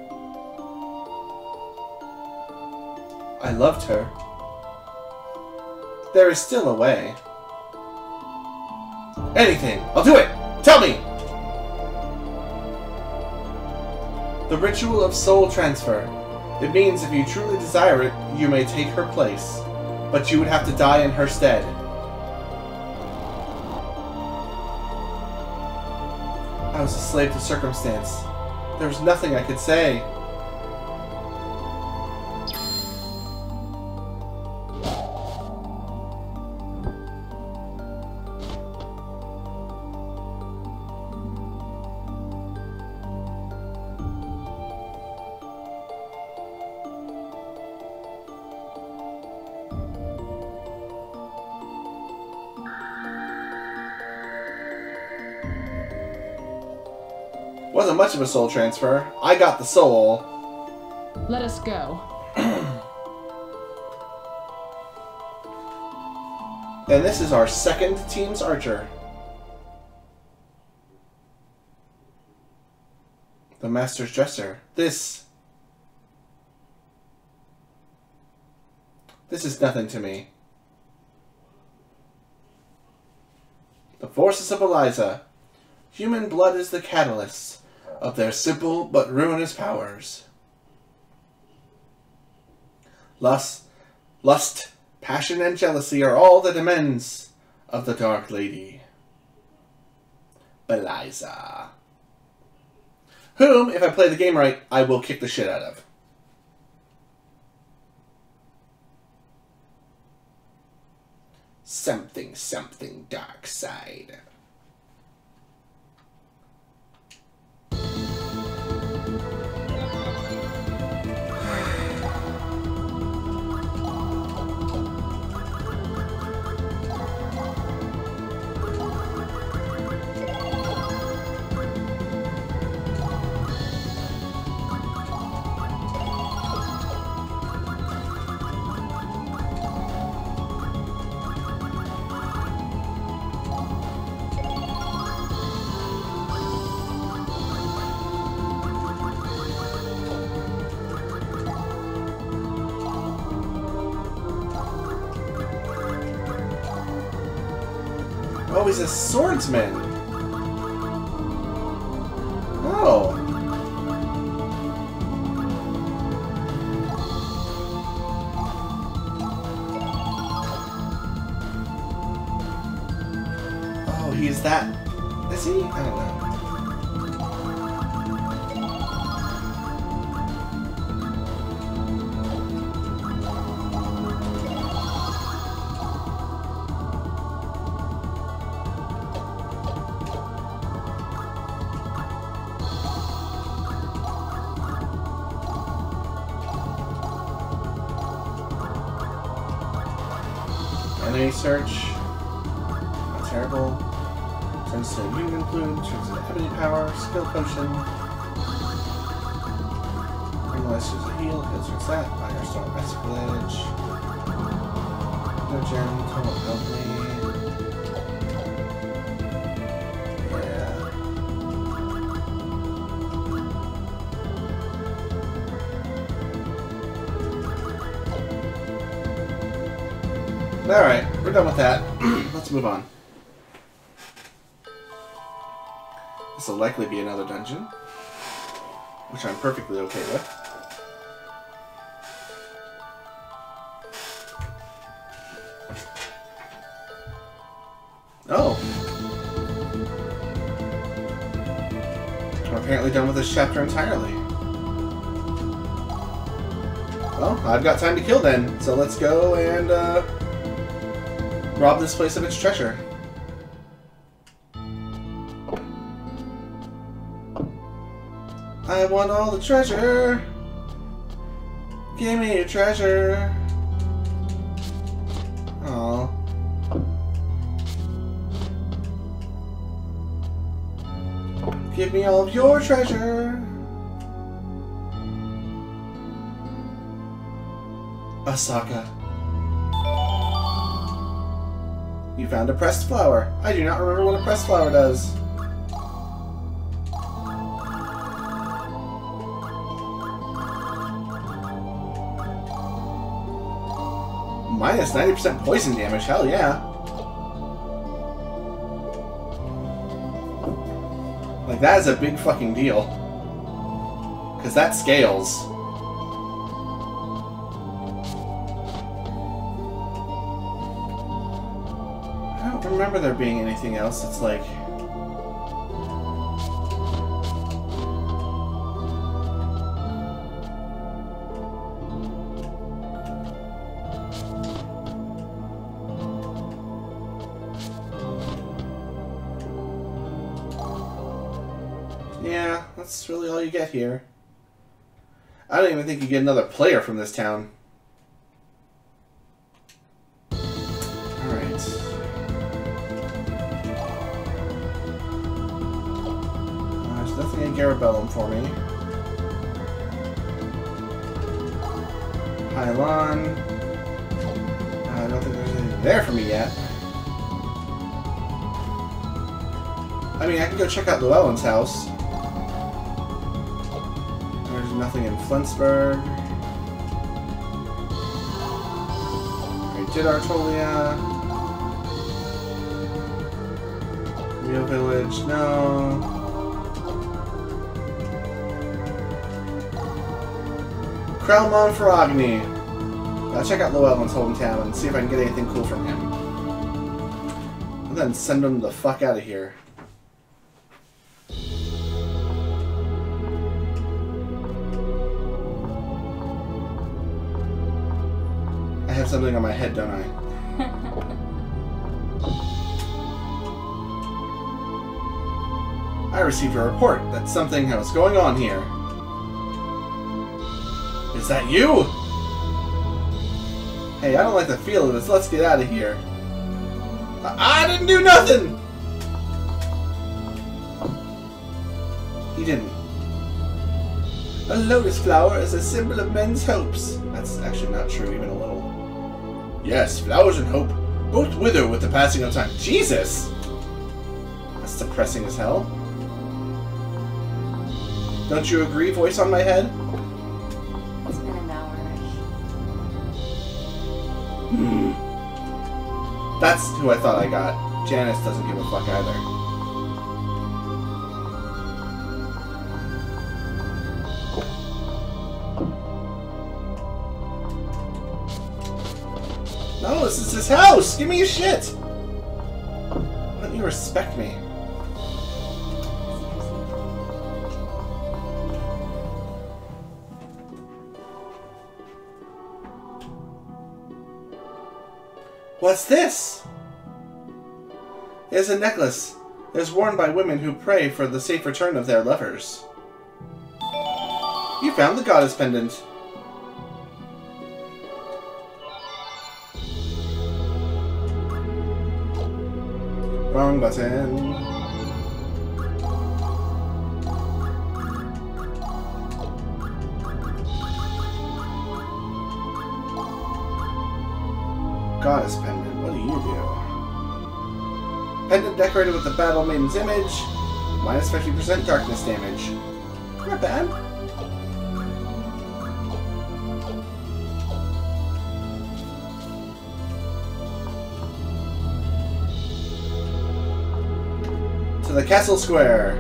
I loved her. There is still a way. Anything! I'll do it! Tell me! The ritual of soul transfer. It means if you truly desire it, you may take her place. But you would have to die in her stead. I was a slave to circumstance. There was nothing I could say. Wasn't much of a soul transfer. I got the soul. Let us go. And this is our second team's archer. The Master's Dresser. This is nothing to me. The forces of Eliza. Human blood is the catalyst of their simple but ruinous powers. Lust, passion, and jealousy are all the demands of the Dark Lady. Beliza. Whom, if I play the game right, I will kick the shit out of. Something dark side. Oh, he's a swordsman. Oh. Oh, he's that. Is he? I don't know. Enemy search. Not terrible. Turns to Union Plume. Turns to Ebony Power. Skill Potion. Realize there's a heal. Heals turns that. Fire Storm Escalage. No gem. Total Alchemy. Yeah. Alright, we're done with that. Let's move on. This will likely be another dungeon, which I'm perfectly okay with. Oh. I'm apparently done with this chapter entirely. Well, I've got time to kill then, so let's go and rob this place of its treasure. I want all the treasure. Give me your treasure. Aww. Give me all of your treasure. Asaka. You found a pressed flower. I do not remember what a pressed flower does. Minus 90% poison damage, hell yeah. Like, that is a big fucking deal. Because that scales. I don't remember there being anything else that's like... Yeah, that's really all you get here. I don't even think you get another player from this town. Alright. There's nothing in Garabellum for me. Pylon. I don't think there's anything there for me yet. I mean, I can go check out Llewellyn's house. There's nothing in Flensburg. I did Artolia. Rio Village, no. Krelmon Ferragni. I'll check out Llewellyn's hometown and see if I can get anything cool from him. And then send him the fuck out of here. I have something on my head, don't I? I received a report that something was going on here. Is that you? Hey, I don't like the feel of this. Let's get out of here. I didn't do nothing! He didn't. A lotus flower is a symbol of men's hopes. That's actually not true even a little. Yes, flowers and hope both wither with the passing of time. Jesus! That's depressing as hell. Don't you agree, voice on my head? It's been an hour-ish. That's who I thought I got. Janice doesn't give a fuck either. No, this is his house! Give me your shit! Why don't you respect me? What's this? It is a necklace. It is worn by women who pray for the safe return of their lovers. You found the goddess pendant. Wrong button. Goddess pendant, what do you do? Pendant decorated with the Battle Maiden's image, minus 50% darkness damage. Not bad. the castle square.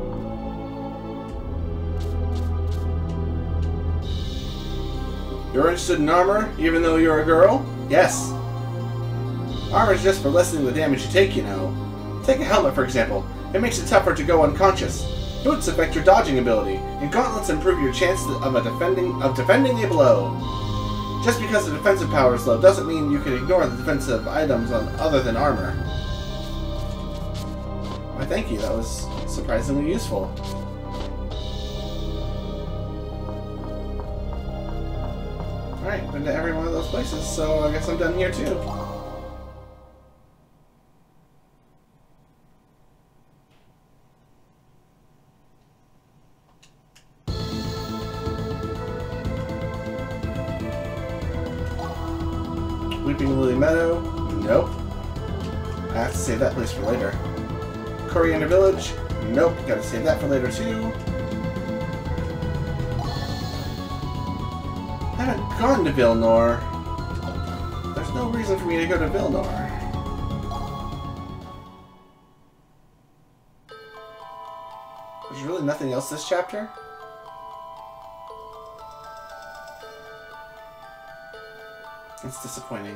You're interested in armor, even though you're a girl? Yes. Armor is just for lessening the damage you take, you know. Take a helmet, for example. It makes it tougher to go unconscious. Boots affect your dodging ability, and gauntlets improve your chance of defending a blow. Just because the defensive power is low doesn't mean you can ignore the defensive items other than armor. Why, thank you. That was surprisingly useful. Alright, been to every one of those places, so I guess I'm done here too. Weeping Lily Meadow? Nope. I have to save that place for later. Coriander Village? Nope. Gotta save that for later too. I haven't gone to Vilnor. There's no reason for me to go to Vilnor. There's really nothing else this chapter? It's disappointing.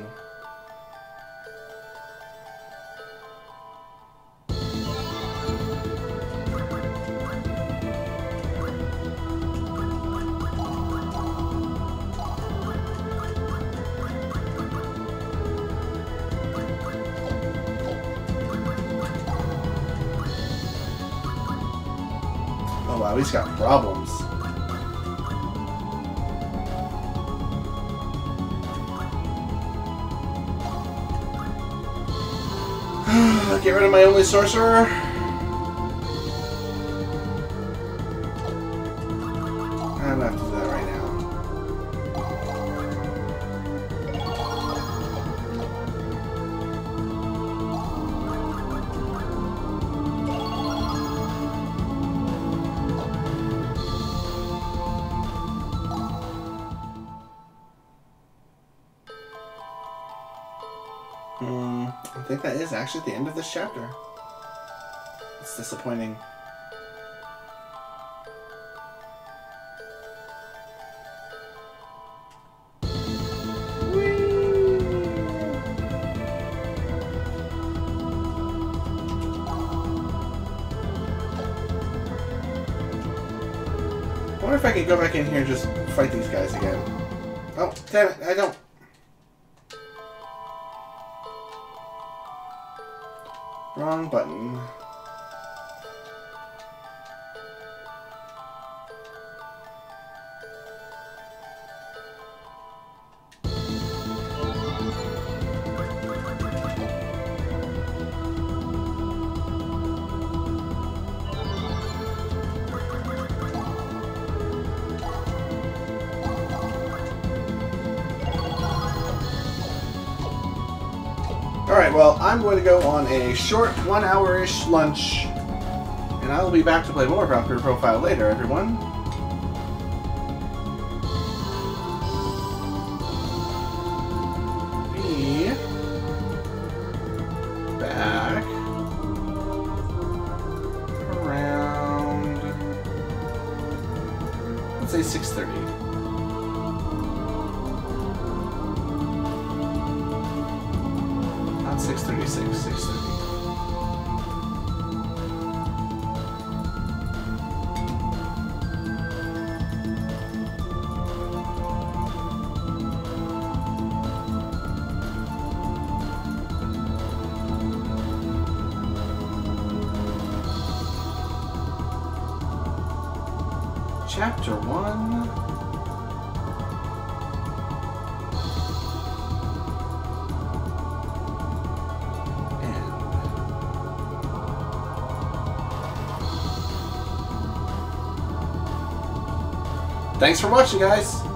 Oh wow, he's got problems. Get rid of my only sorcerer. I'm gonna have to do that right now. I think that is actually the end of this chapter. It's disappointing. I wonder if I can go back in here and just fight these guys again. Oh, damn it, I don't. Wrong button. Alright, well, I'm going to go on a short 1 hour-ish lunch, and I will be back to play more Valkyrie Profile later, everyone. Be back around, let's say 6:30. 6:36, 6:30. Chapter 1. Thanks for watching, guys!